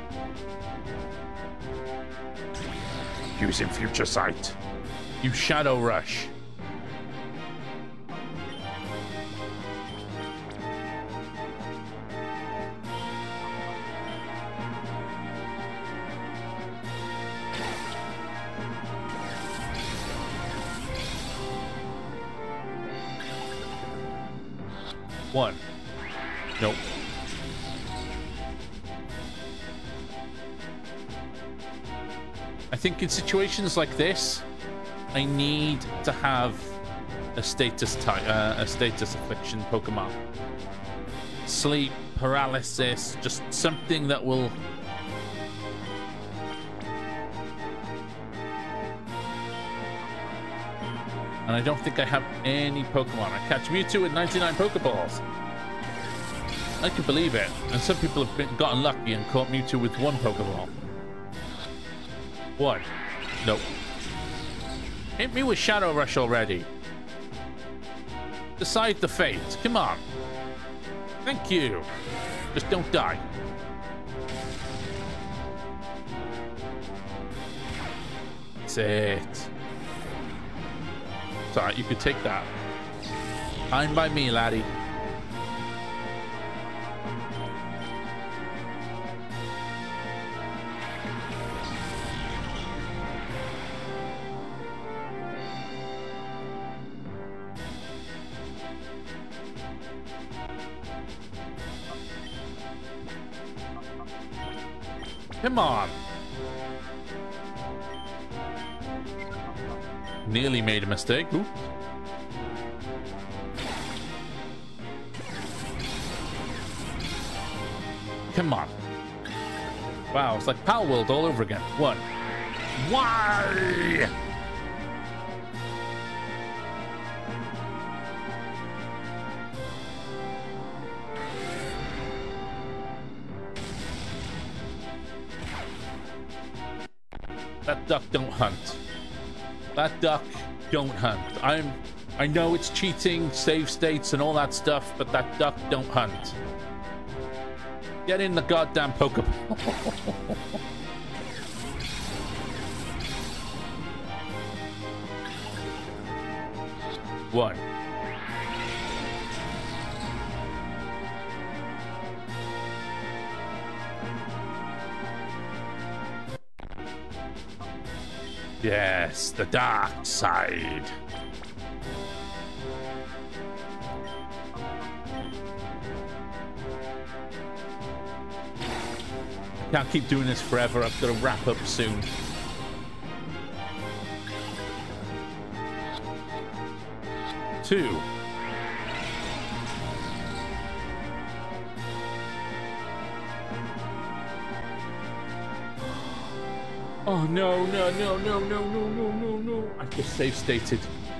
Using Future Sight. You Shadow Rush. One. Nope. I think in situations like this, I need to have a status affliction Pokemon. Sleep, paralysis, just something that will... And I don't think I have any Pokemon. I catch Mewtwo with 99 Pokeballs. I can believe it. And some people have gotten lucky and caught Mewtwo with 1 Pokeball. 1. Nope. Hit me with Shadow Rush already. Decide the fate. Come on. Thank you. Just don't die. That's it. It's alright, you could take that. Fine by me, laddie. Come on. Nearly made a mistake. Ooh. Come on. Wow, it's like Pal World all over again. 1. Why? That duck don't hunt. That duck don't hunt. I know it's cheating, save states and all that stuff, but that duck don't hunt. Get in the goddamn Pokeball. 1. Yes, the dark side. I can't keep doing this forever. I've got to wrap up soon. Two. Oh no, no, no, no, no, no, no, no, no. I just save stated.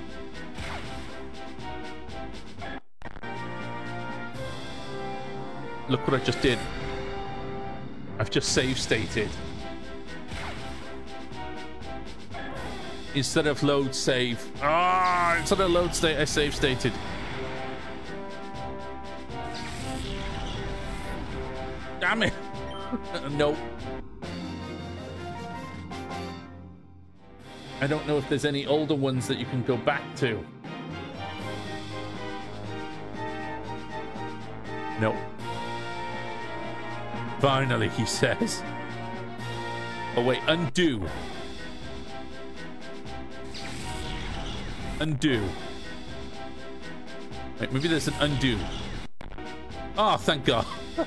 Look what I just did. I've just save stated. Instead of load save. Instead of load state, I save stated. Damn it. Nope. I don't know if there's any older ones that you can go back to. Nope. Finally, he says. Oh, wait. Undo. Undo. Wait, maybe there's an undo. Oh, thank God.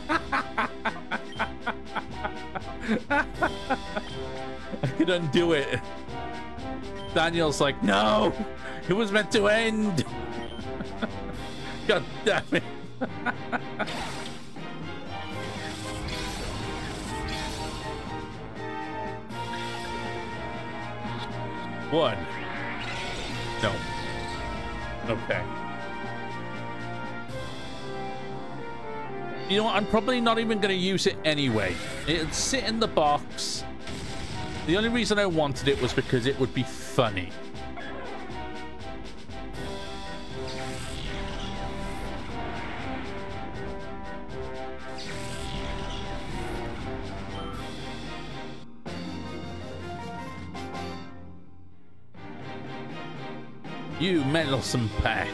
I could undo it. Daniel's like, no, it was meant to end. God damn it. One. No. Okay. You know what? I'm probably not even going to use it anyway. It'll sit in the box. The only reason I wanted it was because it would be funny. You meddlesome pair.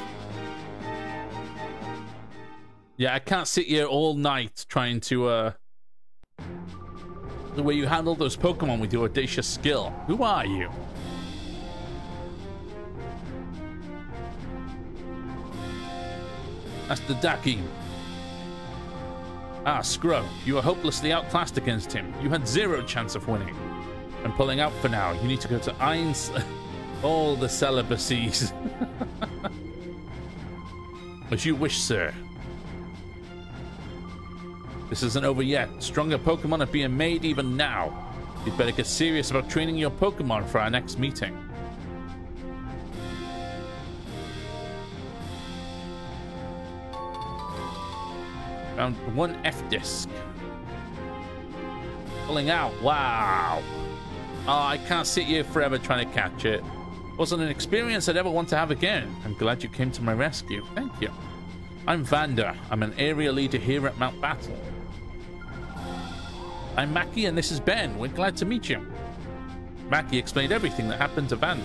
Yeah, I can't sit here all night trying to, the way you handle those Pokemon with your audacious skill. Who are you? That's the Dakim. Ah, Scrub, you were hopelessly outclassed against him. You had 0 chance of winning. I'm pulling out for now. You need to go to Ainz. All the celibacies. As you wish, sir. This isn't over yet. Stronger Pokemon are being made even now. You'd better get serious about training your Pokemon for our next meeting. Found one F-Disc. Pulling out. Wow. Oh, I can't sit here forever trying to catch it. Wasn't an experience I'd ever want to have again. I'm glad you came to my rescue. Thank you. I'm Vander. I'm an area leader here at Mount Battle. I'm Mackie and this is Ben. We're glad to meet you. Mackie explained everything that happened to Vander.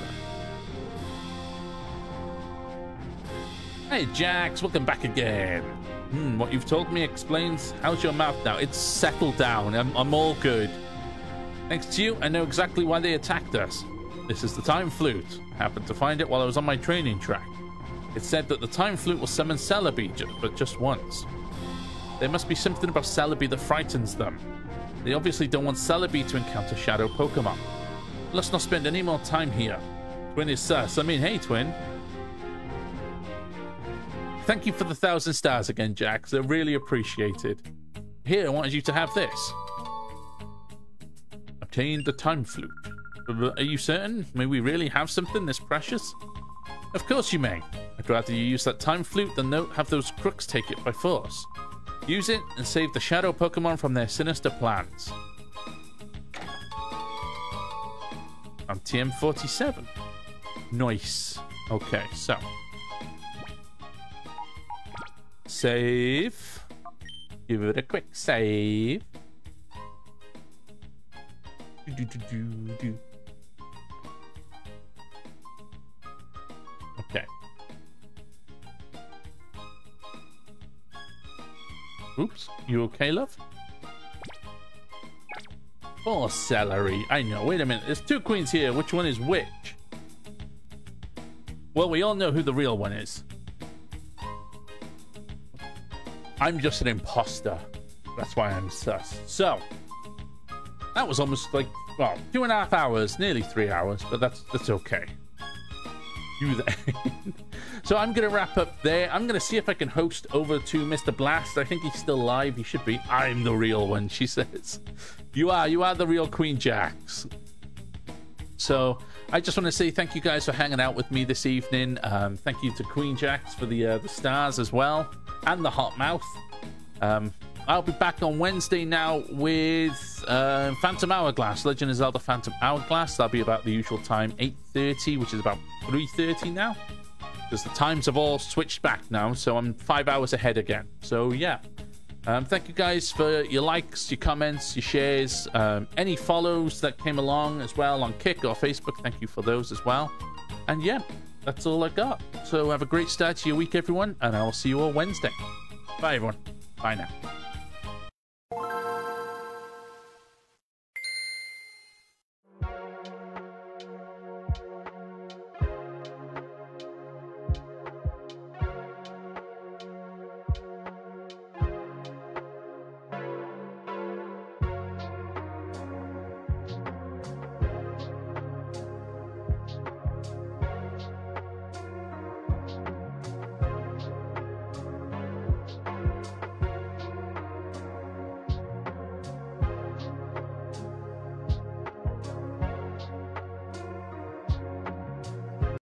Hey Jax, welcome back again. What you've told me explains. How's your mouth now? It's settled down. I'm all good. Thanks to you, I know exactly why they attacked us. This is the Time Flute. I happened to find it while I was on my training track. It said that the Time Flute will summon Celebi, but just once. There must be something about Celebi that frightens them. They obviously don't want Celebi to encounter Shadow Pokemon. Let's not spend any more time here. Twin is sus. I mean, hey, Twin. Thank you for the 1,000 stars again, Jax. They're really appreciated. Here, I wanted you to have this. Obtained the Time Flute. Are you certain? May we really have something this precious? Of course you may. I'd rather you use that Time Flute than have those crooks take it by force. Use it and save the Shadow Pokemon from their sinister plans. I'm TM47. Nice. Okay, so. Save. Give it a quick save. Okay. Oops. You okay, love? Oh, celery. I know. Wait a minute. There's two queens here. Which one is which? Well, we all know who the real one is. I'm just an imposter. That's why I'm sus. So, that was almost like, well, 2.5 hours, nearly 3 hours, but that's okay. You there. So I'm going to wrap up there. I'm going to see if I can host over to Mr. Blast. I think he's still live. He should be. I'm the real one, she says. You are the real Queen Jax. So I just want to say thank you guys for hanging out with me this evening. Thank you to Queen Jax for the stars as well, and the hot mouth. I'll be back on Wednesday now with Phantom Hourglass, Legend of Zelda Phantom Hourglass. That'll be about the usual time, 8:30, which is about 3:30 now, because the times have all switched back now, so I'm 5 hours ahead again. So yeah, thank you guys for your likes, your comments, your shares, any follows that came along as well on Kick or Facebook. Thank you for those as well. And yeah, that's all I got. So have a great start to your week, everyone, and I will see you all Wednesday. Bye, everyone. Bye now.